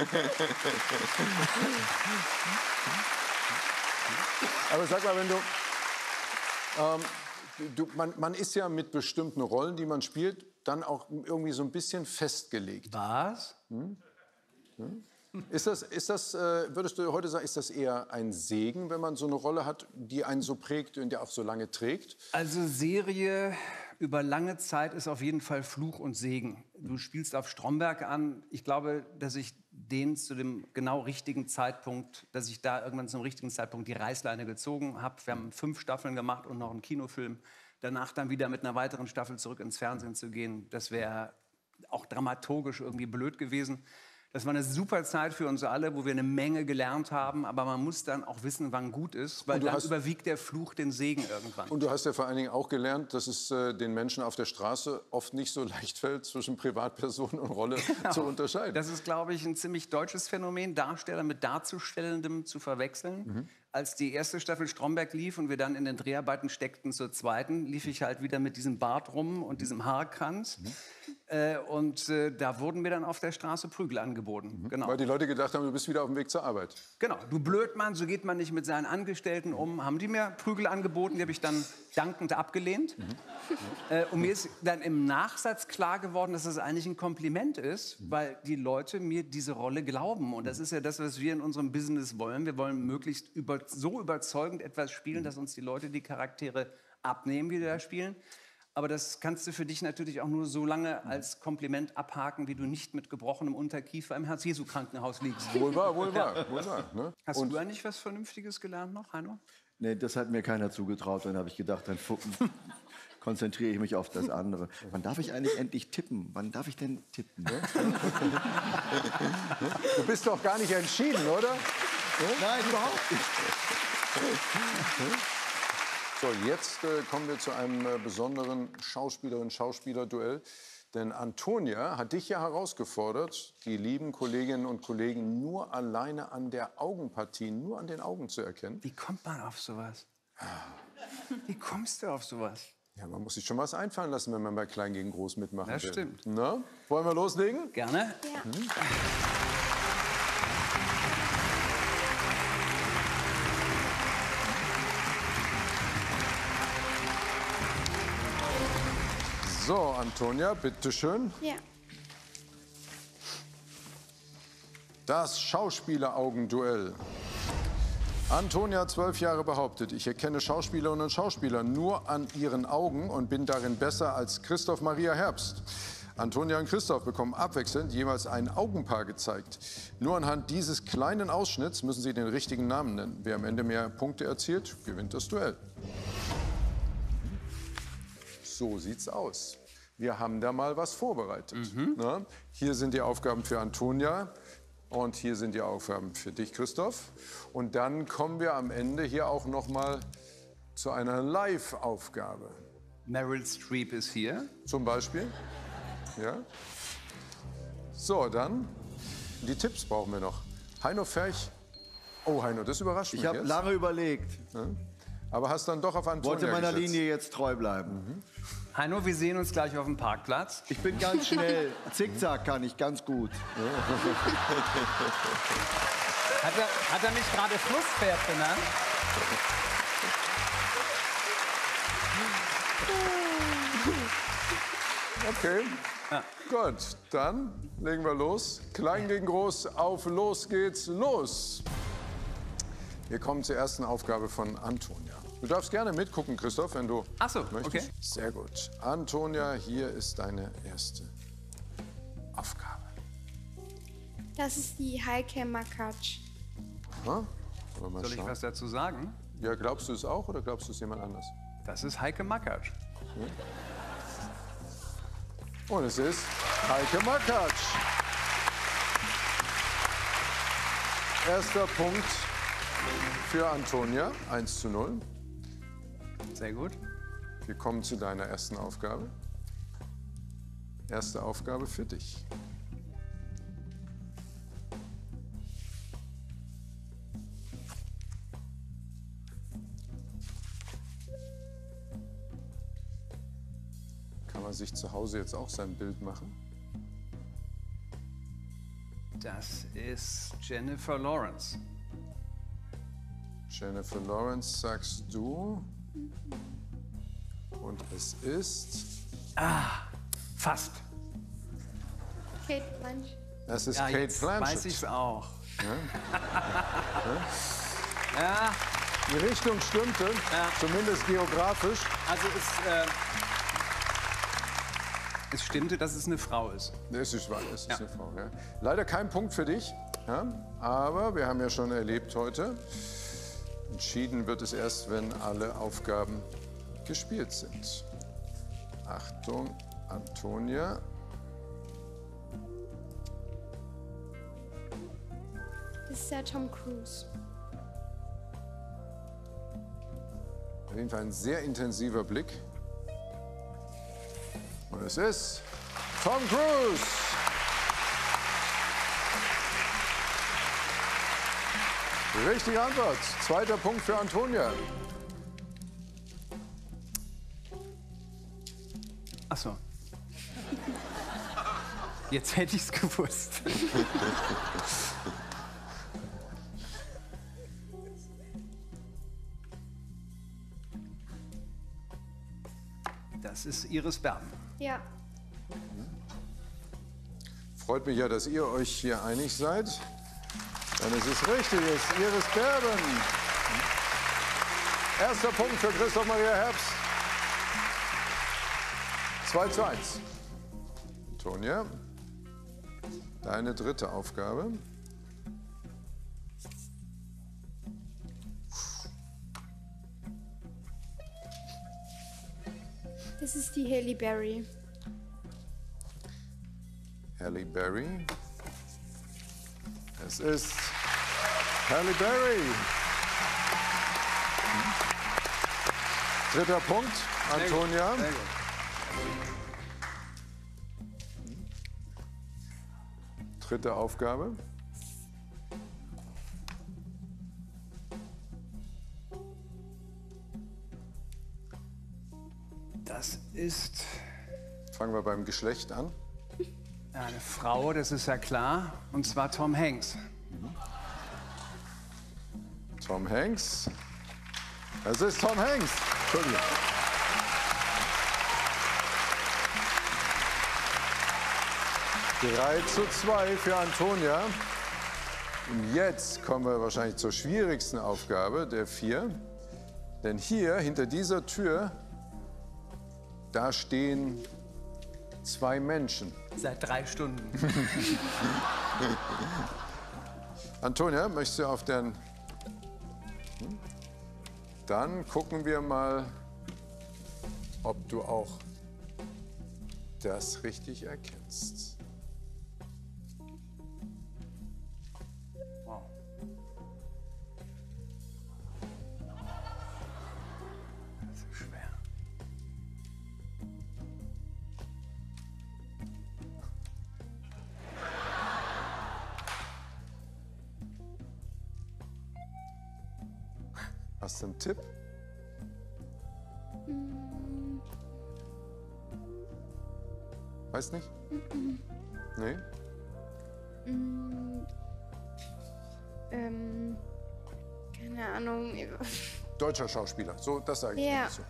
Aber sag mal, wenn du... Man ist ja mit bestimmten Rollen, die man spielt, dann auch irgendwie so ein bisschen festgelegt. Was? Ist das, würdest du heute sagen, ist das eher ein Segen, wenn man so eine Rolle hat, die einen so prägt und die auch so lange trägt? Also Serie über lange Zeit ist auf jeden Fall Fluch und Segen. Du spielst auf Stromberg an. Ich glaube, dass ich den zu dem genau richtigen Zeitpunkt, dass ich da irgendwann zum richtigen Zeitpunkt die Reißleine gezogen habe. Wir haben 5 Staffeln gemacht und noch einen Kinofilm. Danach dann wieder mit einer weiteren Staffel zurück ins Fernsehen zu gehen, das wäre auch dramaturgisch irgendwie blöd gewesen. Das war eine super Zeit für uns alle, wo wir eine Menge gelernt haben. Aber man muss dann auch wissen, wann gut ist, weil dann überwiegt der Fluch den Segen irgendwann. Und du hast ja vor allen Dingen auch gelernt, dass es den Menschen auf der Straße oft nicht so leicht fällt, zwischen Privatperson und Rolle zu unterscheiden. Das ist, glaube ich, ein ziemlich deutsches Phänomen, Darsteller mit Darzustellendem zu verwechseln. Als die erste Staffel Stromberg lief und wir dann in den Dreharbeiten steckten zur zweiten, lief ich halt wieder mit diesem Bart rum und diesem Haarkranz. Und da wurden mir dann auf der Straße Prügel angeboten. Genau. Weil die Leute gedacht haben, du bist wieder auf dem Weg zur Arbeit. Genau, du Blödmann, so geht man nicht mit seinen Angestellten um. Haben die mir Prügel angeboten, die habe ich dann dankend abgelehnt. Und mir ist dann im Nachsatz klar geworden, dass das eigentlich ein Kompliment ist, weil die Leute mir diese Rolle glauben. Und das ist ja das, was wir in unserem Business wollen. Wir wollen möglichst so überzeugend etwas spielen, dass uns die Leute die Charaktere abnehmen, die da spielen. Aber das kannst du für dich natürlich auch nur so lange als Kompliment abhaken, wie du nicht mit gebrochenem Unterkiefer im Herz-Jesu-Krankenhaus liegst. Wohl wahr, wohl wahr, wohl wahr. Ne? Hast du eigentlich was Vernünftiges gelernt noch, Heino? Nee, das hat mir keiner zugetraut. Dann habe ich gedacht, dann konzentriere ich mich auf das andere. Wann darf ich eigentlich endlich tippen? Wann darf ich denn tippen? Ne? Du bist doch gar nicht entschieden, oder? Nein, überhaupt nicht. So, jetzt kommen wir zu einem besonderen Schauspielerin-Schauspieler-Duell. Denn Antonia hat dich ja herausgefordert, die lieben Kolleginnen und Kollegen nur alleine an der Augenpartie, nur an den Augen zu erkennen. Wie kommt man auf sowas? Wie kommst du auf sowas? Ja, man muss sich schon was einfallen lassen, wenn man bei Klein gegen Groß mitmachen will. Das stimmt. Na, wollen wir loslegen? Gerne. Ja. So, Antonia, bitteschön. Ja. Das Schauspieleraugenduell. Antonia hat 12 Jahre behauptet, ich erkenne Schauspielerinnen und Schauspieler nur an ihren Augen und bin darin besser als Christoph Maria Herbst. Antonia und Christoph bekommen abwechselnd jeweils ein Augenpaar gezeigt. Nur anhand dieses kleinen Ausschnitts müssen sie den richtigen Namen nennen. Wer am Ende mehr Punkte erzielt, gewinnt das Duell. So sieht's aus. Wir haben da mal was vorbereitet. Na, hier sind die Aufgaben für Antonia und hier sind die Aufgaben für dich, Christoph. Und dann kommen wir am Ende hier auch noch mal zu einer Live-Aufgabe. Meryl Streep ist hier. Zum Beispiel. Ja. So, dann die Tipps brauchen wir noch. Heino Ferch. Oh, Heino, das überrascht mich Ich habe jetzt. lange überlegt. Ja. Aber hast dann doch auf Antonia Wollte meiner gesetzt. Linie jetzt treu bleiben. Heino, wir sehen uns gleich auf dem Parkplatz. Ich bin ganz schnell. Zickzack kann ich ganz gut. Hat er mich gerade Flusspferd genannt? Okay, gut, dann legen wir los. Klein gegen groß, auf los geht's, los! Wir kommen zur ersten Aufgabe von Antonia. Du darfst gerne mitgucken, Christoph, wenn du möchtest. Okay. Sehr gut. Antonia, hier ist deine erste Aufgabe. Das ist die Heike Makatsch. Aha. Mal Soll ich schauen. was dazu sagen? Ja, glaubst du es auch oder glaubst du es jemand anders? Das ist Heike Makatsch. Und es ist Heike Makatsch. Erster Punkt für Antonia, 1:0. Sehr gut. Wir kommen zu deiner ersten Aufgabe. Erste Aufgabe für dich. Kann man sich zu Hause jetzt auch sein Bild machen? Das ist Jennifer Lawrence. Jennifer Lawrence sagst du. Und es ist... Fast. Kate Blanchett. Es ist Ja, Kate jetzt Blanchett. weiß ich's auch. Ja. Ja. Die Richtung stimmte, zumindest geografisch. Also es stimmte, dass es eine Frau ist. Es ist wahr, es ist eine Frau. Ja. Leider kein Punkt für dich, ja, aber wir haben ja schon erlebt heute, entschieden wird es erst, wenn alle Aufgaben gespielt sind. Achtung, Antonia. Das ist der Tom Cruise. Auf jeden Fall ein sehr intensiver Blick. Und es ist Tom Cruise. Richtige Antwort. Zweiter Punkt für Antonia. Ach so. Jetzt hätte ich es gewusst. Das ist Iris Berben. Ja. Freut mich ja, dass ihr euch hier einig seid. Denn es ist richtig, es ist Iris Berben. Erster Punkt für Christoph Maria Herbst. 2:1. Antonia, deine dritte Aufgabe. Das ist die Halle Berry. Halle Berry. Es ist Halle Berry. Dritter Punkt, Antonia. Sehr gut. Dritte Aufgabe. Das ist Fangen wir beim Geschlecht an. eine Frau, das ist ja klar, und zwar Tom Hanks. Tom Hanks. Es ist Tom Hanks. Entschuldigung. (3:2 für Antonia. Und jetzt kommen wir wahrscheinlich zur schwierigsten Aufgabe der 4. Denn hier, hinter dieser Tür, da stehen 2 Menschen. Seit 3 Stunden. Antonia, möchtest du auf den... Dann gucken wir mal, ob du auch das richtig erkennst. Wow. Das ist schwer. Hast du einen Tipp? Weiß nicht? Nee? Keine Ahnung. Deutscher Schauspieler, so, das sage ich Ja. dazu.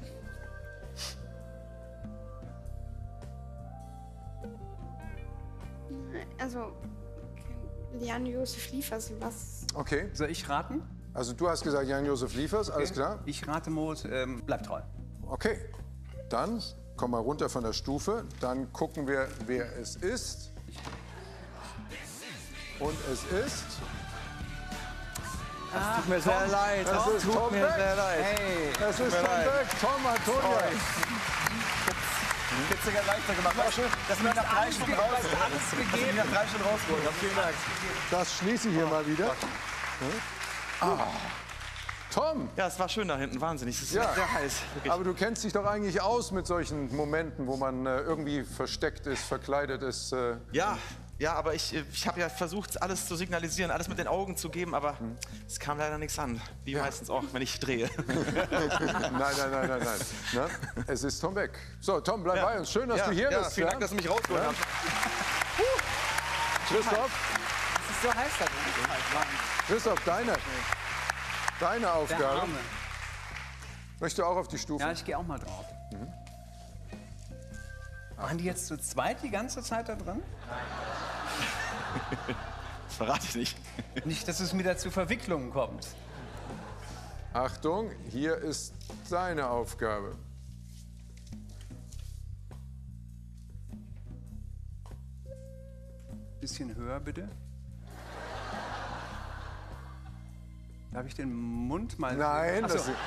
Also, Jan-Josef Liefers, was? Okay. Soll ich raten? Also du hast gesagt Jan-Josef Liefers, alles klar? Ich rate Mut, bleib treu. Okay, dann komm mal runter von der Stufe. Dann gucken wir, wer es ist. Und es ist... Es tut mir sehr leid. Das ist tut Tom mir Beck. sehr leid. Hey, das Tut ist mir Tom leid. Beck. Tom, Antonia. Jetzt sogar leichter gemacht. War schön, dass wir nach 3 Stunden raus sind. Alles gegeben. Nach 3 Stunden rausgeholt. Vielen Dank. Das schließe ich hier mal wieder. Tom! Ja, es war schön da hinten, wahnsinnig. Es ist Ja, sehr heiß. Wirklich. aber du kennst dich doch eigentlich aus mit solchen Momenten, wo man irgendwie versteckt ist, verkleidet ist. Ja, aber ich habe ja versucht, alles zu signalisieren, alles mit den Augen zu geben, aber es kam leider nichts an. Wie meistens auch, wenn ich drehe. Nein. Na, es ist Tom Beck. So, Tom, bleib bei uns. Schön, dass du hier bist. Vielen Dank, dass du mich rausgeholt hast. Christoph, Es ist so heiß da drin. Christoph, deine Aufgabe. Der Arme. Möchtest du auch auf die Stufe? Ja, ich gehe auch mal drauf. Waren die jetzt zu zweit die ganze Zeit da drin? Das verrate ich nicht. Nicht, dass es wieder zu Verwicklungen kommt. Achtung, hier ist deine Aufgabe. Bisschen höher, bitte. Darf ich den Mund mal... Nein, Ach so. das...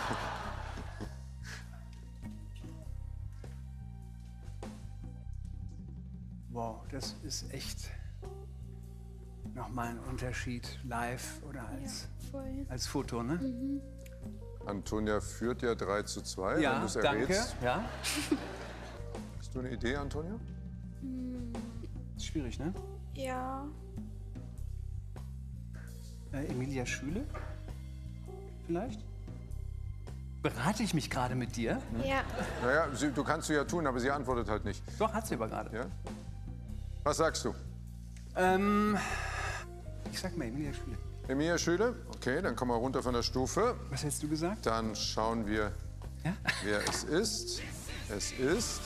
Wow, das ist echt nochmal ein Unterschied, live oder als Foto, ne? Antonia führt ja 3:2, Ja, wenn du es danke. errätst. Ja. Hast du eine Idee, Antonia? Ist schwierig, ne? Ja. Emilia Schüle? Vielleicht? Berate ich mich gerade mit dir? Ja. Naja, du kannst du ja tun, aber sie antwortet halt nicht. Doch, hat sie aber gerade. Ja? Was sagst du? Ich sag mal Emilia Schüle. Emilia Schüle? Okay, dann kommen wir runter von der Stufe. Was hättest du gesagt? Dann schauen wir, wer es ist. Es ist...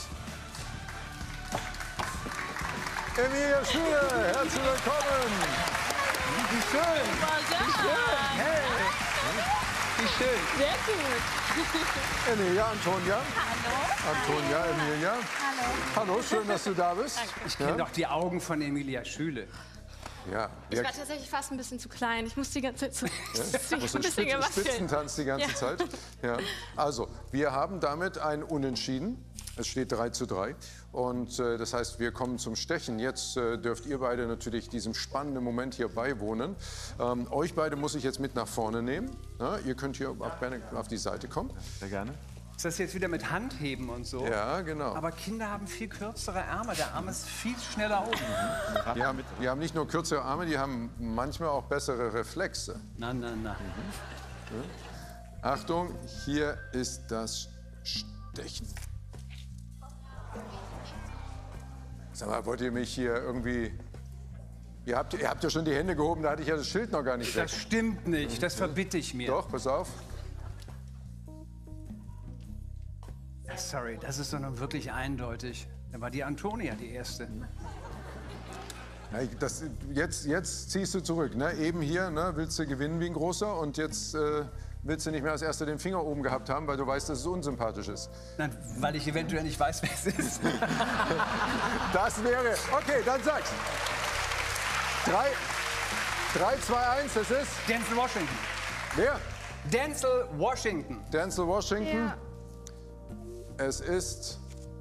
Emilia Schüle! Herzlich willkommen! Wie schön! Wie schön! Hey! Wie schön! Sehr gut. Emilia, Antonia. Hallo. Antonia, Emilia. Hallo. Hallo, schön, dass du da bist. Ich kenne doch die Augen von Emilia Schüle. Ja. Ich war tatsächlich fast ein bisschen zu klein. Ich musste die ganze Zeit so Ja? Musst du ein bisschen gewasselt. Spitzentanz die ganze Ja. Zeit? Ja. Also, wir haben damit ein Unentschieden. Es steht 3:3. Und das heißt, wir kommen zum Stechen. Jetzt dürft ihr beide natürlich diesem spannenden Moment hier beiwohnen. Euch beide muss ich jetzt mit nach vorne nehmen. Ja, ihr könnt hier auf die Seite kommen. Sehr gerne. Ist das jetzt wieder mit Handheben und so? Ja, genau. Aber Kinder haben viel kürzere Arme. Der Arm ist viel schneller oben. Die haben nicht nur kürzere Arme, die haben manchmal auch bessere Reflexe. Na. Achtung, hier ist das Stechen. Sag mal, wollt ihr mich hier irgendwie... Ihr habt ja schon die Hände gehoben, da hatte ich ja das Schild noch gar nicht weg. Das stimmt nicht, das verbitte ich mir. Doch, pass auf. Sorry, das ist doch nun wirklich eindeutig. Da war die Antonia die Erste. Ja, jetzt ziehst du zurück. Ne? Eben hier willst du gewinnen wie ein Großer und jetzt willst du nicht mehr als Erster den Finger oben gehabt haben, weil du weißt, dass es unsympathisch ist. Nein, weil ich eventuell nicht weiß, wer es ist. Das wäre... Okay, dann sag's. 3, 2, 1, es ist... Denzel Washington. Wer? Denzel Washington. Denzel Washington. Ja. Es ist...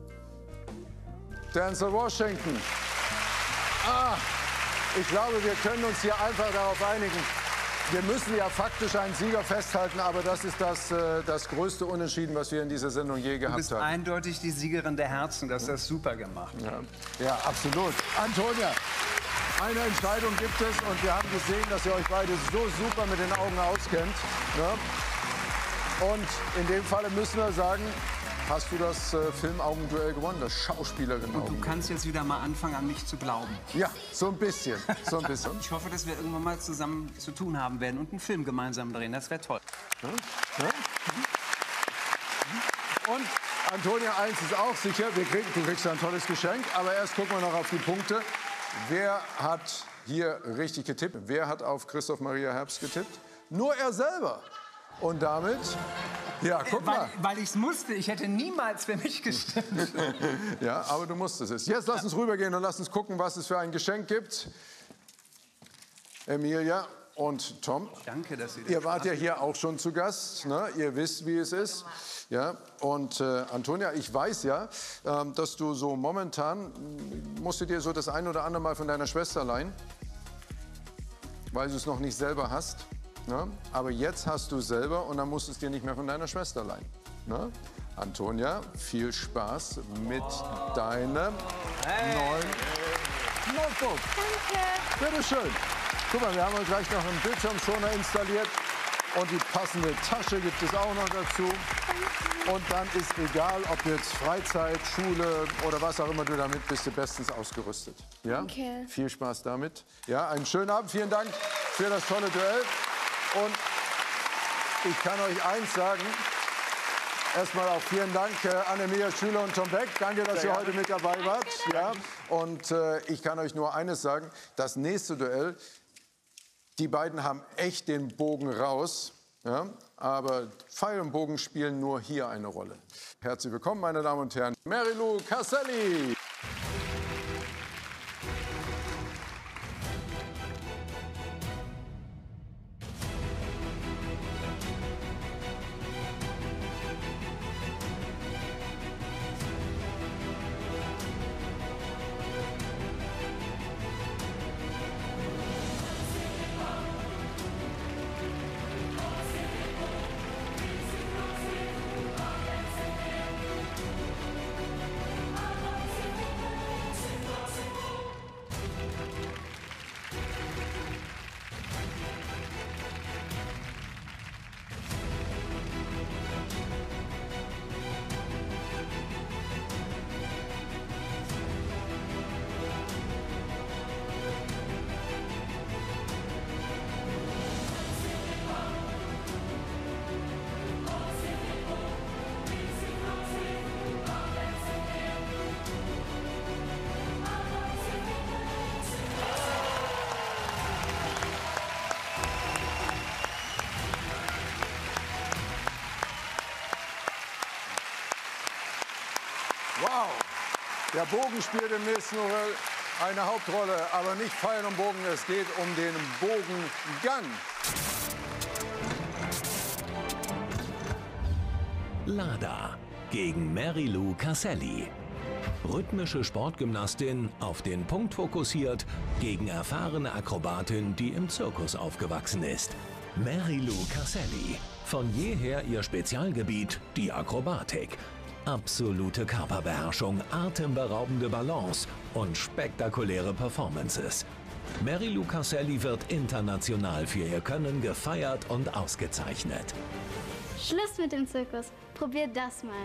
Denzel Washington. Ah, ich glaube, wir können uns hier einfach darauf einigen. Wir müssen ja faktisch einen Sieger festhalten, aber das ist das größte Unentschieden, was wir in dieser Sendung je gehabt haben. Du bist eindeutig die Siegerin der Herzen. Das ist das super gemacht. Ja, absolut. Antonia, eine Entscheidung gibt es und wir haben gesehen, dass ihr euch beide so super mit den Augen auskennt. Ne? Und in dem Falle müssen wir sagen, hast du das Filmaugenduell gewonnen, das Schauspielerinnen-Augenduell. Und du kannst jetzt wieder mal anfangen, an mich zu glauben. Ja, so ein bisschen. So ein bisschen. Ich hoffe, dass wir irgendwann mal zusammen zu tun haben werden und einen Film gemeinsam drehen. Das wäre toll. Und Antonia, eins ist auch sicher, du kriegst ein tolles Geschenk. Aber erst gucken wir noch auf die Punkte. Wer hat hier richtig getippt? Wer hat auf Christoph Maria Herbst getippt? Nur er selber. Und damit, ja, guck mal. Weil ich es musste. Ich hätte niemals für mich gestimmt. Ja, aber du musstest es. Jetzt lass uns rübergehen und lass uns gucken, was es für ein Geschenk gibt. Emilia und Tom. Danke, dass Sie das Ihr wart ja hier auch schon zu Gast. Ne? Ihr wisst, wie es ist. Ja, und Antonia, ich weiß ja, dass du so momentan, musst du dir so das ein oder andere Mal von deiner Schwester leihen, weil du es noch nicht selber hast. Ne? Aber jetzt hast du selber und dann musst du es dir nicht mehr von deiner Schwester leihen. Ne? Antonia, viel Spaß mit deinem neuen Notebook. Danke. Bitte schön. Guck mal, wir haben uns gleich noch einen Bildschirmschoner installiert und die passende Tasche gibt es auch noch dazu. Und dann ist egal, ob jetzt Freizeit, Schule oder was auch immer du damit bist, du bestens ausgerüstet. Ja? Danke. Viel Spaß damit. Ja, einen schönen Abend. Vielen Dank für das tolle Duell. Und ich kann euch eins sagen. Erstmal auch vielen Dank an Emilia Schüler und Tom Beck. Danke, dass ihr heute mit dabei wart. Ja. Und ich kann euch nur eines sagen. Das nächste Duell, die beiden haben echt den Bogen raus. Ja. Aber Pfeil und Bogen spielen nur hier eine Rolle. Herzlich willkommen, meine Damen und Herren. Mary Lou Casselli. Wow, der Bogen spielt im nächsten Duell eine Hauptrolle, aber nicht Pfeil und Bogen, es geht um den Bogengang. Lada gegen Mary Lou Casselli. Rhythmische Sportgymnastin, auf den Punkt fokussiert, gegen erfahrene Akrobatin, die im Zirkus aufgewachsen ist. Mary Lou Casselli. Von jeher ihr Spezialgebiet, die Akrobatik. Absolute Körperbeherrschung, atemberaubende Balance und spektakuläre Performances. Mary Lou Casselli wird international für ihr Können gefeiert und ausgezeichnet. Schluss mit dem Zirkus. Probiert das mal.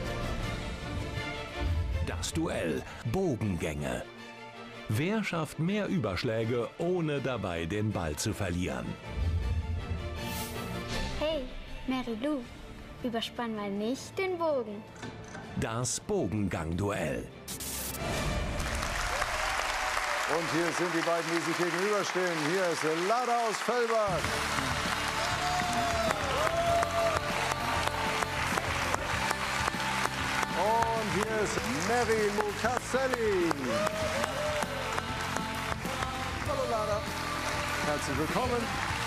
Das Duell Bogengänge. Wer schafft mehr Überschläge, ohne dabei den Ball zu verlieren? Hey, Mary Lou, überspann mal nicht den Bogen. Das Bogengang-Duell. Und hier sind die beiden, die sich gegenüberstehen. Hier ist Lada aus Fellbach. Und hier ist Mary-Lou Casselli. Hallo Lada. Herzlich willkommen.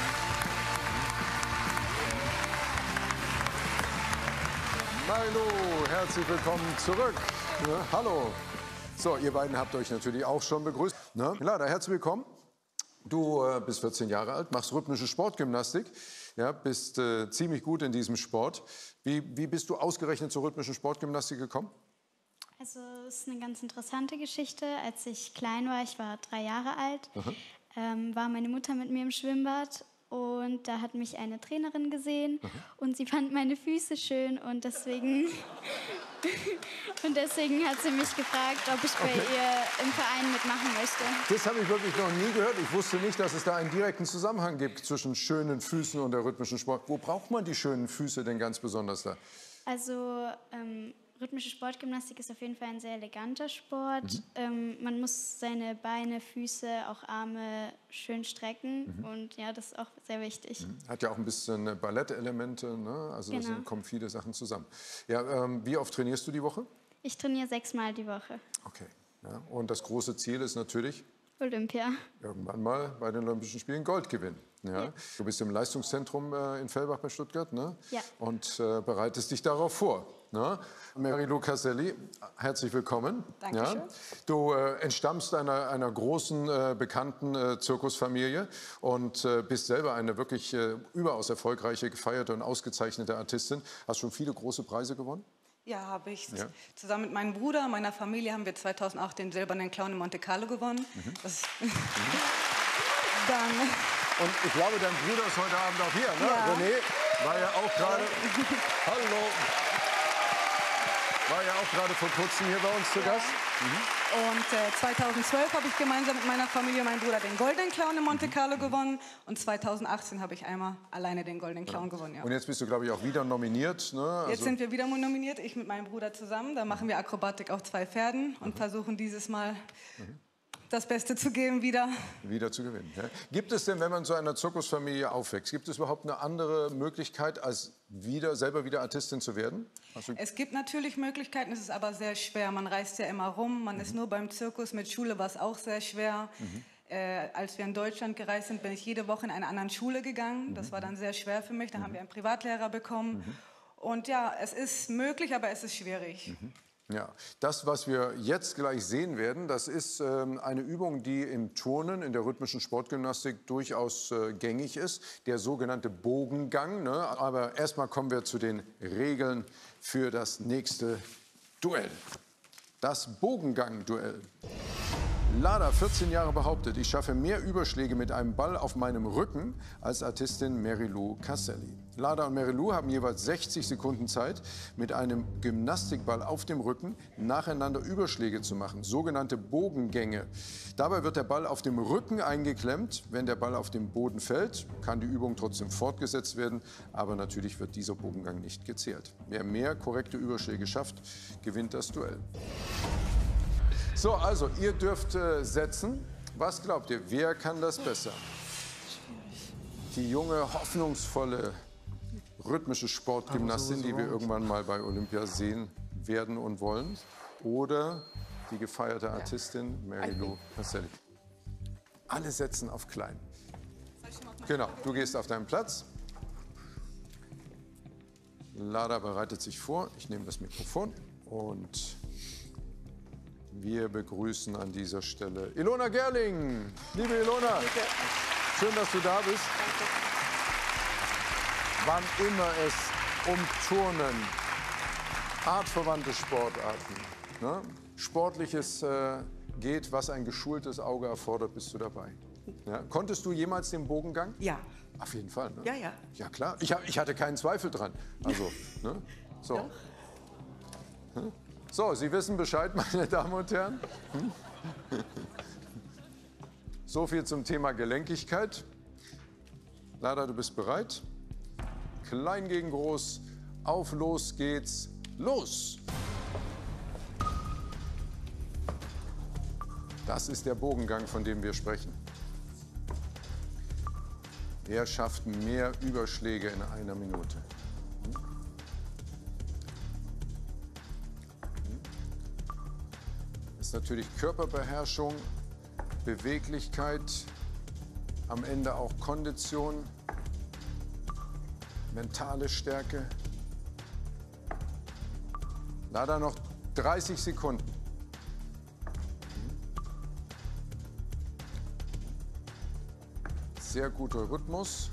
Mary-Lou, herzlich willkommen zurück. Ja, hallo. So, ihr beiden habt euch natürlich auch schon begrüßt. Ne? Lada, herzlich willkommen. Du bist 14 Jahre alt, machst rhythmische Sportgymnastik, ja, bist ziemlich gut in diesem Sport. Wie bist du ausgerechnet zur rhythmischen Sportgymnastik gekommen? Also es ist eine ganz interessante Geschichte. Als ich klein war, ich war 3 Jahre alt, war meine Mutter mit mir im Schwimmbad. Und da hat mich eine Trainerin gesehen und sie fand meine Füße schön und deswegen hat sie mich gefragt, ob ich bei ihr im Verein mitmachen möchte. Das habe ich wirklich noch nie gehört. Ich wusste nicht, dass es da einen direkten Zusammenhang gibt zwischen schönen Füßen und der rhythmischen Sport. Wo braucht man die schönen Füße denn ganz besonders da? Also rhythmische Sportgymnastik ist auf jeden Fall ein sehr eleganter Sport. Man muss seine Beine, Füße, auch Arme schön strecken und ja, das ist auch sehr wichtig. Hat ja auch ein bisschen Ballettelemente, ne? Also da kommen viele Sachen zusammen. Ja, wie oft trainierst du die Woche? Ich trainiere 6-mal die Woche. Okay. Ja, und das große Ziel ist natürlich? Olympia. Irgendwann mal bei den Olympischen Spielen Gold gewinnen. Ja? Ja. Du bist im Leistungszentrum in Fellbach bei Stuttgart, ne? Ja. Und bereitest dich darauf vor. Ne? Mary-Lou Casselli, herzlich willkommen. Dankeschön. Ja? Du entstammst einer großen, bekannten Zirkusfamilie und bist selber eine wirklich überaus erfolgreiche, gefeierte und ausgezeichnete Artistin. Hast schon viele große Preise gewonnen? Ja, habe ich. Ja. Zusammen mit meinem Bruder, meiner Familie haben wir 2008 den silbernen Clown in Monte Carlo gewonnen. Dann und ich glaube, dein Bruder ist heute Abend auch hier, ne? Ja. René war ja auch gerade. Hallo. War ja auch gerade vor kurzem hier bei uns zu Gast. Und 2012 habe ich gemeinsam mit meiner Familie und meinem Bruder den Goldenen Clown in Monte Carlo gewonnen. Und 2018 habe ich einmal alleine den Goldenen Clown gewonnen. Ja. Und jetzt bist du, glaube ich, auch wieder nominiert. Ne? Also Jetzt sind wir wieder nominiert, ich mit meinem Bruder zusammen. Da machen wir Akrobatik auf 2 Pferden und versuchen dieses Mal das Beste zu geben wieder. Wieder zu gewinnen. Ja. Gibt es denn, wenn man so einer Zirkusfamilie aufwächst, gibt es überhaupt eine andere Möglichkeit, als selber wieder Artistin zu werden? Es gibt natürlich Möglichkeiten, es ist aber sehr schwer. Man reist ja immer rum, man ist nur beim Zirkus. Mit Schule war es auch sehr schwer. Als wir in Deutschland gereist sind, bin ich jede Woche in eine andere Schule gegangen. Das war dann sehr schwer für mich. Da haben wir einen Privatlehrer bekommen. Und ja, es ist möglich, aber es ist schwierig. Ja, das, was wir jetzt gleich sehen werden, das ist eine Übung, die im Turnen, in der rhythmischen Sportgymnastik durchaus gängig ist, der sogenannte Bogengang. Ne? Aber erstmal kommen wir zu den Regeln für das nächste Duell. Das Bogengang-Duell. Lada, 14 Jahre, behauptet, ich schaffe mehr Überschläge mit einem Ball auf meinem Rücken als Artistin Mary-Lou Casselli. Lada und Mary-Lou haben jeweils 60 Sekunden Zeit, mit einem Gymnastikball auf dem Rücken nacheinander Überschläge zu machen, sogenannte Bogengänge. Dabei wird der Ball auf dem Rücken eingeklemmt. Wenn der Ball auf den Boden fällt, kann die Übung trotzdem fortgesetzt werden, aber natürlich wird dieser Bogengang nicht gezählt. Wer mehr korrekte Überschläge schafft, gewinnt das Duell. So, also, ihr dürft setzen. Was glaubt ihr, wer kann das besser? Die junge, hoffnungsvolle, rhythmische Sportgymnastin, die wir irgendwann mal bei Olympia sehen werden und wollen? Oder die gefeierte Artistin Mary-Lou Casselli? Alle setzen auf klein. Genau, du gehst auf deinen Platz. Lada bereitet sich vor. Ich nehme das Mikrofon und wir begrüßen an dieser Stelle Ilona Gerling. Liebe Ilona, schön, dass du da bist. Wann immer es um Turnen, artverwandte Sportarten, ne, Sportliches geht, was ein geschultes Auge erfordert, bist du dabei. Ja? Konntest du jemals den Bogengang? Ja. Auf jeden Fall. Ne? Ja, ja. Ja, klar. Ich hatte keinen Zweifel dran. Also, ne? So. Hm? So, Sie wissen Bescheid, meine Damen und Herren. So viel zum Thema Gelenkigkeit. Lada, du bist bereit? Klein gegen groß. Auf, los geht's. Los! Das ist der Bogengang, von dem wir sprechen. Wer schafft mehr Überschläge in einer Minute? Das ist natürlich Körperbeherrschung, Beweglichkeit, am Ende auch Kondition, mentale Stärke. Leider noch 30 Sekunden. Sehr guter Rhythmus.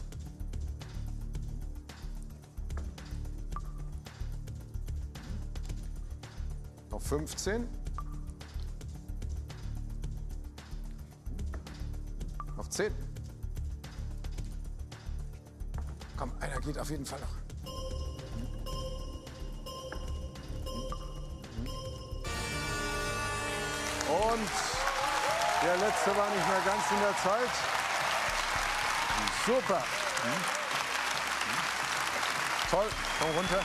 Noch 15. Noch 10. Komm, einer geht auf jeden Fall noch. Und der letzte war nicht mehr ganz in der Zeit. Super. Toll, komm runter.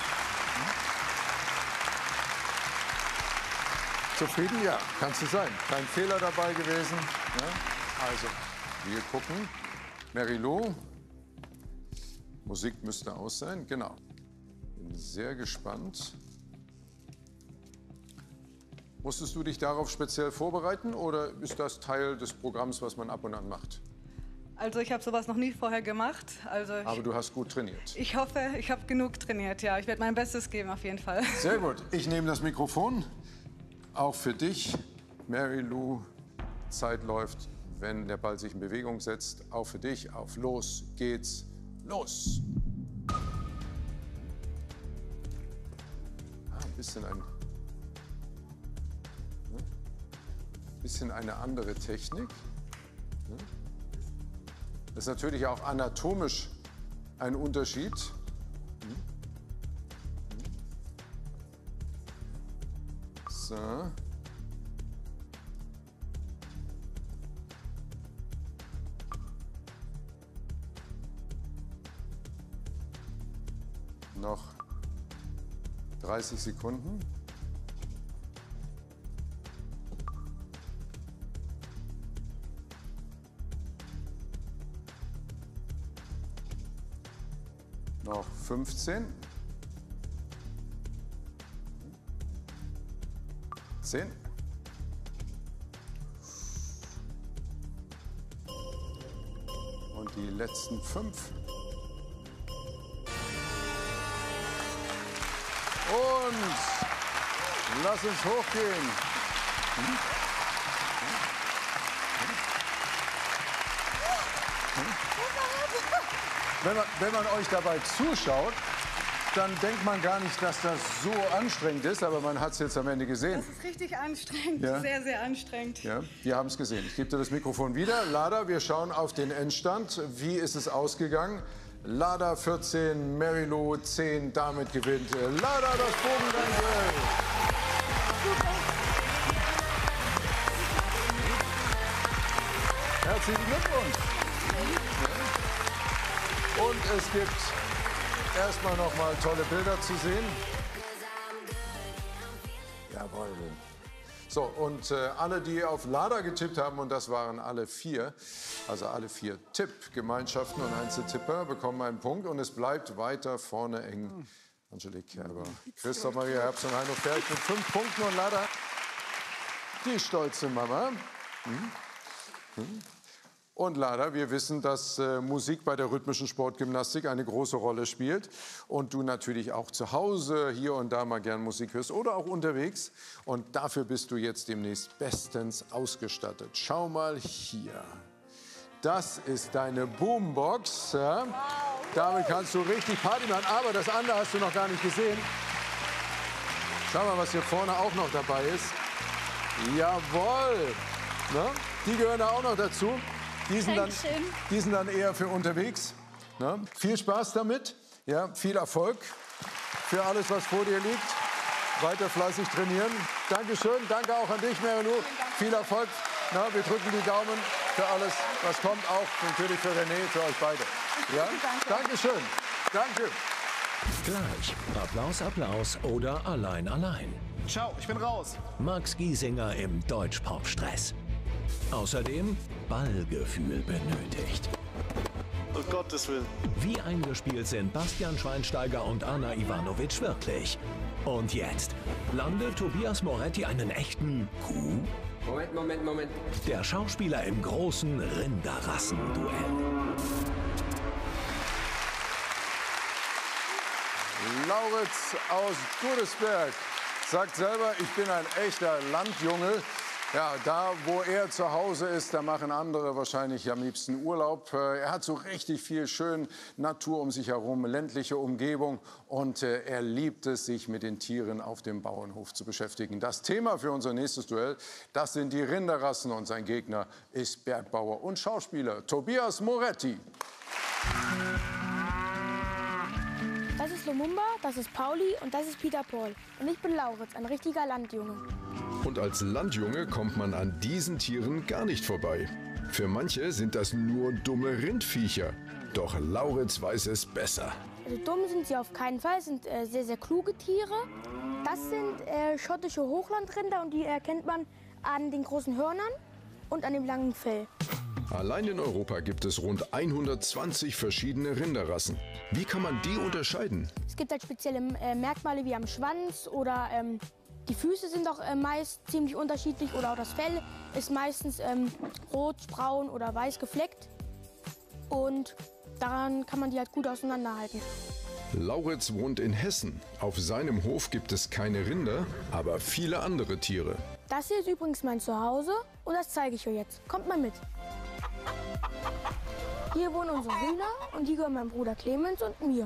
Zufrieden? Ja, kannst du sein. Kein Fehler dabei gewesen. Ja? Also, wir gucken. Mary-Lou. Musik müsste aus sein, genau. Bin sehr gespannt. Musstest du dich darauf speziell vorbereiten oder ist das Teil des Programms, was man ab und an macht? Also ich habe sowas noch nie vorher gemacht. Aber du hast gut trainiert. Ich hoffe, ich habe genug trainiert, ja. Ich werde mein Bestes geben, auf jeden Fall. Sehr gut. Ich nehme das Mikrofon. Auch für dich, Mary-Lou. Zeit läuft, wenn der Ball sich in Bewegung setzt. Auch für dich. Auf los geht's. Los! Ein bisschen eine andere Technik. Das ist natürlich auch anatomisch ein Unterschied. So. Noch 30 Sekunden. Noch 15. 10. Und die letzten 5. Und lass uns hochgehen. Wenn man euch dabei zuschaut, dann denkt man gar nicht, dass das so anstrengend ist, aber man hat es jetzt am Ende gesehen. Das ist richtig anstrengend, ja. Sehr, sehr anstrengend. Ja, wir haben es gesehen. Ich gebe dir das Mikrofon wieder. Lada, wir schauen auf den Endstand. Wie ist es ausgegangen? Lada 14, Mary-Lou 10, damit gewinnt Lada das Bogengang-Duell. Herzlichen Glückwunsch. Und es gibt erstmal noch mal tolle Bilder zu sehen. Jawohl. So, und alle, die auf Lada getippt haben, und das waren alle 4, also alle 4 Tippgemeinschaften und Einzeltipper, bekommen einen Punkt. Und es bleibt weiter vorne eng. Angelique Kerber, Christoph Maria Herbst und Heino Ferch mit 5 Punkten. Und Lada, die stolze Mama. Und Lada, wir wissen, dass Musik bei der rhythmischen Sportgymnastik eine große Rolle spielt. Und du natürlich auch zu Hause hier und da mal gern Musik hörst oder auch unterwegs. Und dafür bist du jetzt demnächst bestens ausgestattet. Schau mal hier. Das ist deine Boombox. Ja? Wow. Damit kannst du richtig Party machen. Aber das andere hast du noch gar nicht gesehen. Schau mal, was hier vorne auch noch dabei ist. Jawohl. Na? Die gehören da auch noch dazu. Die sind dann eher für unterwegs. Na? Viel Spaß damit. Ja? Viel Erfolg für alles, was vor dir liegt. Weiter fleißig trainieren. Dankeschön. Danke auch an dich, Mary-Lou. Viel Erfolg. Na, wir drücken die Daumen für alles, was kommt. Auch natürlich für René, für euch beide. Ja? Dankeschön. Danke. Gleich. Applaus, Applaus oder allein, allein. Ciao, ich bin raus. Max Giesinger im Deutsch-Pop-Stress. Außerdem Ballgefühl benötigt. Um Gottes Willen. Wie eingespielt sind Bastian Schweinsteiger und Anna Ivanovic wirklich? Und jetzt landet Tobias Moretti einen echten Kuh? Moment. Der Schauspieler im großen Rinderrassenduell. Lauritz aus Godesberg sagt selber, ich bin ein echter Landjunge. Ja, da, wo er zu Hause ist, da machen andere wahrscheinlich am liebsten Urlaub. Er hat so richtig viel schön Natur um sich herum, ländliche Umgebung. Und er liebt es, sich mit den Tieren auf dem Bauernhof zu beschäftigen. Das Thema für unser nächstes Duell, das sind die Rinderrassen. Und sein Gegner ist Bergbauer und Schauspieler Tobias Moretti. Das ist Lumumba, das ist Pauli und das ist Peter Paul. Und ich bin Lauritz, ein richtiger Landjunge. Und als Landjunge kommt man an diesen Tieren gar nicht vorbei. Für manche sind das nur dumme Rindviecher. Doch Lauritz weiß es besser. Also dumm sind sie auf keinen Fall, sind sehr, sehr kluge Tiere. Das sind schottische Hochlandrinder und die erkennt man an den großen Hörnern und an dem langen Fell. Allein in Europa gibt es rund 120 verschiedene Rinderrassen. Wie kann man die unterscheiden? Es gibt halt spezielle Merkmale wie am Schwanz oder die Füße sind auch meist ziemlich unterschiedlich oder auch das Fell ist meistens rot, braun oder weiß gefleckt. Und daran kann man die halt gut auseinanderhalten. Lauritz wohnt in Hessen. Auf seinem Hof gibt es keine Rinder, aber viele andere Tiere. Das hier ist übrigens mein Zuhause und das zeige ich euch jetzt. Kommt mal mit. Hier wohnen unsere Hühner und die gehören meinem Bruder Clemens und mir.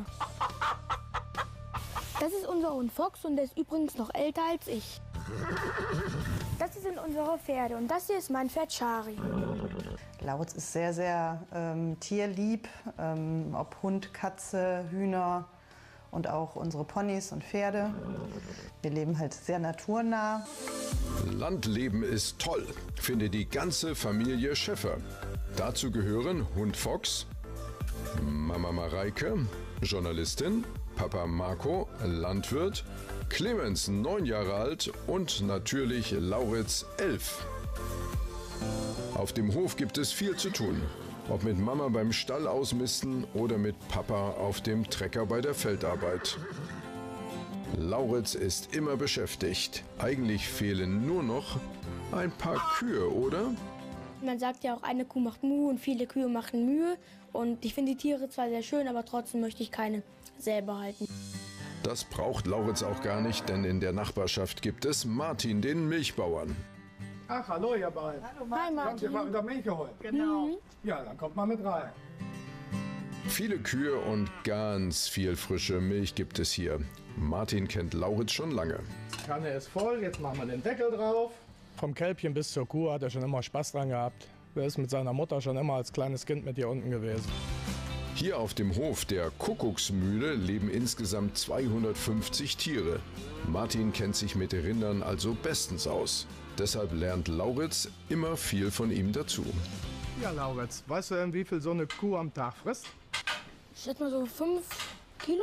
Das ist unser Hund Fox und der ist übrigens noch älter als ich. Das hier sind unsere Pferde und das hier ist mein Pferd Chari. Lauritz ist sehr, sehr tierlieb, ob Hund, Katze, Hühner und auch unsere Ponys und Pferde. Wir leben halt sehr naturnah. Landleben ist toll, findet die ganze Familie Schäffer. Dazu gehören Hund Fox, Mama Mareike, Journalistin, Papa Marco, Landwirt, Clemens 9 Jahre alt und natürlich Lauritz 11. Auf dem Hof gibt es viel zu tun. Ob mit Mama beim Stall ausmisten oder mit Papa auf dem Trecker bei der Feldarbeit. Lauritz ist immer beschäftigt. Eigentlich fehlen nur noch ein paar Kühe, oder? Man sagt ja auch, eine Kuh macht Muh und viele Kühe machen Mühe. Und ich finde die Tiere zwar sehr schön, aber trotzdem möchte ich keine selber halten. Das braucht Lauritz auch gar nicht, denn in der Nachbarschaft gibt es Martin, den Milchbauern. Ach, hallo ihr beiden. Hallo Martin. Kommt ihr mal wieder Milch geholt? Genau. Ja, dann kommt mal mit rein. Viele Kühe und ganz viel frische Milch gibt es hier. Martin kennt Lauritz schon lange. Die Kanne ist voll, jetzt machen wir den Deckel drauf. Vom Kälbchen bis zur Kuh hat er schon immer Spaß dran gehabt. Er ist mit seiner Mutter schon immer als kleines Kind mit hier unten gewesen. Hier auf dem Hof der Kuckucksmühle leben insgesamt 250 Tiere. Martin kennt sich mit Rindern also bestens aus. Deshalb lernt Lauritz immer viel von ihm dazu. Ja, Lauritz, weißt du denn, wie viel so eine Kuh am Tag frisst? Ich schätze mal so 5 Kilo.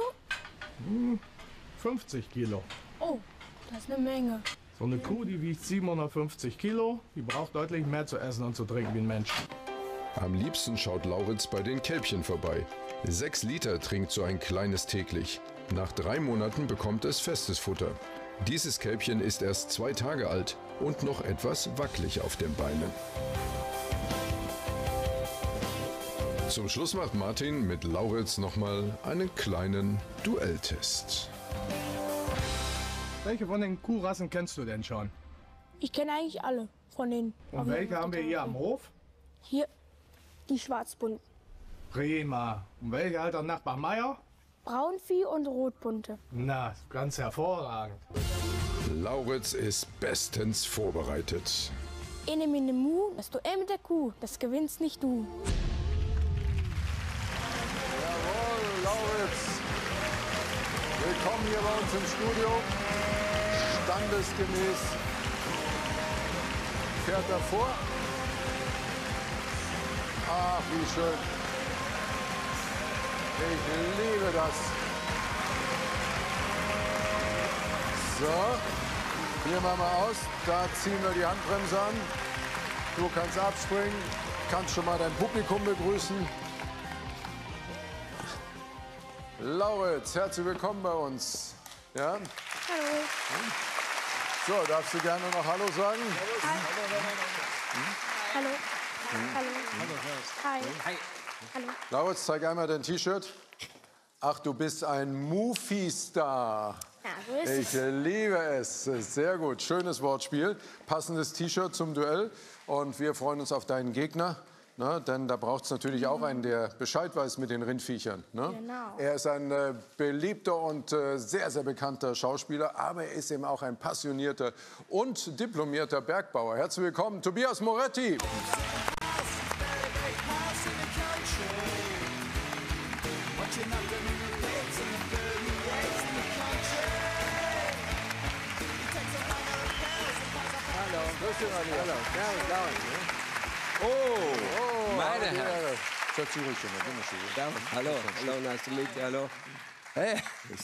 50 Kilo. Oh, das ist eine Menge. So eine Kuh, die wiegt 750 Kilo. Die braucht deutlich mehr zu essen und zu trinken wie ein Mensch. Am liebsten schaut Lauritz bei den Kälbchen vorbei. 6 Liter trinkt so ein kleines täglich. Nach 3 Monaten bekommt es festes Futter. Dieses Kälbchen ist erst 2 Tage alt und noch etwas wackelig auf den Beinen. Zum Schluss macht Martin mit Lauritz nochmal einen kleinen Duelltest. Welche von den Kuhrassen kennst du denn schon? Ich kenne eigentlich alle von denen. Und welche haben wir hier am Hof? Hier die Schwarzbunten. Prima. Und welche hat der Nachbar Meier? Braunvieh und Rotbunte. Na, ganz hervorragend. Lauritz ist bestens vorbereitet. Ene mine mu, das Duell mit der Kuh, das gewinnst nicht du. Jawohl, Lauritz. Willkommen hier bei uns im Studio. Standesgemäß fährt er vor. Ach, wie schön. Ich liebe das. So. Hier machen wir aus. Da ziehen wir die Handbremse an. Du kannst abspringen. Kannst schon mal dein Publikum begrüßen. Lauritz, herzlich willkommen bei uns. Ja? Hallo. So, darfst du gerne noch Hallo sagen? Hallo. Hallo. Hi. Hallo. Lauritz, zeig einmal dein T-Shirt. Ach, du bist ein Mufi-Star. Ja, so ist Ich liebe es. Sehr gut. Schönes Wortspiel. Passendes T-Shirt zum Duell. Und wir freuen uns auf deinen Gegner. Ne, denn da braucht es natürlich auch einen, der Bescheid weiß mit den Rindviechern. Ne? Genau. Er ist ein beliebter und sehr, sehr bekannter Schauspieler, aber er ist eben auch ein passionierter und diplomierter Bergbauer. Herzlich willkommen, Tobias Moretti. Hallo. Oh, meine Herren. Hallo, nice to meet you, hallo. Hey.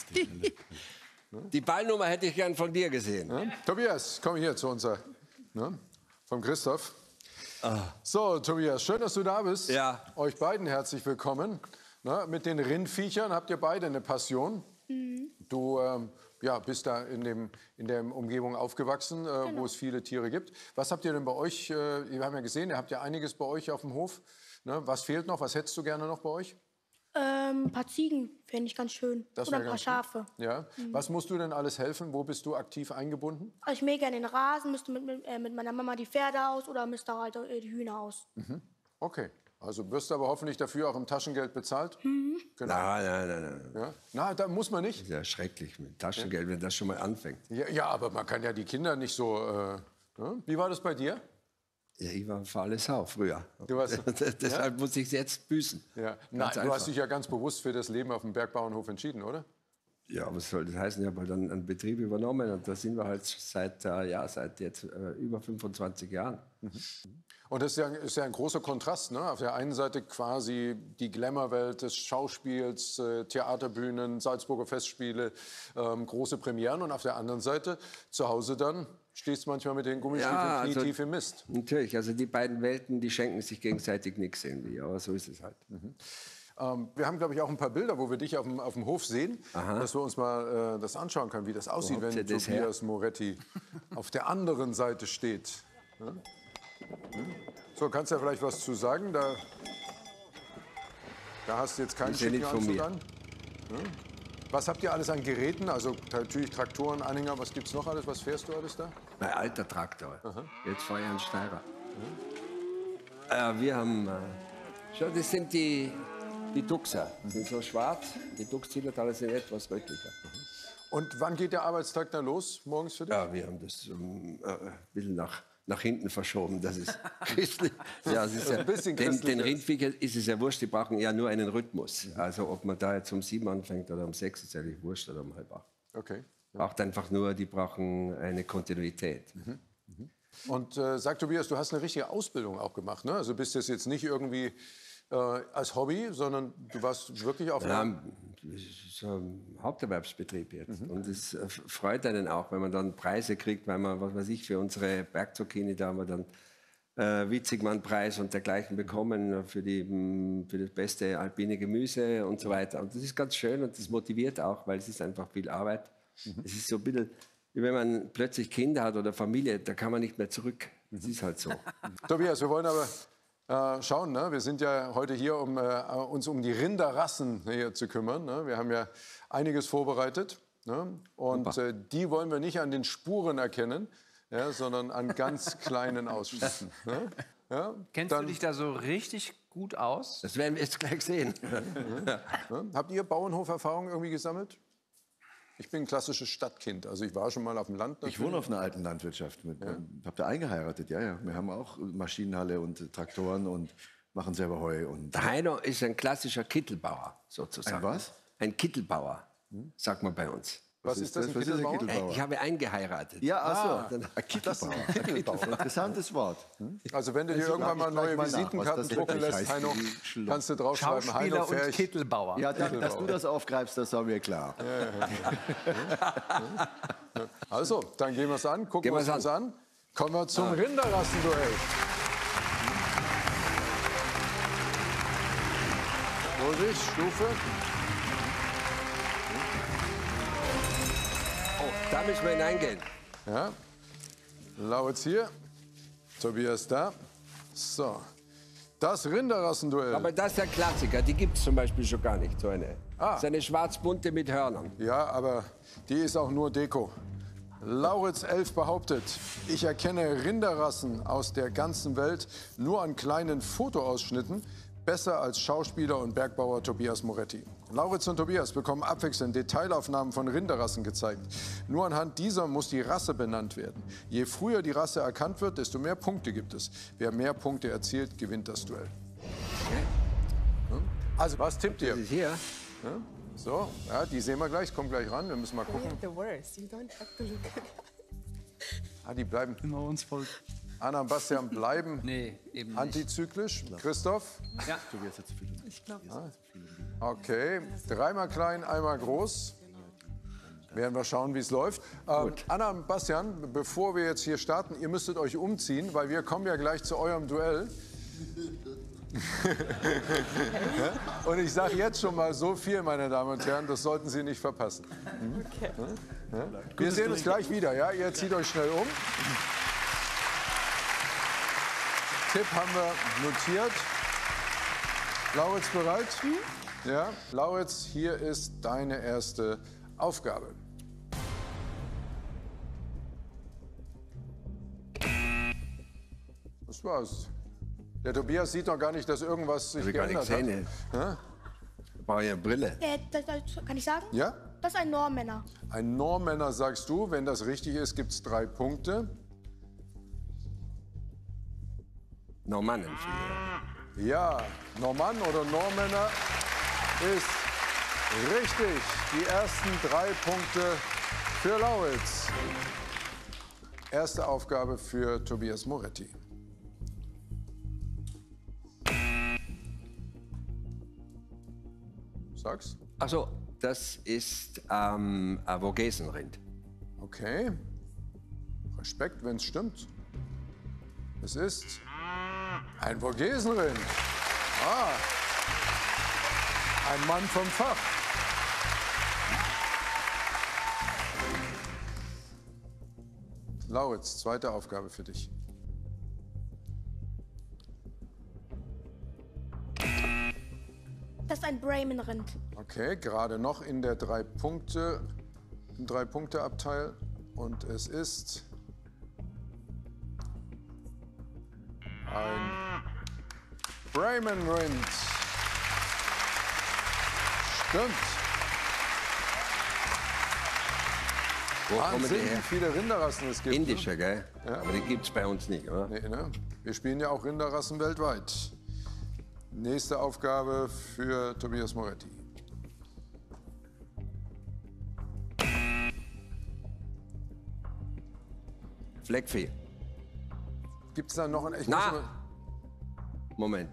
Die Ballnummer hätte ich gern von dir gesehen. Ja? Tobias, komm hier zu unser, ne? Vom Christoph. So, Tobias, schön, dass du da bist. Ja. Euch beiden herzlich willkommen. Ne? Mit den Rindviechern habt ihr beide eine Passion. Du bist da in der Umgebung aufgewachsen, wo es viele Tiere gibt. Was habt ihr denn bei euch? Wir haben ja gesehen, ihr habt ja einiges bei euch auf dem Hof. Ne? Was fehlt noch? Was hättest du gerne noch bei euch? Ein paar Ziegen fände ich ganz schön. Das Oder wär ein paar ganz Schafe. gut. Ja. Was musst du denn alles helfen? Wo bist du aktiv eingebunden? Also ich mähe gerne den Rasen, müsste mit meiner Mama die Pferde aus oder müsste halt die Hühner aus. Okay. Also wirst du aber hoffentlich dafür auch im Taschengeld bezahlt? Genau. Nein. Ja? Na, da muss man nicht. Das ist ja schrecklich mit Taschengeld, wenn das schon mal anfängt. Ja, aber man kann ja die Kinder nicht so... ne? Wie war das bei dir? Ja, ich war ein faules Sau früher. Du warst, Deshalb muss ich es jetzt büßen. Ja. Nein, du hast dich ja ganz bewusst für das Leben auf dem Bergbauernhof entschieden, oder? Ja, was soll das heißen? Ich habe halt einen Betrieb übernommen und da sind wir halt seit jetzt über 25 Jahren. Und das ist ja ein großer Kontrast. Ne? Auf der einen Seite quasi die Glamour-Welt des Schauspiels, Theaterbühnen, Salzburger Festspiele, große Premieren. Und auf der anderen Seite zu Hause dann stehst du manchmal mit den Gummistiefeln knietief im Mist. Natürlich, also die beiden Welten, die schenken sich gegenseitig nichts irgendwie, aber so ist es halt. Wir haben, glaube ich, auch ein paar Bilder, wo wir dich auf dem Hof sehen, dass wir uns mal das anschauen können, wie das aussieht, wenn Tobias Moretti auf der anderen Seite steht. Ja? So, kannst du ja vielleicht was zu sagen? Da hast du jetzt keinen schicken Anzug an. Ja? Was habt ihr alles an Geräten? Also natürlich Traktoren, Anhänger, was gibt's noch alles? Was fährst du alles da? Mein alter Traktor. Jetzt fahre ich einen Steirer. Wir haben, schau, das sind die Duxer. Die sind so schwarz. Die Dux-Zillertaler sind etwas rötlicher. Und wann geht der Arbeitstag dann los, morgens für dich? Ja, wir haben das ein bisschen nach hinten verschoben. Das ist christlich. Ja, das ist ja, den Rindviechern ist es ja wurscht, die brauchen ja nur einen Rhythmus. Also ob man da jetzt um 7 anfängt oder um 6, ist eigentlich wurscht, oder um 7:30. Okay. Braucht einfach nur, die brauchen eine Kontinuität. Und sag Tobias, du hast eine richtige Ausbildung auch gemacht, ne? Also bist jetzt nicht irgendwie als Hobby, sondern du warst wirklich auf einem... Das ist ein Haupterwerbsbetrieb jetzt. Und es freut einen auch, wenn man dann Preise kriegt, weil man, was weiß ich, für unsere Bergzucchini, da haben wir dann Witzigmann-Preis und dergleichen bekommen für das beste alpine Gemüse und so weiter. Und das ist ganz schön und das motiviert auch, weil es ist einfach viel Arbeit. Es ist so ein bisschen, wie wenn man plötzlich Kinder hat oder Familie, da kann man nicht mehr zurück. Das ist halt so. Tobias, wir wollen aber schauen, ne? Wir sind ja heute hier, um uns um die Rinderrassen hier zu kümmern. Ne? Wir haben ja einiges vorbereitet. Ne? Und die wollen wir nicht an den Spuren erkennen, ja, sondern an ganz kleinen Ausschnitten. Ne? Ja? Kennst du dich da so richtig gut aus? Das werden wir jetzt gleich sehen. Ja. Habt ihr Bauernhoferfahrung irgendwie gesammelt? Ich bin ein klassisches Stadtkind, also ich war schon mal auf dem Land. Ich wohne auf einer alten Landwirtschaft. Ich habe da eingeheiratet, ja. Wir haben auch Maschinenhalle und Traktoren und machen selber Heu. Und der Heino ist ein klassischer Kittelbauer, sozusagen. Ein was? Ein Kittelbauer, sagt man bei uns. Was ist das, ein Kittelbauer? Ich habe eingeheiratet. Ja, Ah, also, ein Kittelbauer. Kittelbauer. Interessantes Wort. Also wenn du dir irgendwann mal neue Visitenkarten drucken lässt, Heino, kannst du draufschreiben, Heino Schauspieler und Kittelbauer. Ja, dass du das aufgreifst, das war mir klar. Also, dann gehen wir es an, gucken wir es uns an. Kommen wir zum Rinderrassenduell. Vorsicht, Stufe. Oh, da müssen wir hineingehen. Ja. Lauritz hier, Tobias da. So, das Rinderrassenduell. Aber das ist der Klassiker, die gibt es zum Beispiel schon gar nicht, so eine. Ah. Das ist eine schwarz-bunte mit Hörnern. Ja, aber die ist auch nur Deko. Lauritz 11 behauptet, ich erkenne Rinderrassen aus der ganzen Welt nur an kleinen Fotoausschnitten, besser als Schauspieler und Bergbauer Tobias Moretti. Lauritz und Tobias bekommen abwechselnd Detailaufnahmen von Rinderrassen gezeigt. Nur anhand dieser muss die Rasse benannt werden. Je früher die Rasse erkannt wird, desto mehr Punkte gibt es. Wer mehr Punkte erzielt, gewinnt das Duell. Also, was tippt ihr? Das ist hier. Ja? So, ja, die sehen wir gleich, kommt gleich ran, wir müssen mal We gucken. have the worst. You don't have to look at Ah, die bleiben. Genau, uns folgt. Anna und Bastian bleiben Nee, eben nicht. antizyklisch. Christoph? Ja. Tobias hat zu viel. Ich glaube. Okay, dreimal klein, einmal groß. Werden wir schauen, wie es läuft. Anna und Bastian, bevor wir jetzt hier starten, ihr müsstet euch umziehen, weil wir kommen ja gleich zu eurem Duell. Und ich sage jetzt schon mal so viel, meine Damen und Herren, das sollten Sie nicht verpassen. Okay. Ja? Wir sehen uns gleich wieder, ja? Ihr zieht euch schnell um. Tipp haben wir notiert. Lauritz bereit? Ja. Lauritz, hier ist deine erste Aufgabe. Das war's. Der Tobias sieht noch gar nicht, dass irgendwas sich geändert hat. Ja? Ich brauche ja eine Brille. Kann ich sagen? Ja? Das ist ein Normmänner. Ein Normmänner sagst du. Wenn das richtig ist, gibt es 3 Punkte. Normannen. Ja, Normann oder Normmänner ist richtig. Die ersten 3 Punkte für Lauritz. Erste Aufgabe für Tobias Moretti. Sag's. Ach so, das ist ein Vogesenrind. Okay. Respekt, wenn es stimmt. Es ist ein Vogesenrind. Ah. Ein Mann vom Fach. Lauritz, zweite Aufgabe für dich. Das ist ein Bremen-Rind. Okay, gerade noch in der 3-Punkte-Abteil. Und es ist ein Bremen Rind. Stimmt. Wahnsinn, wie viele Rinderrassen es gibt. Indische, gell? Ja. Aber die gibt es bei uns nicht, oder? Nee, ne? Wir spielen ja auch Rinderrassen weltweit. Nächste Aufgabe für Tobias Moretti. Fleckvieh. Gibt es da noch ein... Moment.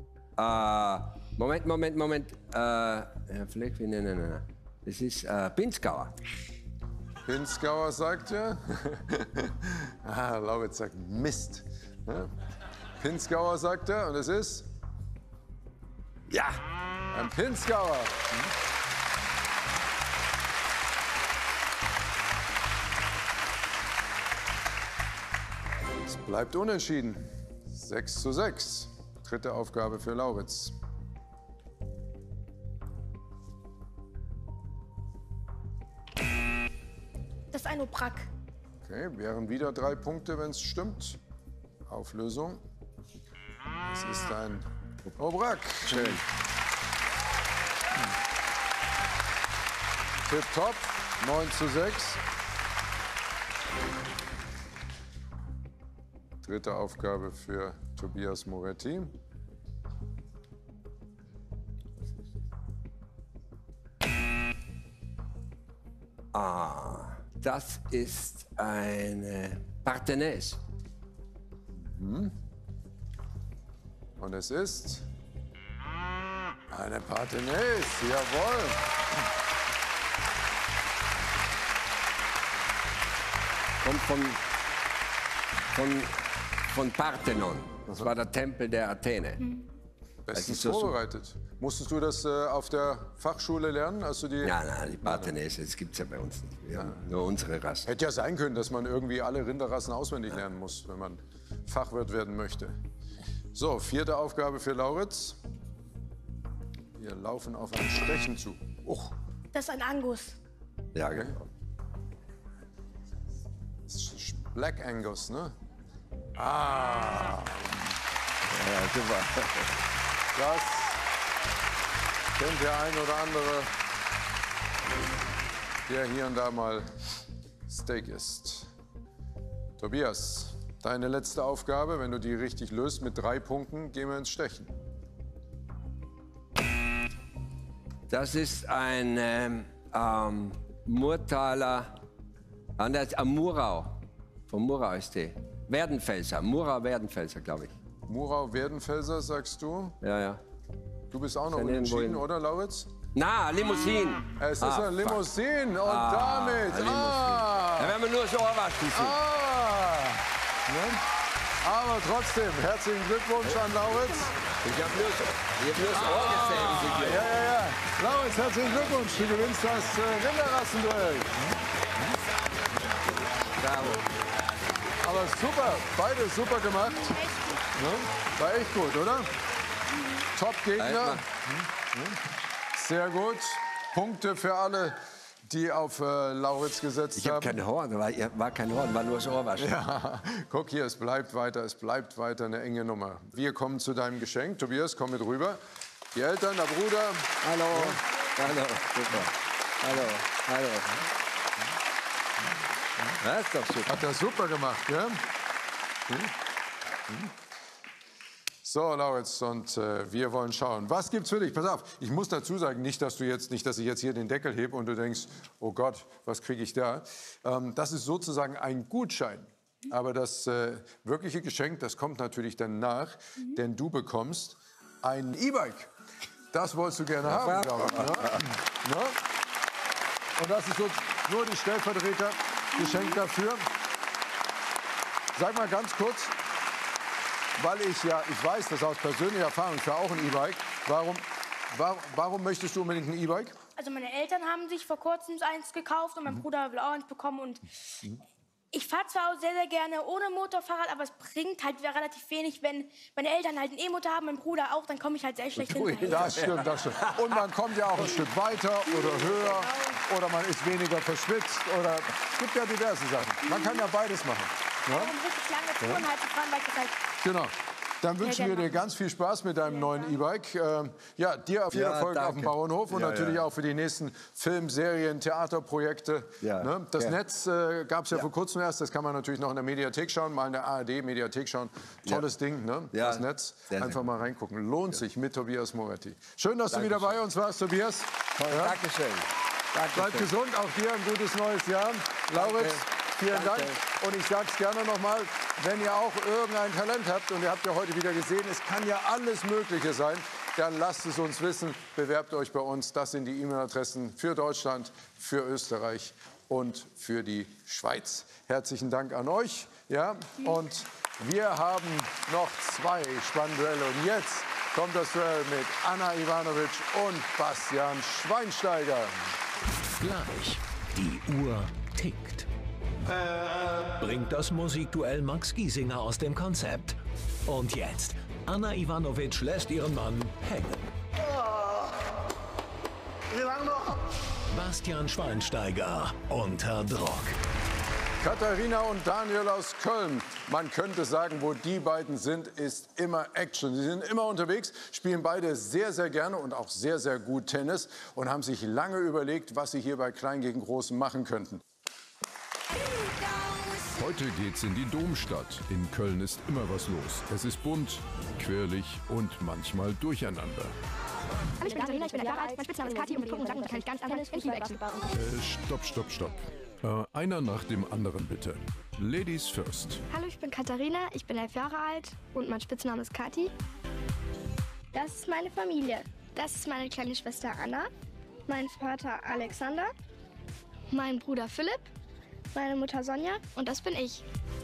Moment. Fleckvieh, nein. Das ist Pinzgauer. Pinzgauer sagt ja. Lauritz sagt Mist. Ja? Pinzgauer sagt er und es ist... Ja. Ein Pinzgauer. Es bleibt unentschieden. 6:6. Dritte Aufgabe für Lauritz. Das ist ein Obrak. Okay, wären wieder 3 Punkte, wenn es stimmt. Auflösung. Es ist ein Obrak. Schön. Tipptopp. 9:6. Dritte Aufgabe für Tobias Moretti. Das ist eine Partenaise. Und es ist eine Partenaise, jawohl. Kommt von Parthenon. Das war der Tempel der Athene. Bestens vorbereitet. Musstest du das auf der Fachschule lernen? Als du die Nein, die Partenaise, das gibt es ja bei uns nicht. Wir haben nur unsere Rasse. Hätte ja sein können, dass man irgendwie alle Rinderrassen auswendig lernen muss, wenn man Fachwirt werden möchte. So, 4. Aufgabe für Lauritz. Wir laufen auf ein Stechen zu. Das ist ein Angus. Ja, genau. Das ist Black Angus, ne? Ja, super. Das kennt der ein oder andere, der hier und da mal Steak isst. Tobias, deine letzte Aufgabe, wenn du die richtig löst, mit 3 Punkten, gehen wir ins Stechen. Das ist ein Murtaler, Murau. Von Murau ist die. Werdenfelser, Murau-Werdenfelser, glaube ich. Murau-Werdenfelser, sagst du? Ja. Du bist auch noch unentschieden, oder, Lauritz? Na, Limousine. Es ist eine Limousine und damit... Da werden wir nur so waschen. Aber trotzdem, herzlichen Glückwunsch an Lauritz. Ich habe nur das Ohr gezählt. Ja. Lauritz, herzlichen Glückwunsch. Du gewinnst das Rinderrassenduell. Bravo. Aber super, beide super gemacht. War echt gut, oder? Top-Gegner. Sehr gut. Punkte für alle, die auf Lauritz gesetzt haben. Ich habe kein Horn, war kein Horn, war nur das Ohrwaschen. Ja, guck hier, es bleibt weiter eine enge Nummer. Wir kommen zu deinem Geschenk. Tobias, komm mit rüber. Die Eltern, der Bruder. Hallo. Hallo, super. Hallo. Das ist doch super. Hat er super gemacht, ja? So, Lauritz, und wir wollen schauen. Was gibt's für dich? Pass auf, ich muss dazu sagen, nicht, dass ich jetzt hier den Deckel hebe und du denkst, oh Gott, was kriege ich da? Das ist sozusagen ein Gutschein. Aber das wirkliche Geschenk, das kommt natürlich dann nach, denn du bekommst ein E-Bike. Das wolltest du gerne haben, glaube ich. Ne? Und das ist so nur die Stellvertretergeschenk dafür. Sag mal ganz kurz, weil ich weiß das aus persönlicher Erfahrung, ich fahre auch ein E-Bike. Warum möchtest du unbedingt ein E-Bike? Also meine Eltern haben sich vor kurzem eins gekauft und mein Bruder will auch eins bekommen. Und ich fahre zwar auch sehr, sehr gerne ohne Motorfahrrad, aber es bringt halt relativ wenig, wenn meine Eltern halt einen E-Motor haben, mein Bruder auch, dann komme ich halt sehr schlecht hinterher. Das stimmt. Und man kommt ja auch ein Stück weiter oder höher oder man ist weniger verschwitzt oder es gibt ja diverse Sachen. Man kann ja beides machen. Ja? Um richtig lange Touren halt zu fahren, weil ich halt... Genau. Dann wünschen wir dir ganz viel Spaß mit deinem neuen E-Bike. Dir viel Erfolg auf dem Bauernhof und natürlich auch für die nächsten Film-, Serien-, Theaterprojekte. Ne? Das Netz gab es ja vor kurzem erst. Das kann man natürlich noch in der Mediathek schauen, mal in der ARD-Mediathek schauen. Tolles Ding, ne? Das Netz. Einfach mal reingucken. Lohnt sich mit Tobias Moretti. Schön, dass du wieder bei uns warst, Tobias. Dankeschön. Bleib gesund, auch dir ein gutes neues Jahr. Lauritz. Vielen Dank. Und ich sage es gerne noch mal, wenn ihr auch irgendein Talent habt, und ihr habt ja heute wieder gesehen, es kann ja alles Mögliche sein, dann lasst es uns wissen. Bewerbt euch bei uns. Das sind die E-Mail-Adressen für Deutschland, für Österreich und für die Schweiz. Herzlichen Dank an euch. Ja? Und wir haben noch 2 spannende Duelle. Und jetzt kommt das Duell mit Anna Ivanovic und Bastian Schweinsteiger. Gleich. Die Uhr tickt. Bringt das Musikduell Max Giesinger aus dem Konzept. Und jetzt, Anna Ivanovic lässt ihren Mann hängen. Wie lange noch? Bastian Schweinsteiger unter Druck. Katharina und Daniel aus Köln. Man könnte sagen, wo die beiden sind, ist immer Action. Sie sind immer unterwegs, spielen beide sehr, sehr gerne und auch sehr, sehr gut Tennis und haben sich lange überlegt, was sie hier bei Klein gegen Groß machen könnten. Heute geht's in die Domstadt. In Köln ist immer was los. Es ist bunt, quirlig und manchmal durcheinander. Hallo, ich bin Katharina, ich bin 11 Jahre alt, mein Spitzname ist Kathi und mit Gucken und Danken kann ich ganz anders. Ich liebe Action. Stopp. Einer nach dem anderen bitte. Ladies first. Hallo, ich bin Katharina, ich bin 11 Jahre alt und mein Spitzname ist Kathi. Das ist meine Familie. Das ist meine kleine Schwester Anna, mein Vater Alexander, mein Bruder Philipp, meine Mutter Sonja und das bin ich.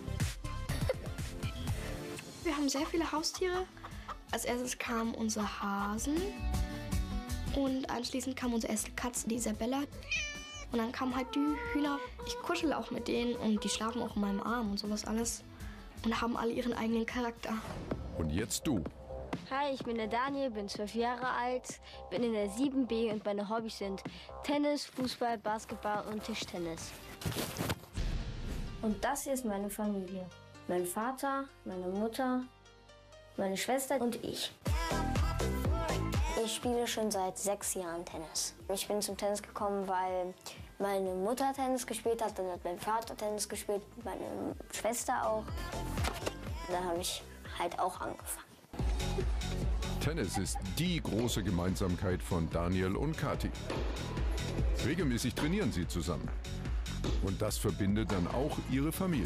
Wir haben sehr viele Haustiere. Als erstes kam unser Hasen und anschließend kam unsere erste Katze, die Isabella. Und dann kamen halt die Hühner. Ich kuschel auch mit denen und die schlafen auch in meinem Arm und sowas alles und haben alle ihren eigenen Charakter. Und jetzt du. Hi, ich bin der Daniel, bin 12 Jahre alt, bin in der 7B und meine Hobbys sind Tennis, Fußball, Basketball und Tischtennis. Und das hier ist meine Familie. Mein Vater, meine Mutter, meine Schwester und ich. Ich spiele schon seit 6 Jahren Tennis. Ich bin zum Tennis gekommen, weil meine Mutter Tennis gespielt hat, dann hat mein Vater Tennis gespielt, meine Schwester auch. Da habe ich halt auch angefangen. Tennis ist die große Gemeinsamkeit von Daniel und Kathi. Regelmäßig trainieren sie zusammen. Und das verbindet dann auch ihre Familie.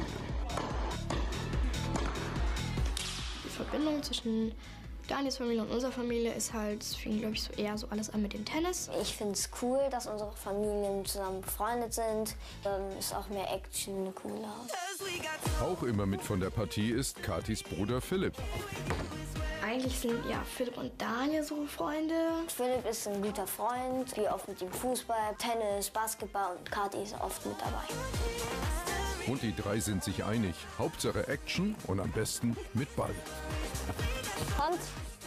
Die Verbindung zwischen Daniels Familie und unserer Familie ist halt, fing glaube ich so eher so alles an mit dem Tennis. Ich finde es cool, dass unsere Familien zusammen befreundet sind. Ist auch mehr Action cooler. Auch immer mit von der Partie ist Kathis Bruder Philipp. Eigentlich sind ja Philipp und Daniel so Freunde. Philipp ist ein guter Freund, spielt oft mit ihm Fußball, Tennis, Basketball und Kathi ist oft mit dabei. Und die drei sind sich einig. Hauptsache Action und am besten mit Ball. Und?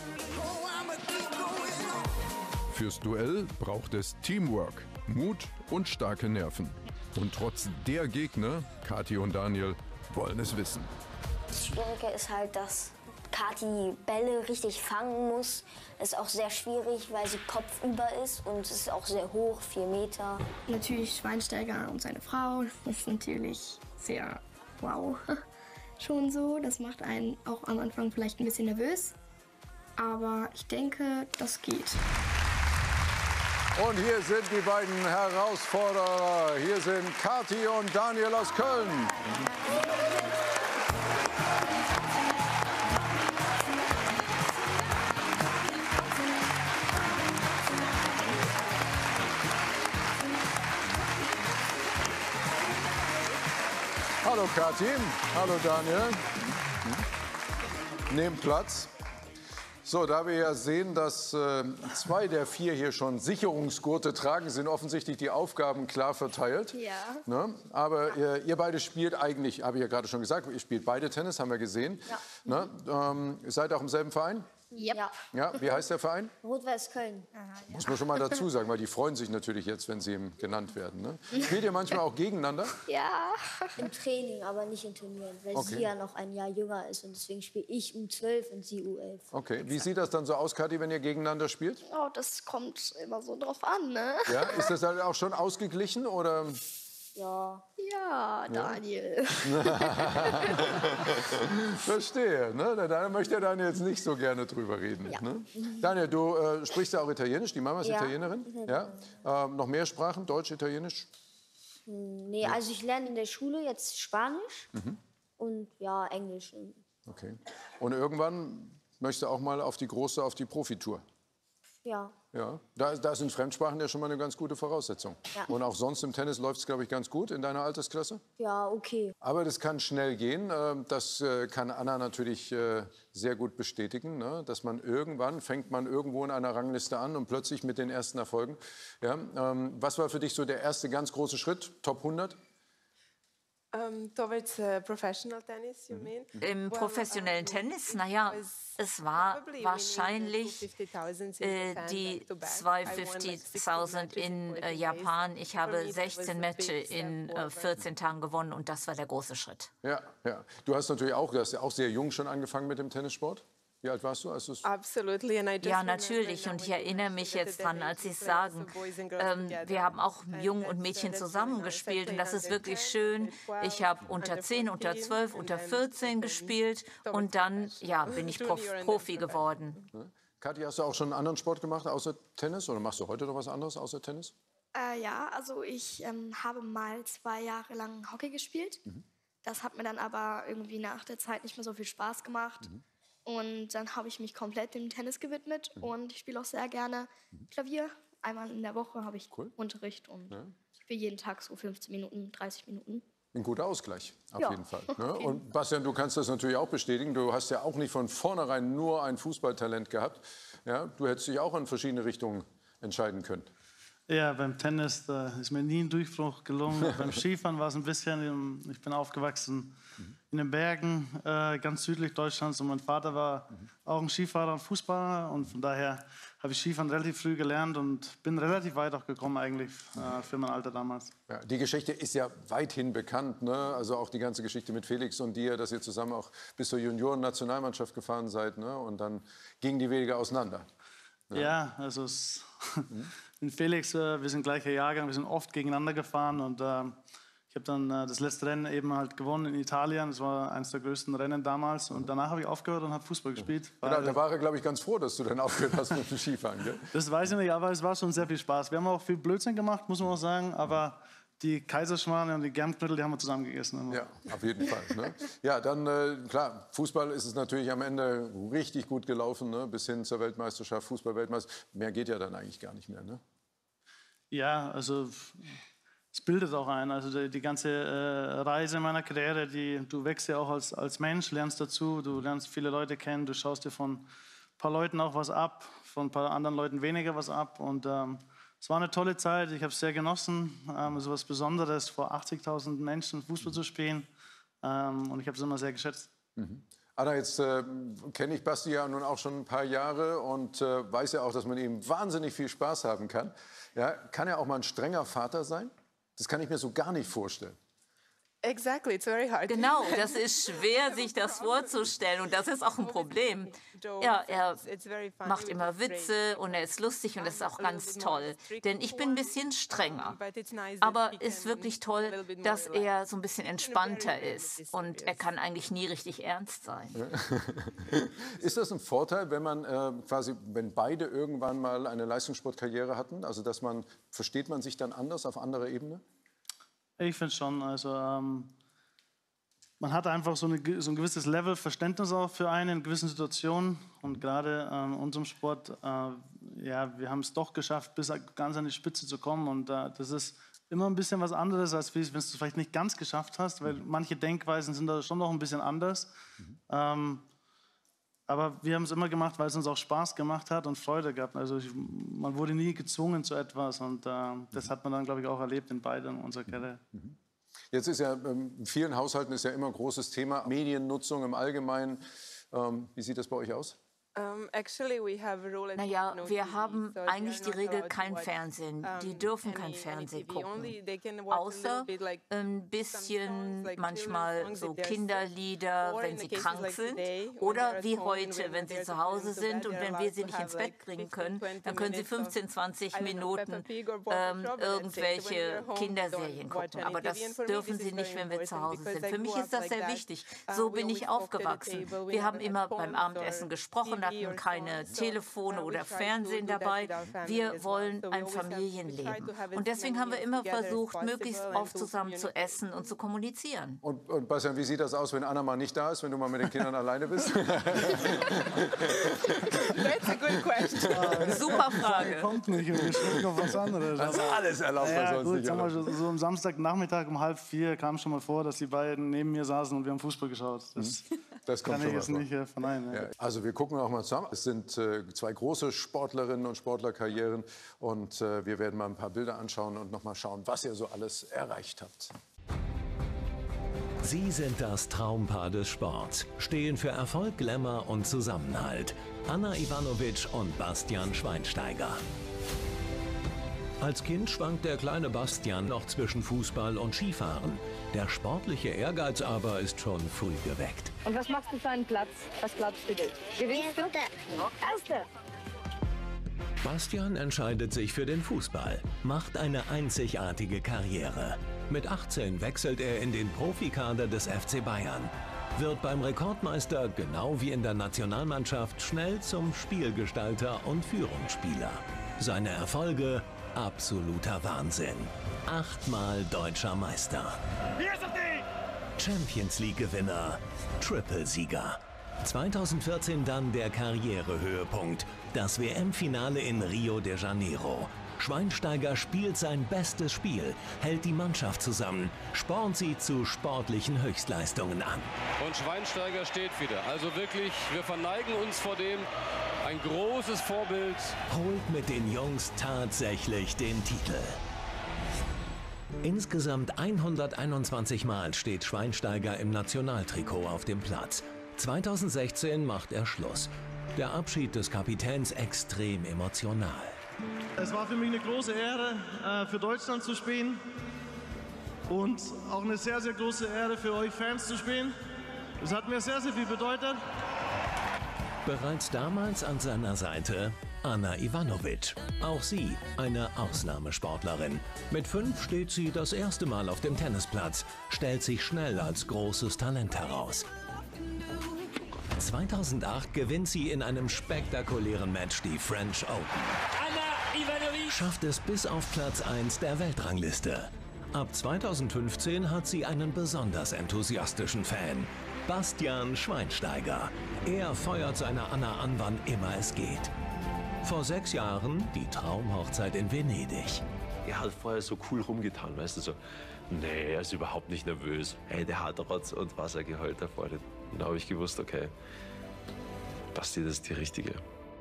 Fürs Duell braucht es Teamwork, Mut und starke Nerven. Und trotz der Gegner, Kathi und Daniel, wollen es wissen. Das Schwierige ist halt, dass Kathi Bälle richtig fangen muss. Ist auch sehr schwierig, weil sie kopfüber ist und es ist auch sehr hoch, 4 Meter. Natürlich Schweinsteiger und seine Frau. Das ist natürlich sehr wow. Schon so. Das macht einen auch am Anfang vielleicht ein bisschen nervös. Aber ich denke, das geht. Und hier sind die beiden Herausforderer. Hier sind Kathi und Daniel aus Köln. Hallo Kathi, hallo Daniel. Nehmt Platz. So, da wir ja sehen, dass 2 der 4 hier schon Sicherungsgurte tragen, sind offensichtlich die Aufgaben klar verteilt. Ja. Ne? Aber ihr beide spielt eigentlich, habe ich ja gerade schon gesagt, ihr spielt beide Tennis, haben wir gesehen. Ja. Ne? Ihr seid auch im selben Verein? Yep. Ja, wie heißt der Verein? Rot-Weiß Köln. Muss man schon mal dazu sagen, weil die freuen sich natürlich jetzt, wenn sie genannt werden. Ne? Spielt ihr manchmal auch gegeneinander? Ja. Im Training, aber nicht in Turnieren, weil sie ja noch ein Jahr jünger ist und deswegen spiele ich U12 und sie U11. Okay, wie sieht das dann so aus, Kathi, wenn ihr gegeneinander spielt? Oh, das kommt immer so drauf an, ne? Ja, ist das dann auch schon ausgeglichen oder? Ja. Ja, Daniel. Verstehe. Ne? Da möchte er dann jetzt nicht so gerne drüber reden. Ja. Ne? Daniel, du sprichst ja auch Italienisch. Die Mama ist Italienerin. Ja. Noch mehr Sprachen? Deutsch, Italienisch? Nee, also ich lerne in der Schule jetzt Spanisch und ja, Englisch. Okay. Und irgendwann möchtest du auch mal auf die Profitour? Ja. Ja, da sind Fremdsprachen ja schon mal eine ganz gute Voraussetzung. Ja. Und auch sonst im Tennis läuft es, glaube ich, ganz gut in deiner Altersklasse. Ja, okay. Aber das kann schnell gehen. Das kann Anna natürlich sehr gut bestätigen, ne? Dass man irgendwann fängt man irgendwo in einer Rangliste an und plötzlich mit den ersten Erfolgen. Ja? Was war für dich so der erste ganz große Schritt? Top 100? Towards professional tennis, you mean? Im professionellen Tennis, naja, es war wahrscheinlich die 250.000 in Japan. Ich habe 16 Matches in 14 Tagen gewonnen und das war der große Schritt. Ja, ja. Du hast ja auch sehr jung schon angefangen mit dem Tennissport. Wie alt warst du, als du es? Ja, natürlich. Und ich erinnere mich jetzt dran, als Sie es sagen. Wir haben auch Jungen und Mädchen zusammengespielt. Und das ist wirklich schön. Ich habe unter 10, unter 12, unter 14 gespielt. Und dann bin ich Profi geworden. Kathi, hast du auch schon einen anderen Sport gemacht außer Tennis? Oder machst du heute noch was anderes außer Tennis? Ja, also ich habe mal 2 Jahre lang Hockey gespielt. Das hat mir dann aber irgendwie nach der Zeit nicht mehr so viel Spaß gemacht. Und dann habe ich mich komplett dem Tennis gewidmet. Und ich spiele auch sehr gerne Klavier. Einmal in der Woche habe ich Unterricht und ich spiele jeden Tag so 15 Minuten, 30 Minuten. Ein guter Ausgleich, auf jeden Fall. Ne? Und Bastian, du kannst das natürlich auch bestätigen. Du hast ja auch nicht von vornherein nur ein Fußballtalent gehabt. Ja, du hättest dich auch in verschiedene Richtungen entscheiden können. Ja, beim Tennis ist mir nie ein Durchbruch gelungen. Beim Skifahren war es ein bisschen. Ich bin aufgewachsen in den Bergen, ganz südlich Deutschlands. Und mein Vater war auch ein Skifahrer und Fußballer. Und von daher habe ich Skifahren relativ früh gelernt und bin relativ weit auch gekommen eigentlich für mein Alter damals. Ja, die Geschichte ist ja weithin bekannt, ne? Also auch die ganze Geschichte mit Felix und dir, dass ihr zusammen auch bis zur Junioren-Nationalmannschaft gefahren seid, ne? Und dann gingen die Wege auseinander. Ne? Ja, also mit Felix, wir sind gleicher Jahrgang, wir sind oft gegeneinander gefahren und ich habe dann das letzte Rennen eben halt gewonnen in Italien. Das war eines der größten Rennen damals. Und danach habe ich aufgehört und habe Fußball gespielt. Genau, da war er, glaube ich, ganz froh, dass du dann aufgehört hast mit dem Skifahren. Gell? Das weiß ich nicht, aber es war schon sehr viel Spaß. Wir haben auch viel Blödsinn gemacht, muss man auch sagen. Aber die Kaiserschmarrne und die Germknödel, die haben wir zusammen gegessen. Immer. Ja, auf jeden Fall. Ne? Ja, dann, klar, Fußball ist es natürlich am Ende richtig gut gelaufen, ne? Bis hin zur Weltmeisterschaft, Fußball-Weltmeisterschaft. Mehr geht ja dann eigentlich gar nicht mehr, ne? Ja, also es bildet auch ein. Also die ganze Reise meiner Karriere, du wächst ja auch als Mensch, lernst dazu, du lernst viele Leute kennen, du schaust dir von ein paar Leuten auch was ab, von ein paar anderen Leuten weniger was ab. Und es war eine tolle Zeit, ich habe es sehr genossen, so was Besonderes, vor 80.000 Menschen Fußball zu spielen. Und ich habe es immer sehr geschätzt. Anna, jetzt kenne ich Basti ja nun auch schon ein paar Jahre und weiß ja auch, dass man ihm wahnsinnig viel Spaß haben kann. Ja, kann er auch mal ein strenger Vater sein? Das kann ich mir so gar nicht vorstellen. Exactly, it's very hard. Genau, das ist schwer, sich das vorzustellen und das ist auch ein Problem. Ja, er macht immer Witze und er ist lustig und das ist auch ganz toll. Denn ich bin ein bisschen strenger. Aber es ist wirklich toll, dass er so ein bisschen entspannter ist und er kann eigentlich nie richtig ernst sein. Ist das ein Vorteil, wenn man wenn beide irgendwann mal eine Leistungssportkarriere hatten? Also versteht man sich dann anders auf anderer Ebene? Ich finde schon, also man hat einfach so ein gewisses Level Verständnis auch für einen in gewissen Situationen und gerade in unserem Sport, ja, wir haben es doch geschafft, bis ganz an die Spitze zu kommen und das ist immer ein bisschen was anderes, als wenn du es vielleicht nicht ganz geschafft hast, weil manche Denkweisen sind da schon noch ein bisschen anders. Aber wir haben es immer gemacht, weil es uns auch Spaß gemacht hat und Freude gab. Also man wurde nie gezwungen zu etwas und das hat man dann, glaube ich, auch erlebt in beiden unserer Karriere. Jetzt ist ja in vielen Haushalten ist ja immer ein großes Thema Mediennutzung im Allgemeinen. Wie sieht das bei euch aus? Naja, wir haben eigentlich die Regel kein Fernsehen. Die dürfen kein Fernsehen gucken. Außer ein bisschen manchmal so Kinderlieder, wenn sie krank sind. Oder wie heute, wenn sie zu Hause sind und wenn wir sie nicht ins Bett bringen können, dann können sie 15, 20 Minuten irgendwelche Kinderserien gucken. Aber das dürfen sie nicht, wenn wir zu Hause sind. Für mich ist das sehr wichtig. So bin ich aufgewachsen. Wir haben immer beim Abendessen gesprochen, hatten keine Telefone oder Fernsehen dabei. Wir wollen ein Familienleben. Und deswegen haben wir immer versucht, möglichst oft zusammen zu essen und zu kommunizieren. Und Bastian, wie sieht das aus, wenn Anna mal nicht da ist, wenn du mal mit den Kindern alleine bist? That's a good question. Super Frage. Kommt nicht, wir sprechen auf was anderes. Das ist alles erlaubt, ja, sonst gut, nicht. Sag mal, so am Samstagnachmittag um 3:30 kam schon mal vor, dass die beiden neben mir saßen und wir haben Fußball geschaut. Das kommt kann ich jetzt nicht verneinen. Ja. Also wir gucken auch mal zusammen. Es sind 2 große Sportlerinnen und Sportlerkarrieren und wir werden mal ein paar Bilder anschauen und noch mal schauen, was ihr so alles erreicht habt. Sie sind das Traumpaar des Sports, stehen für Erfolg, Glamour und Zusammenhalt. Anna Ivanovic und Bastian Schweinsteiger. Als Kind schwankt der kleine Bastian noch zwischen Fußball und Skifahren. Der sportliche Ehrgeiz aber ist schon früh geweckt. Und was machst du für einen Platz? Was glaubst du? Gewinnst du? Erste. Bastian entscheidet sich für den Fußball, macht eine einzigartige Karriere. Mit 18 wechselt er in den Profikader des FC Bayern. wird beim Rekordmeister genau wie in der Nationalmannschaft schnell zum Spielgestalter und Führungsspieler. Seine Erfolge absoluter Wahnsinn. 8-mal deutscher Meister. Champions League-Gewinner, Triple-Sieger. 2014 dann der Karrierehöhepunkt, das WM-Finale in Rio de Janeiro. Schweinsteiger spielt sein bestes Spiel, hält die Mannschaft zusammen, spornt sie zu sportlichen Höchstleistungen an. Und Schweinsteiger steht wieder. Also wirklich, wir verneigen uns vor dem. Ein großes Vorbild. Holt mit den Jungs tatsächlich den Titel. Insgesamt 121 Mal steht Schweinsteiger im Nationaltrikot auf dem Platz. 2016 macht er Schluss. Der Abschied des Kapitäns extrem emotional. Es war für mich eine große Ehre, für Deutschland zu spielen. Und auch eine sehr, sehr große Ehre für euch Fans zu spielen. Das hat mir sehr, sehr viel bedeutet. Bereits damals an seiner Seite Ana Ivanovic. Auch sie eine Ausnahmesportlerin. Mit 5 steht sie das erste Mal auf dem Tennisplatz, stellt sich schnell als großes Talent heraus. 2008 gewinnt sie in einem spektakulären Match die French Open. Schafft es bis auf Platz 1 der Weltrangliste. Ab 2015 hat sie einen besonders enthusiastischen Fan. Bastian Schweinsteiger. Er feuert seine Anna an, wann immer es geht. Vor 6 Jahren die Traumhochzeit in Venedig. Er hat vorher so cool rumgetan, weißt du, so, nee, er ist überhaupt nicht nervös. Hey, der hat Rotz und Wasser geheult da vorne. Und da habe ich gewusst, okay, Basti, das ist die Richtige.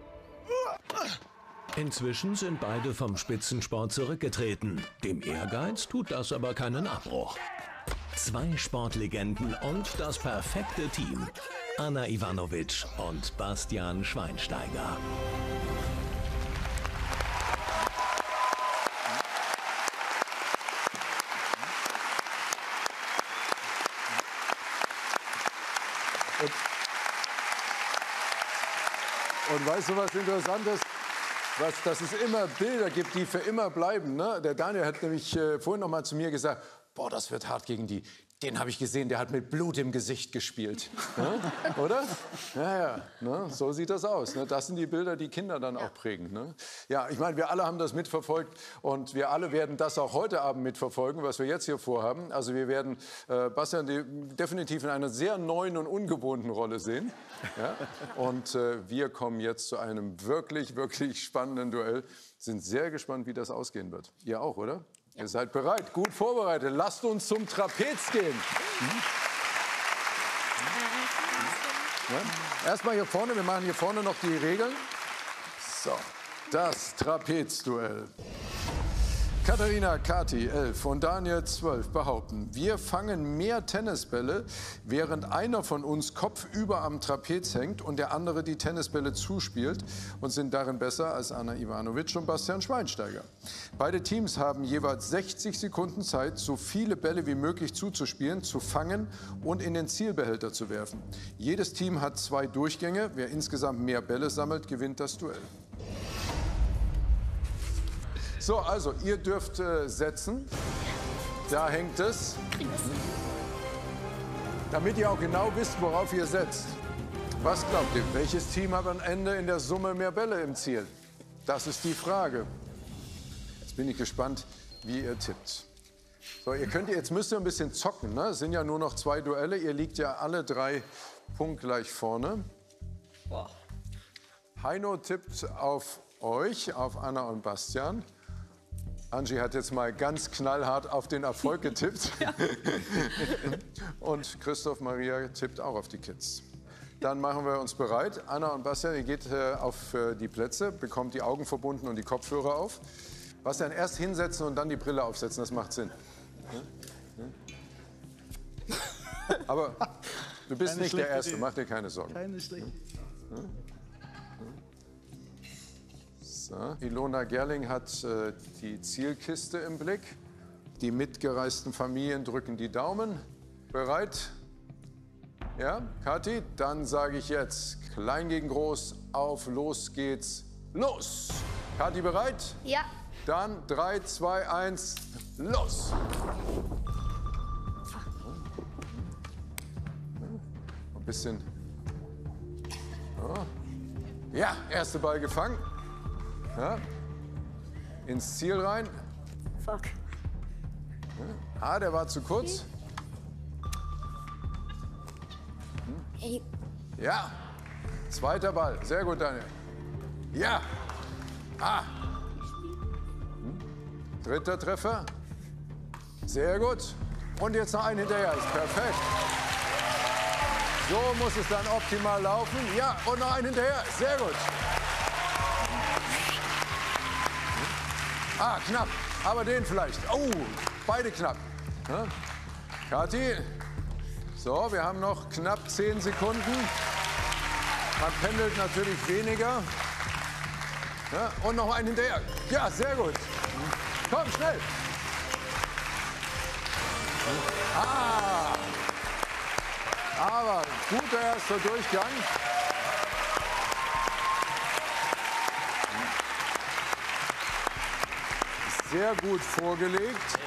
Inzwischen sind beide vom Spitzensport zurückgetreten. Dem Ehrgeiz tut das aber keinen Abbruch. 2 Sportlegenden und das perfekte Team. Ana Ivanovic und Bastian Schweinsteiger. Und weißt du, was interessant ist? Dass es immer Bilder gibt, die für immer bleiben. Ne? Der Daniel hat nämlich vorhin noch mal zu mir gesagt, boah, das wird hart gegen die. Den habe ich gesehen, der hat mit Blut im Gesicht gespielt. Ne? Oder? Ja, ja. Ne? So sieht das aus. Ne? Das sind die Bilder, die Kinder dann auch prägen. Ne? Ja, ich meine, wir alle haben das mitverfolgt und wir alle werden das auch heute Abend mitverfolgen, was wir jetzt hier vorhaben. Also wir werden Bastian definitiv in einer sehr neuen und ungewohnten Rolle sehen. Ja? Und wir kommen jetzt zu einem wirklich, wirklich spannenden Duell. Sind sehr gespannt, wie das ausgehen wird. Ihr auch, oder? Ihr seid bereit, gut vorbereitet. Lasst uns zum Trapez gehen. Ja? Erstmal hier vorne, wir machen hier vorne noch die Regeln. So, das Trapezduell. Katharina, Kathi, 11 und Daniel, 12 behaupten, wir fangen mehr Tennisbälle, während einer von uns kopfüber am Trapez hängt und der andere die Tennisbälle zuspielt und sind darin besser als Ana Ivanovic und Bastian Schweinsteiger. Beide Teams haben jeweils 60 Sekunden Zeit, so viele Bälle wie möglich zuzuspielen, zu fangen und in den Zielbehälter zu werfen. Jedes Team hat 2 Durchgänge. Wer insgesamt mehr Bälle sammelt, gewinnt das Duell. So, also, ihr dürft setzen. Da hängt es. Damit ihr auch genau wisst, worauf ihr setzt. Was glaubt ihr? Welches Team hat am Ende in der Summe mehr Bälle im Ziel? Das ist die Frage. Jetzt bin ich gespannt, wie ihr tippt. So, jetzt müsst ihr ein bisschen zocken. Ne? Es sind ja nur noch 2 Duelle. Ihr liegt ja alle 3 punktgleich vorne. Boah. Heino tippt auf euch, auf Anna und Bastian. Angie hat jetzt mal ganz knallhart auf den Erfolg getippt. Und Christoph Maria tippt auch auf die Kids. Dann machen wir uns bereit. Anna und Bastian, ihr geht auf die Plätze, bekommt die Augen verbunden und die Kopfhörer auf. Bastian, erst hinsetzen und dann die Brille aufsetzen, das macht Sinn. Aber du bist nicht der Erste, mach dir keine Sorgen. Keine schlechte. So, Ilona Gerling hat die Zielkiste im Blick. Die mitgereisten Familien drücken die Daumen. Bereit? Ja, Kathi? Dann sage ich jetzt, klein gegen groß, auf, los geht's, los! Kathi, bereit? Ja. Dann 3, 2, 1, los! Bisschen. Ja, erste Ball gefangen. Ja. Ins Ziel rein. Fuck. Ah, der war zu kurz. Hey. Ja. Zweiter Ball. Sehr gut, Daniel. Ja. Ah. Dritter Treffer. Sehr gut. Und jetzt noch einen hinterher. Ist perfekt. So muss es dann optimal laufen. Ja, und noch einen hinterher. Sehr gut. Ah, knapp. Aber den vielleicht. Oh, beide knapp. Ja. Kathi. So, wir haben noch knapp 10 Sekunden. Man pendelt natürlich weniger. Ja, und noch einen hinterher. Ja, sehr gut. Komm, schnell. Ah. Aber guter erster Durchgang. Sehr gut vorgelegt.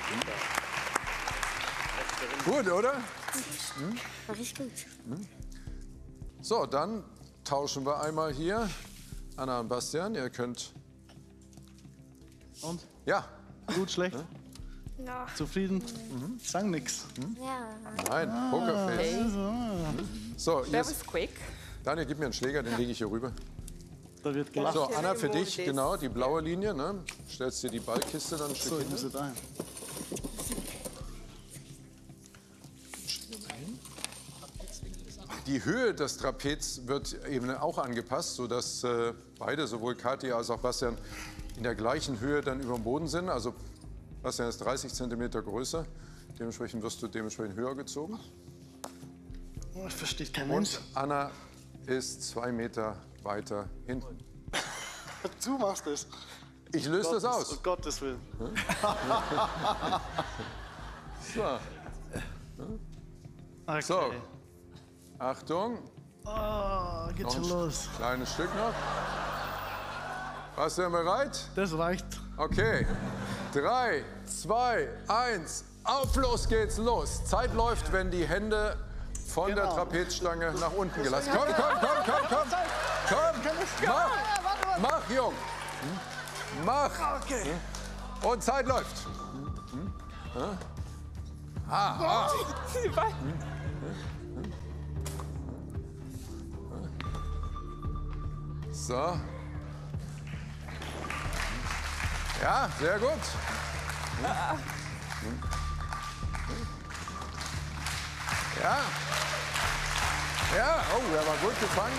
Gut, oder? War richtig gut. So, dann tauschen wir einmal hier. Anna und Bastian, ihr könnt... Und? Ja. Gut, schlecht? Ja. Zufrieden? Sagen nix. Ja. Nein, Pokerface. So, That jetzt, was quick. Daniel, gib mir einen Schläger, den lege ich hier rüber. Da wird gelacht. So, Anna, für dich, genau, die blaue Linie. Ne? Stellst dir die Ballkiste dann ein Stück So, ich hin. muss sie da. Die Höhe des Trapez wird eben auch angepasst, sodass beide, sowohl Kathi als auch Bastian, in der gleichen Höhe dann über dem Boden sind. Also Bastian ist 30 cm größer. Dementsprechend wirst du dementsprechend höher gezogen. Oh, das versteht kein Mensch. Und Anna ist 2 Meter weiter hinten. Du machst es. Ich löse das aus. Um Gottes Willen. So. Okay. So. Achtung. Oh, geht schon los. Kleines Stück noch. Warst du denn bereit? Das reicht. Okay. 3, 2, 1. Auf, los geht's los. Zeit läuft, wenn die Hände von der Trapezstange nach unten gelassen. Komm, komm, komm, komm, komm. Komm. Mach, Jung. Mach. Okay. Und Zeit läuft. Ah. So. Ja, sehr gut. Ja. Ja, oh, der war gut gefangen.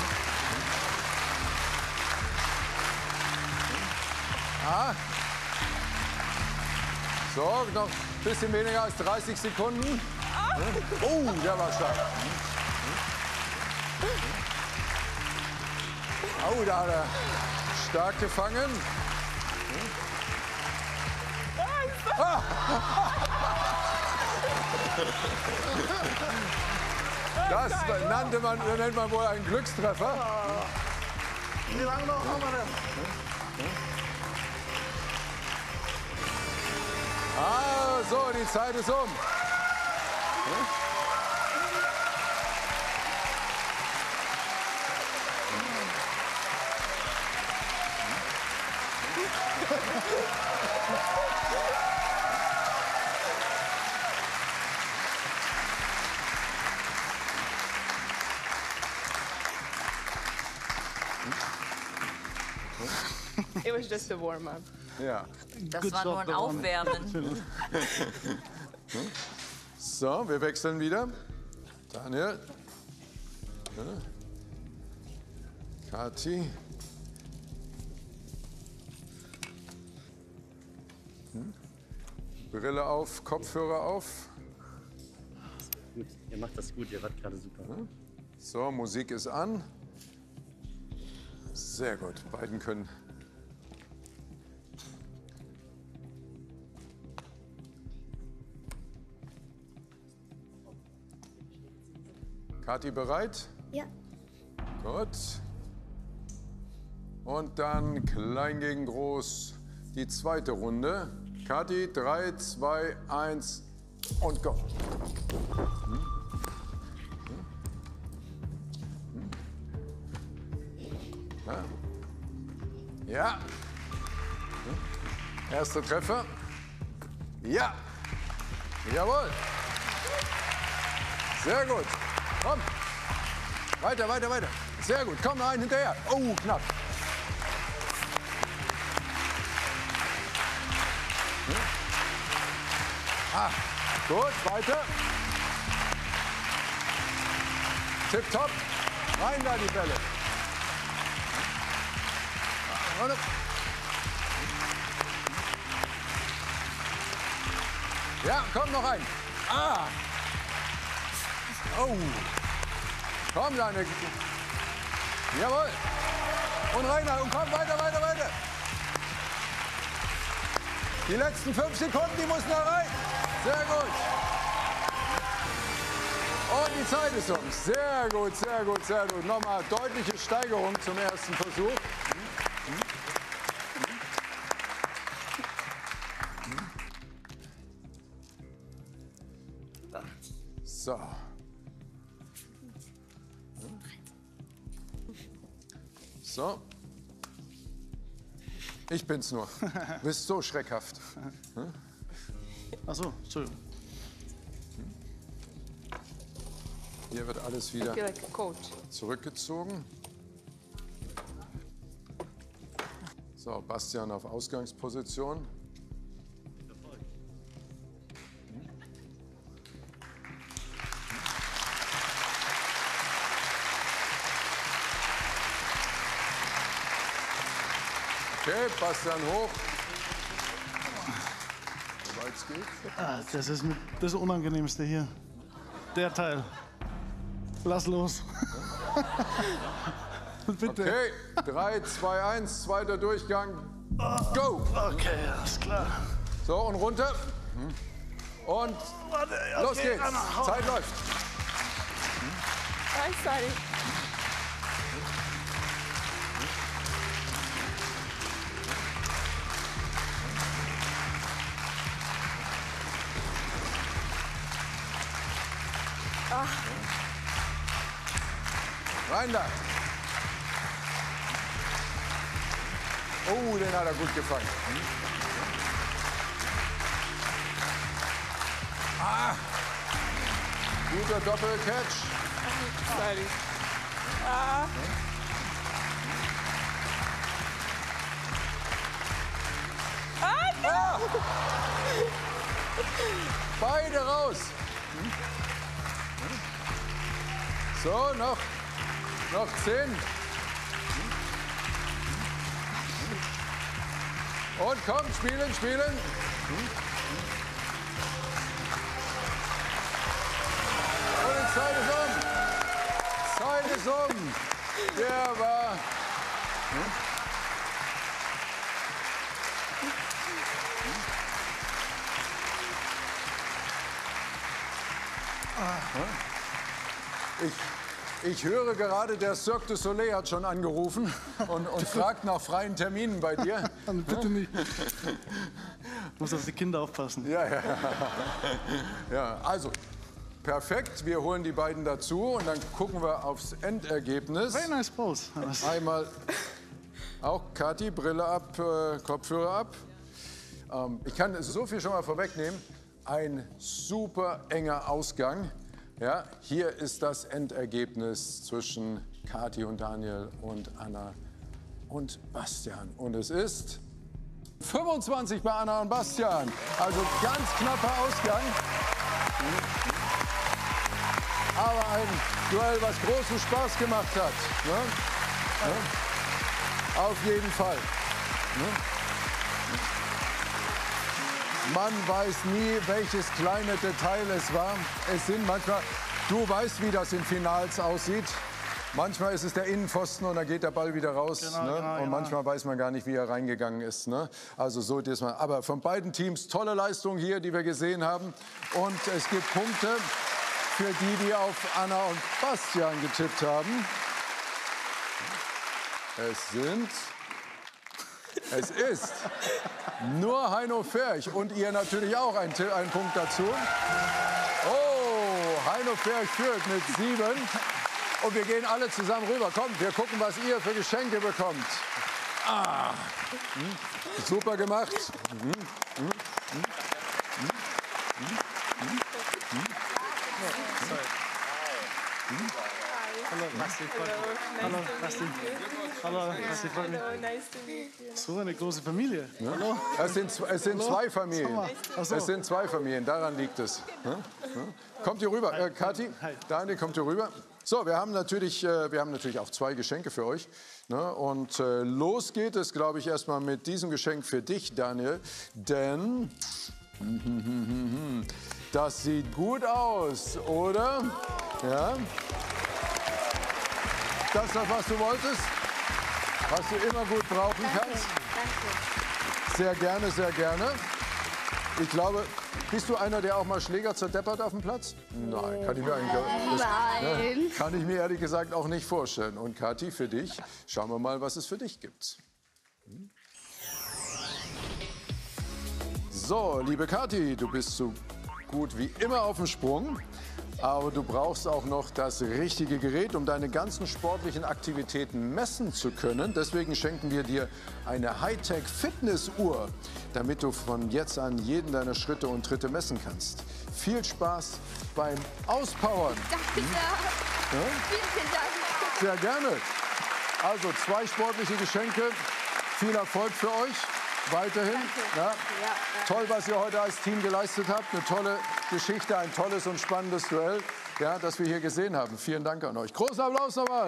Ah. So, noch ein bisschen weniger als 30 Sekunden. Oh, der war stark. Oh, da hat er stark gefangen. Ah. Das nennt man wohl einen Glückstreffer. Wie lange noch haben wir denn? Ah, so, die Zeit ist um. It was just a warm-up. Ja. Das war nur ein Aufwärmen. So, wir wechseln wieder. Daniel. Kathi. Brille auf, Kopfhörer auf. Gut, ihr macht das gut, ihr wart gerade super. So, Musik ist an. Sehr gut, beiden können. Kathi bereit? Ja. Gut. Und dann klein gegen groß die zweite Runde. Kathi, 3, 2, 1 und go. Ja. Erster Treffer. Ja. Jawohl. Sehr gut. Komm. Weiter, weiter, weiter. Sehr gut. Komm, noch einen hinterher. Oh, knapp. Ah, gut, weiter. Tipptopp. Rein da die Bälle. Ja, komm noch ein. Ah. Oh. Komm, deine. Jawohl. Und rein da. Und komm, weiter, weiter, weiter. Die letzten 5 Sekunden, die müssen da rein. Sehr gut. Und die Zeit ist um. Sehr gut, sehr gut, sehr gut. Nochmal deutliche Steigerung zum ersten Versuch. So. So. Ich bin's nur. Du bist so schreckhaft. Ach so, Entschuldigung. Hier wird alles wieder zurückgezogen. So, Bastian auf Ausgangsposition. Okay, Bastian hoch. Soweit es geht. Ah, das ist das Unangenehmste hier. Der Teil. Lass los. Bitte. Okay, 3, 2, 1, zweiter Durchgang. Go! Okay, alles klar. So, und runter. Und los geht's. Zeit läuft. Sorry. Rein da. Oh, den hat er gut gefangen. Ah, guter Doppelcatch. Sorry. Ah. Ah. Beide raus. So, noch 10. Und komm, spielen, spielen. Und die Zeit ist um. Zeit ist um. Der war... Ich höre gerade, der Cirque du Soleil hat schon angerufen und fragt nach freien Terminen bei dir. Bitte nicht. Muss auf die Kinder aufpassen. Ja, ja. Ja, also, perfekt. Wir holen die beiden dazu und dann gucken wir aufs Endergebnis. Very nice pose. Einmal auch Kathi, Brille ab, Kopfhörer ab. Ich kann so viel schon mal vorwegnehmen. Ein super enger Ausgang. Ja, hier ist das Endergebnis zwischen Kathi und Daniel und Anna und Bastian. Und es ist 25 bei Anna und Bastian. Also ganz knapper Ausgang. Aber ein Duell, was großen Spaß gemacht hat. Ne? Ja? Auf jeden Fall. Ne? Man weiß nie, welches kleine Detail es war. Es sind manchmal, du weißt, wie das in Finals aussieht. Manchmal ist es der Innenpfosten und dann geht der Ball wieder raus. Genau, ne? genau, und manchmal weiß man gar nicht, wie er reingegangen ist. Ne? Also so diesmal. Aber von beiden Teams tolle Leistung hier, die wir gesehen haben. Und es gibt Punkte für die, die auf Anna und Bastian getippt haben. Es ist nur Heino Ferch und ihr natürlich auch einen Punkt dazu. Oh, Heino Ferch führt mit 7 Und wir gehen alle zusammen rüber. Kommt, wir gucken, was ihr für Geschenke bekommt. Ah, super gemacht. Hallo, Basti. Hallo, Basti. Hallo, Basti, freut mich. So eine große Familie. Ja. Hallo. Es sind zwei Familien. So. Es sind zwei Familien, daran liegt es. Kommt ihr rüber, Kathi? Daniel, kommt ihr rüber? So, wir haben natürlich auch zwei Geschenke für euch. Ne? Und los geht es, glaube ich, erstmal mit diesem Geschenk für dich, Daniel. Denn das sieht gut aus, oder? Ja. Das ist das, was du wolltest? Was du immer gut brauchen kannst? Danke. Sehr gerne, sehr gerne. Ich glaube, bist du einer, der auch mal Schläger zerdeppert auf dem Platz? Nein, kann ich mir ehrlich gesagt auch nicht vorstellen. Und Kathi, für dich, schauen wir mal, was es für dich gibt. So, liebe Kathi, du bist so gut wie immer auf dem Sprung. Aber du brauchst auch noch das richtige Gerät, um deine ganzen sportlichen Aktivitäten messen zu können. Deswegen schenken wir dir eine Hightech-Fitnessuhr, damit du von jetzt an jeden deiner Schritte und Tritte messen kannst. Viel Spaß beim Auspowern. Danke sehr. Ja? Vielen Dank. Sehr gerne. Also 2 sportliche Geschenke. Viel Erfolg für euch. Weiterhin. Ja. Toll, was ihr heute als Team geleistet habt. Eine tolle Geschichte, ein tolles und spannendes Duell, ja, das wir hier gesehen haben. Vielen Dank an euch. Großen Applaus nochmal.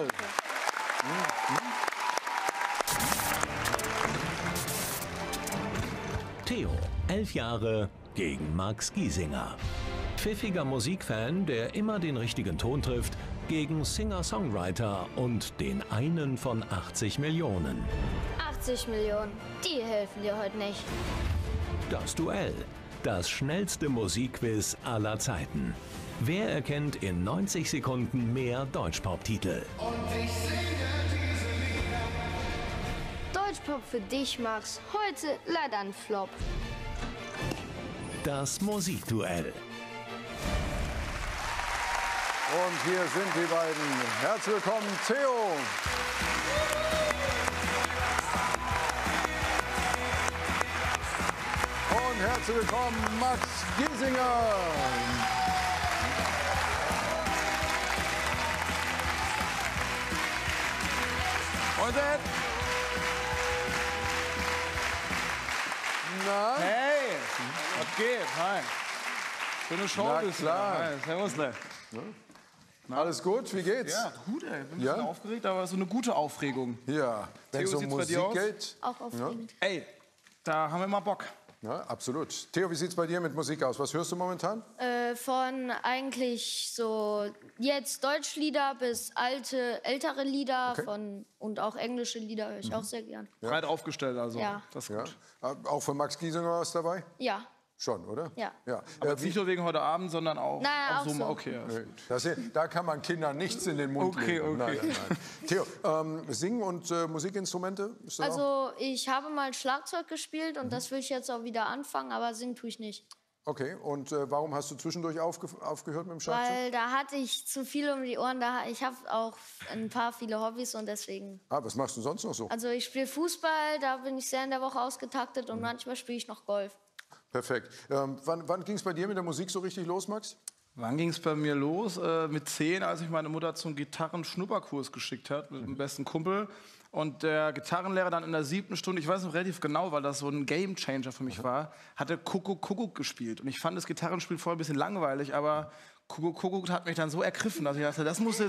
Theo, 11 Jahre, gegen Max Giesinger. Pfiffiger Musikfan, der immer den richtigen Ton trifft, gegen Singer-Songwriter und den einen von 80 Millionen. 80 Millionen, die helfen dir heute nicht. Das Duell. Das schnellste Musikquiz aller Zeiten. Wer erkennt in 90 Sekunden mehr Deutschpop-Titel? Deutschpop für dich, Max. Heute leider ein Flop. Das Musikduell. Und hier sind die beiden. Herzlich willkommen, Theo. Und herzlich willkommen, Max Giesinger. Und dann? Na? Hey, was geht? Hi. Schöne Show. Na klar. Hi, servus. Alles gut? Wie geht's? Ja, gut, ey. Bin ein bisschen aufgeregt, aber so eine gute Aufregung. Ja, wenn es um Musik geht. Auch aufregend. Ey, da haben wir mal Bock. Ja, absolut. Theo, wie sieht's bei dir mit Musik aus? Was hörst du momentan? Von eigentlich so jetzt Deutschlieder bis ältere Lieder und auch englische Lieder höre ich auch sehr gern. Breit aufgestellt also. Ja. Das ist gut. Auch von Max Giesinger was dabei? Ja. Schon, oder? Ja. Aber jetzt nicht nur wegen heute Abend, sondern auch, Nein, auch so. Okay. Da kann man Kindern nichts in den Mund legen. Nein. Theo, Singen und Musikinstrumente? Also ich habe mal Schlagzeug gespielt und das will ich jetzt auch wieder anfangen, aber singen tue ich nicht. Okay, und warum hast du zwischendurch aufgehört mit dem Schlagzeug? Weil da hatte ich zu viel um die Ohren. Ich habe auch viele Hobbys und deswegen. Was machst du sonst noch so? Also ich spiele Fußball, da bin ich sehr in der Woche ausgetaktet und manchmal spiele ich noch Golf. Perfekt. Wann ging es bei dir mit der Musik so richtig los, Max? Wann ging es bei mir los? Mit 10, als ich meine Mutter zum Gitarrenschnupperkurs geschickt hat mit dem besten Kumpel. Und der Gitarrenlehrer dann in der 7. Stunde, ich weiß noch relativ genau, weil das so ein Gamechanger für mich war, hatte Kuckuck, Kuckuck gespielt. Und ich fand das Gitarrenspiel vorher ein bisschen langweilig, aber Kuckuck, Kuckuck hat mich dann so ergriffen, dass ich dachte, das musst du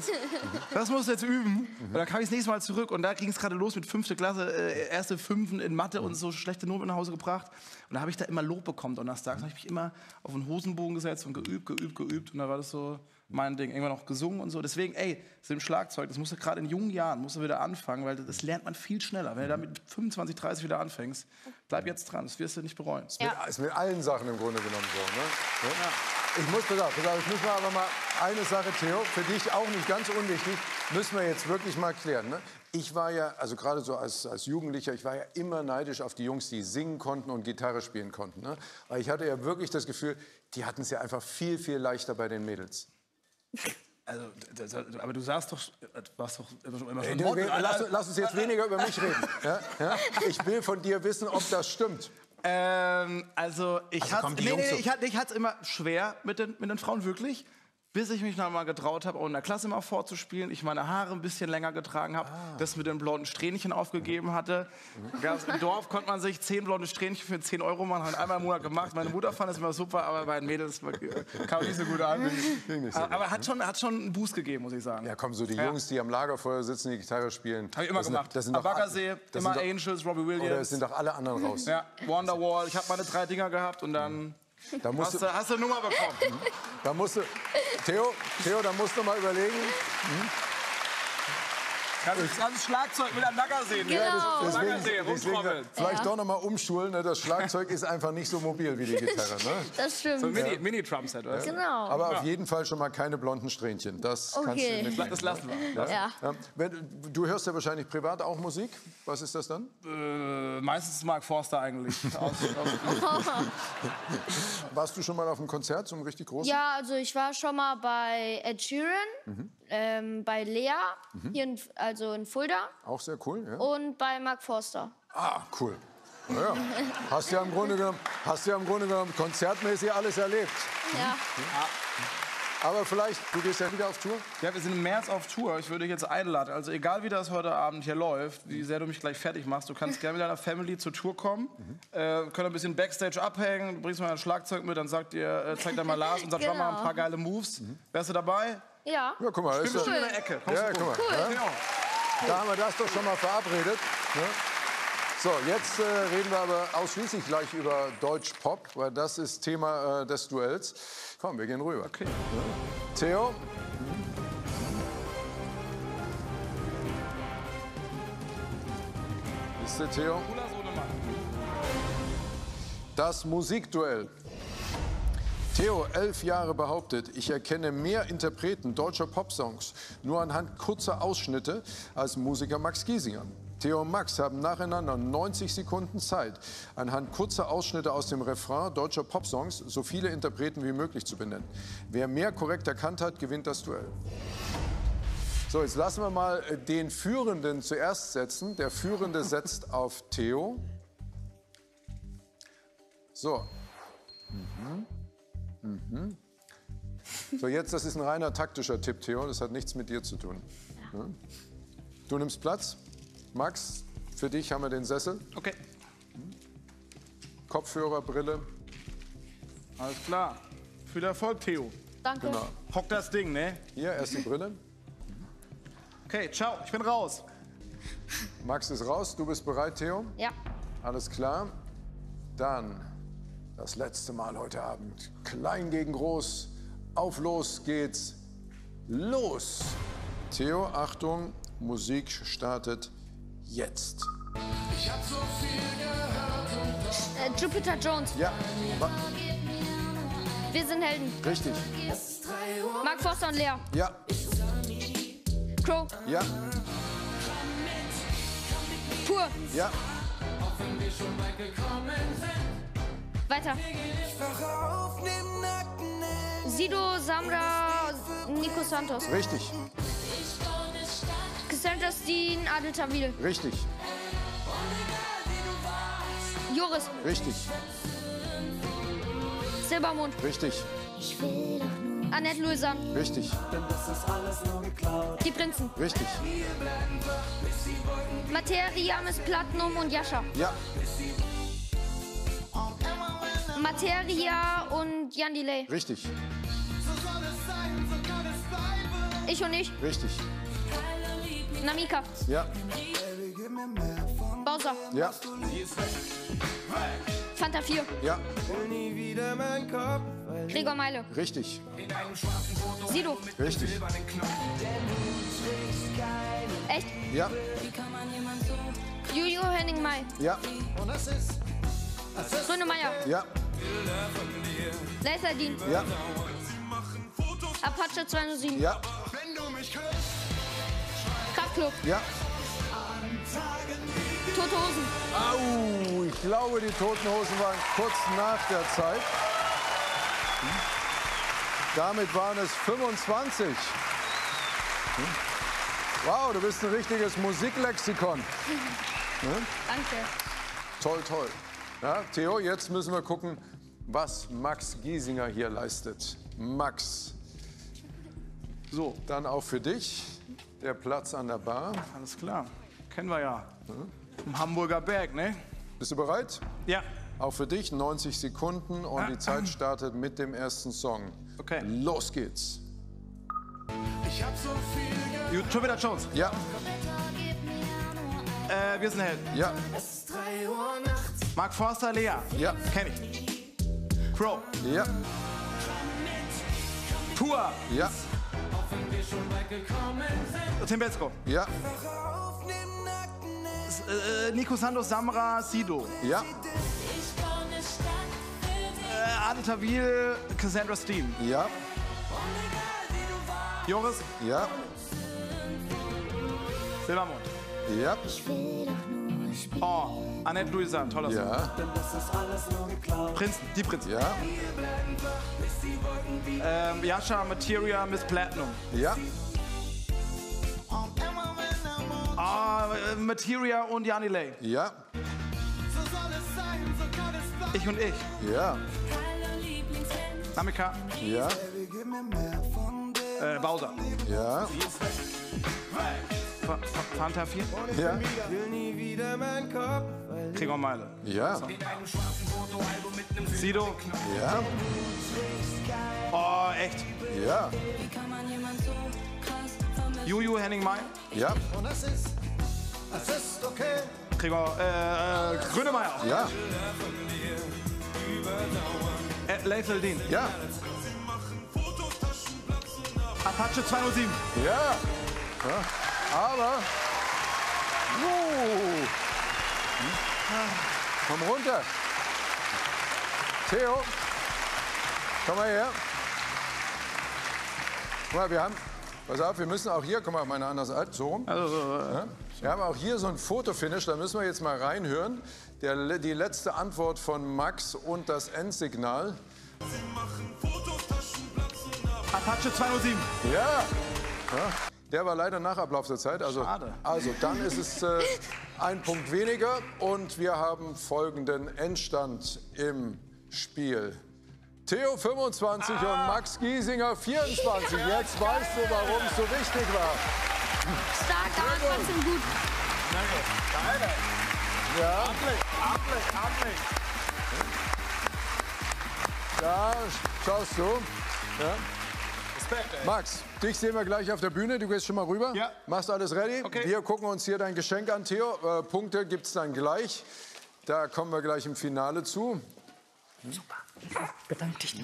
jetzt üben. Und dann kam ich das nächste Mal zurück und da ging es gerade los mit 5. Klasse, erste Fünfen in Mathe und so schlechte Noten nach Hause gebracht. Und da habe ich da immer Lob bekommen donnerstags. Da habe ich mich immer auf den Hosenbogen gesetzt und geübt. Und da war das so mein Ding. Irgendwann noch gesungen und so. Deswegen, das mit dem Schlagzeug, das musst du gerade in jungen Jahren wieder anfangen, weil das lernt man viel schneller. Wenn du da mit 25, 30 wieder anfängst, bleib jetzt dran, das wirst du nicht bereuen. Ist mit allen Sachen im Grunde genommen so, ne? Ja. Ich muss mal aber mal eine Sache, Theo, für dich auch nicht ganz unwichtig, müssen wir jetzt wirklich mal klären. Ne? Ich war ja, also gerade so als Jugendlicher, ich war ja immer neidisch auf die Jungs, die singen konnten und Gitarre spielen konnten. Ne? Weil ich hatte ja wirklich das Gefühl, die hatten es ja einfach viel, viel leichter bei den Mädels. Also, aber du sagst doch, warst doch immer schon lass uns jetzt weniger über mich reden. Ja? Ja? Ich will von dir wissen, ob das stimmt. Also ich hatte es immer schwer mit den Frauen, wirklich. Bis ich mich noch mal getraut habe, auch in der Klasse mal vorzuspielen. Ich meine Haare ein bisschen länger getragen habe, das mit den blonden Strähnchen aufgegeben hatte. Im Dorf konnte man sich 10 blonde Strähnchen für 10 € machen, hat einmal im Monat gemacht. Meine Mutter fand das immer super, aber bei den Mädels kam nicht so gut an. Aber hat schon einen Boost gegeben, muss ich sagen. Ja, komm, so die Jungs, die am Lagerfeuer sitzen, die Gitarre spielen. Habe ich immer gemacht. Am Baggersee, immer Angels, Robbie Williams. Oder es sind doch alle anderen raus. Ja, Wonderwall. Ich habe meine 3 Dinger gehabt und dann... Da hast du eine Nummer bekommen. Da musst du, Theo, da musst du mal überlegen. Kannst Schlagzeug mit einem Baggersee. Genau. Ja, deswegen vielleicht doch noch mal umschulen. Ne? Das Schlagzeug ist einfach nicht so mobil wie die Gitarre. Ne? Das stimmt. So ein Mini-Drum-Set. Ja. Genau. Aber auf jeden Fall schon mal keine blonden Strähnchen. Das kannst du das lassen wir. Ja. Du hörst ja wahrscheinlich privat auch Musik. Was ist das dann? Meistens Mark Forster eigentlich. Warst du schon mal auf einem Konzert, so einem richtig großen? Ja, also ich war schon mal bei Ed Sheeran, bei Lea, hier in Fulda. Auch sehr cool, ja. Und bei Mark Forster. Ah, cool. Ja. Hast ja im Grunde genommen konzertmäßig alles erlebt. Ja. Aber vielleicht, du gehst ja wieder auf Tour? Ja, wir sind im März auf Tour. Ich würde dich jetzt einladen. Also egal, wie das heute Abend hier läuft, wie sehr du mich gleich fertig machst, du kannst gerne mit deiner Family zur Tour kommen. Können ein bisschen Backstage abhängen, du bringst mal ein Schlagzeug mit, dann zeigt dir mal Lars, unser Drummer, ein paar geile Moves. Wärst du dabei? Ja. Ja, guck mal. Spiel bestimmt in der Ecke. Ja, guck mal. Cool. Ja? Da haben wir das doch schon mal verabredet. Ja? So, jetzt reden wir aber ausschließlich gleich über Deutsch-Pop, weil das ist Thema des Duells. Komm, wir gehen rüber. Okay. Ja. Theo? Ist der Theo? Das Musikduell. Theo, 11 Jahre behauptet, ich erkenne mehr Interpreten deutscher Popsongs nur anhand kurzer Ausschnitte als Musiker Max Giesinger. Theo und Max haben nacheinander 90 Sekunden Zeit, anhand kurzer Ausschnitte aus dem Refrain deutscher Popsongs so viele Interpreten wie möglich zu benennen. Wer mehr korrekt erkannt hat, gewinnt das Duell. So, jetzt lassen wir mal den Führenden zuerst setzen. Der Führende setzt auf Theo. So. So, jetzt, das ist ein reiner taktischer Tipp, Theo. Das hat nichts mit dir zu tun. Ja. Du nimmst Platz. Max, für dich haben wir den Sessel. Okay. Kopfhörer, Brille. Alles klar. Viel Erfolg, Theo. Danke. Genau. Hock das Ding, ne? Hier, erst die Brille. Okay, ciao, ich bin raus. Max ist raus. Du bist bereit, Theo? Ja. Alles klar. Dann das letzte Mal heute Abend. Klein gegen groß. Auf los geht's. Los! Theo, Achtung, Musik startet jetzt. Ich hab so viel gehört. Jupiter Jones. Ja. Wir sind Helden. Richtig. Mark Forster und Lea. Ja. Crow. Ja. Pur. Ja. Weiter. Sido, Samra, Nico Santos. Richtig. Cassandra Steen, Adel Tawil. Richtig. Joris. Richtig. Silbermond. Richtig. Annette Louisan. Richtig. Die Prinzen. Richtig. Materia, Miss Platinum und Jascha. Ja. Materia und Jan Delay. Richtig. Ich und ich. Richtig. Namika. Ja. Bowser. Ja. Fanta 4. Ja. Gregor Meile. Richtig. Sido. Richtig. Echt? Ja. Julio Henning May. Ja. Grönemeyer. Ja. Laserdien. Ja. Apache 207. Ja. Kraftklub. Ja. Tote Hosen. Au, ich glaube, die Toten Hosen waren kurz nach der Zeit. Damit waren es 25. Wow, du bist ein richtiges Musiklexikon. Danke. Toll, toll. Ja, Theo, jetzt müssen wir gucken, was Max Giesinger hier leistet. Max. So, dann auch für dich der Platz an der Bar. Alles klar. Kennen wir ja. Vom Hamburger Berg, ne? Bist du bereit? Ja. Auch für dich 90 Sekunden und die Zeit startet mit dem ersten Song. Okay. Los geht's. Ich hab so viel Schon wieder Jones. Ja. Wir sind Helden. Ja. Mark Forster, Lea. Ja. Kenn ich. Crow. Ja. Tour. Ja. Tim Bensko. Ja. Nico Santos, Samra, Sido. Ja. Adel Tawil, Cassandra Steen. Ja. Joris. Ja. Silbermond. Ja. Oh, Annette Louisanne, toller Song. Ja. Prinzen, die Prinzen. Ja. Yasha, Materia, Miss Platinum. Ja. Materia und Jani Lay. Ja. Ich und ich. Ja. Namika. Ja. Bowser. Ja. Fanta 4. Ja. Gregor Meile. Ja. Sido. Ja. Oh, echt. Ja. Juju, Henning May. Ja. Gregor, Grönemeyer. Ja. Lethal Dean. Ja. Apache 207. Ja. Ja. Aber. Komm runter. Theo. Komm mal her. Guck mal, wir haben. Pass auf, wir müssen auch hier, guck mal, auf meine andere Seite, so rum. Ja? Wir haben auch hier so ein Fotofinish, da müssen wir jetzt mal reinhören. Die letzte Antwort von Max und das Endsignal. Apache 207. Ja. Ja. Der war leider nach Ablauf der Zeit. Also, Schade. Also dann ist es ein Punkt weniger und wir haben folgenden Endstand im Spiel. Theo 25 und Max Giesinger 24. Jetzt weißt du, warum es so wichtig war. Stark, aber trotzdem gut. Danke. Ja. Amtlich. Ja, schaust du. Ja. Respekt, ey. Max, dich sehen wir gleich auf der Bühne. Du gehst schon mal rüber. Ja. Machst alles ready? Okay. Wir gucken uns hier dein Geschenk an, Theo. Punkte gibt es dann gleich. Da kommen wir gleich im Finale zu. Super. Bedanke dich.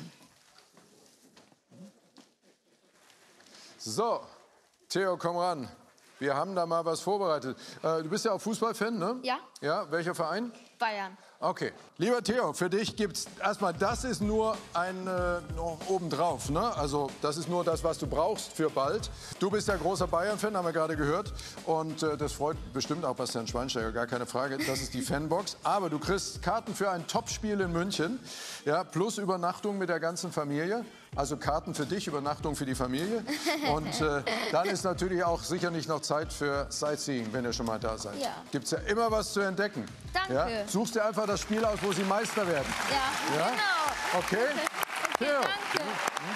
So, Theo, komm ran. Wir haben da mal was vorbereitet. Du bist ja auch Fußballfan, ne? Ja. Ja, welcher Verein? Bayern. Okay. Lieber Theo, für dich gibt's erstmal, das ist nur ein noch obendrauf, ne? Also das ist nur das, was du brauchst für bald. Du bist ja großer Bayern-Fan, haben wir gerade gehört. Und das freut bestimmt auch Bastian Schweinsteiger, gar keine Frage. Das ist die Fanbox. Aber du kriegst Karten für ein Topspiel in München, ja, plus Übernachtung mit der ganzen Familie. Also Karten für dich, Übernachtung für die Familie. Und dann ist natürlich auch sicher nicht noch Zeit für Sightseeing, wenn ihr schon mal da seid. Ja. Gibt's ja immer was zu entdecken. Danke. Ja? Suchst dir einfach das Spiel aus, wo sie Meister werden. Ja, Ja? genau. Okay? Okay, Ja. danke.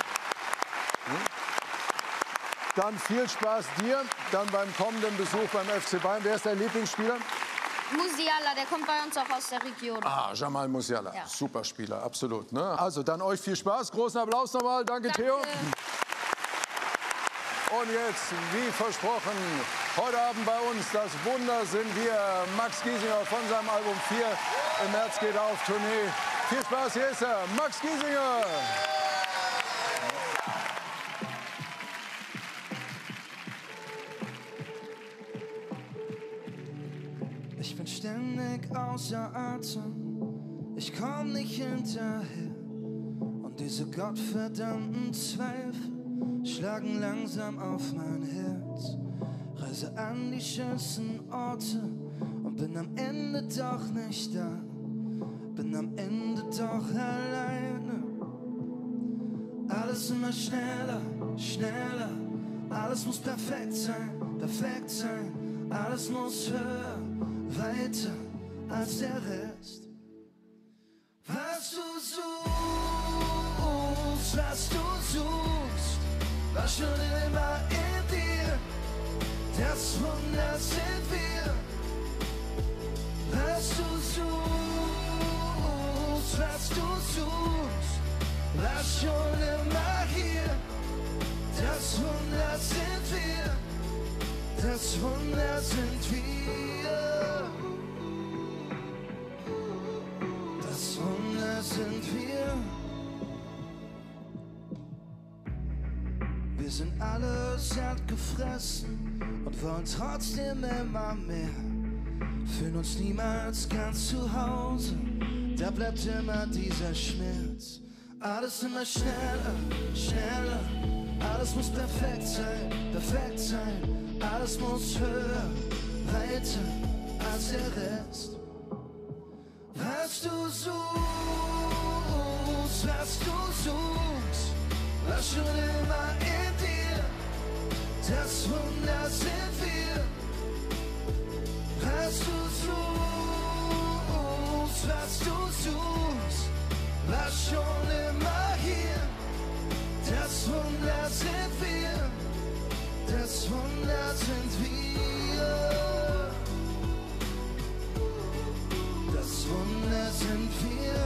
Dann viel Spaß dir, dann beim kommenden Besuch beim FC Bayern. Wer ist dein Lieblingsspieler? Musiala, der kommt bei uns auch aus der Region. Ah, Jamal Musiala. Ja. Super Spieler, absolut. Ne? Also dann euch viel Spaß. Großen Applaus nochmal. Danke, Theo. Und jetzt, wie versprochen, heute Abend bei uns das Wunder sind wir. Max Giesinger von seinem Album 4 im März geht auf Tournee. Viel Spaß, hier ist er, Max Giesinger. Ich bin ständig außer Atem, ich komm nicht hinterher. Und diese gottverdammten Zweifel schlagen langsam auf mein Herz. Reise an die schönsten Orte und bin am Ende doch nicht da. Bin am Ende doch alleine. Alles immer schneller, schneller Alles muss perfekt sein, perfekt sein. Alles muss höher, weiter als der Rest. Was du suchst, war schon immer in dir. Das Wunder sind wir. Was du suchst, war schon immer hier. Das Wunder sind wir. Das Wunder sind wir. Das Wunder sind wir. Wir sind alle satt gefressen und wollen trotzdem immer mehr. Fühlen uns niemals ganz zu Hause, da bleibt immer dieser Schmerz. Alles immer schneller, schneller. Alles muss perfekt sein, perfekt sein. Alles muss höher, weiter als der Rest. Was du suchst, war schon immer in dir. Das Wunder sind wir. Was du suchst, war schon immer hier. Das Wunder sind wir. Das Wunder sind wir. Das Wunder sind wir.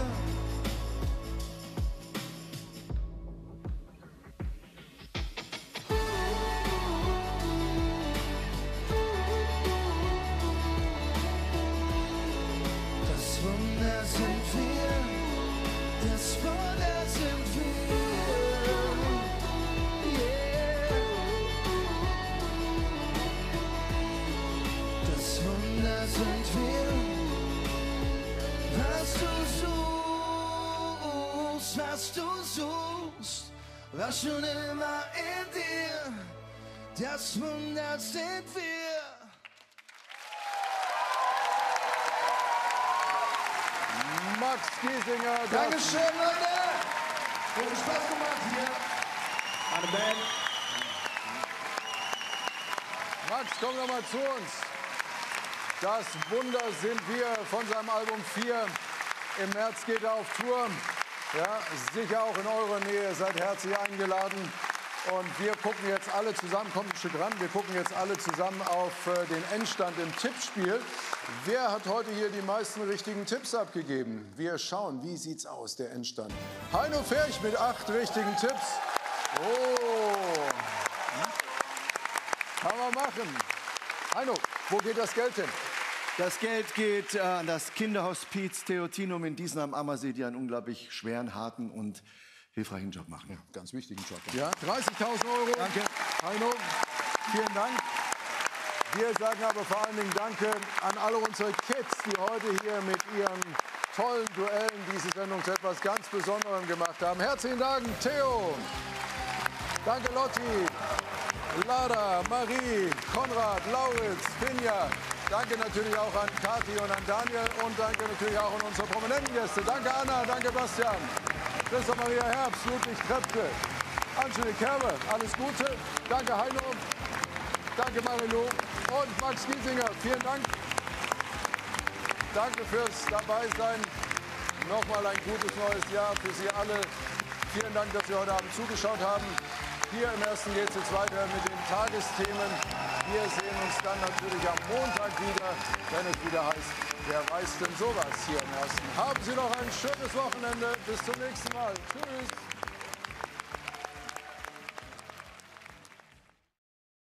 Was du suchst, war schon immer in dir. Das Wunder sind wir. Max Giesinger. Dankeschön, Leute. Hat Spaß gemacht hier. Meine Band. Max, komm noch mal zu uns. Das Wunder sind wir von seinem Album 4. Im März geht er auf Tour. Ja, sicher auch in eurer Nähe. Seid herzlich eingeladen. Und wir gucken jetzt alle zusammen, kommt ein Stück ran, wir gucken jetzt alle zusammen auf den Endstand im Tippspiel. Wer hat heute hier die meisten richtigen Tipps abgegeben? Wir schauen, wie sieht's aus, der Endstand. Heino Ferch mit 8 richtigen Tipps. Oh, kann man machen. Heino, wo geht das Geld hin? Das Geld geht an das Kinderhospiz Theotinum in Diessen am Ammersee, die einen unglaublich schweren, harten und hilfreichen Job machen. Ja, ganz wichtigen Job. Ja, 30.000 Euro. Danke. Heino, vielen Dank. Wir sagen aber vor allen Dingen Danke an alle unsere Kids, die heute hier mit ihren tollen Duellen diese Sendung zu etwas ganz Besonderem gemacht haben. Herzlichen Dank, Theo. Danke, Lotti, Lara, Marie, Konrad, Lauritz, Finja. Danke natürlich auch an Kathi und an Daniel und danke natürlich auch an unsere prominenten Gäste. Danke Anna, danke Bastian, Christoph Maria Herbst, Ludwig Trepke, Angelique Kerbe, alles Gute. Danke Heino, danke Marilou und Max Giesinger. Vielen Dank. Danke fürs Dabeisein. Nochmal ein gutes neues Jahr für Sie alle. Vielen Dank, dass Sie heute Abend zugeschaut haben. Hier im Ersten geht es jetzt weiter mit den Tagesthemen. Wir sehen uns dann natürlich am Montag wieder, wenn es wieder heißt, wer weiß denn sowas hier im Ersten. Haben Sie noch ein schönes Wochenende. Bis zum nächsten Mal. Tschüss.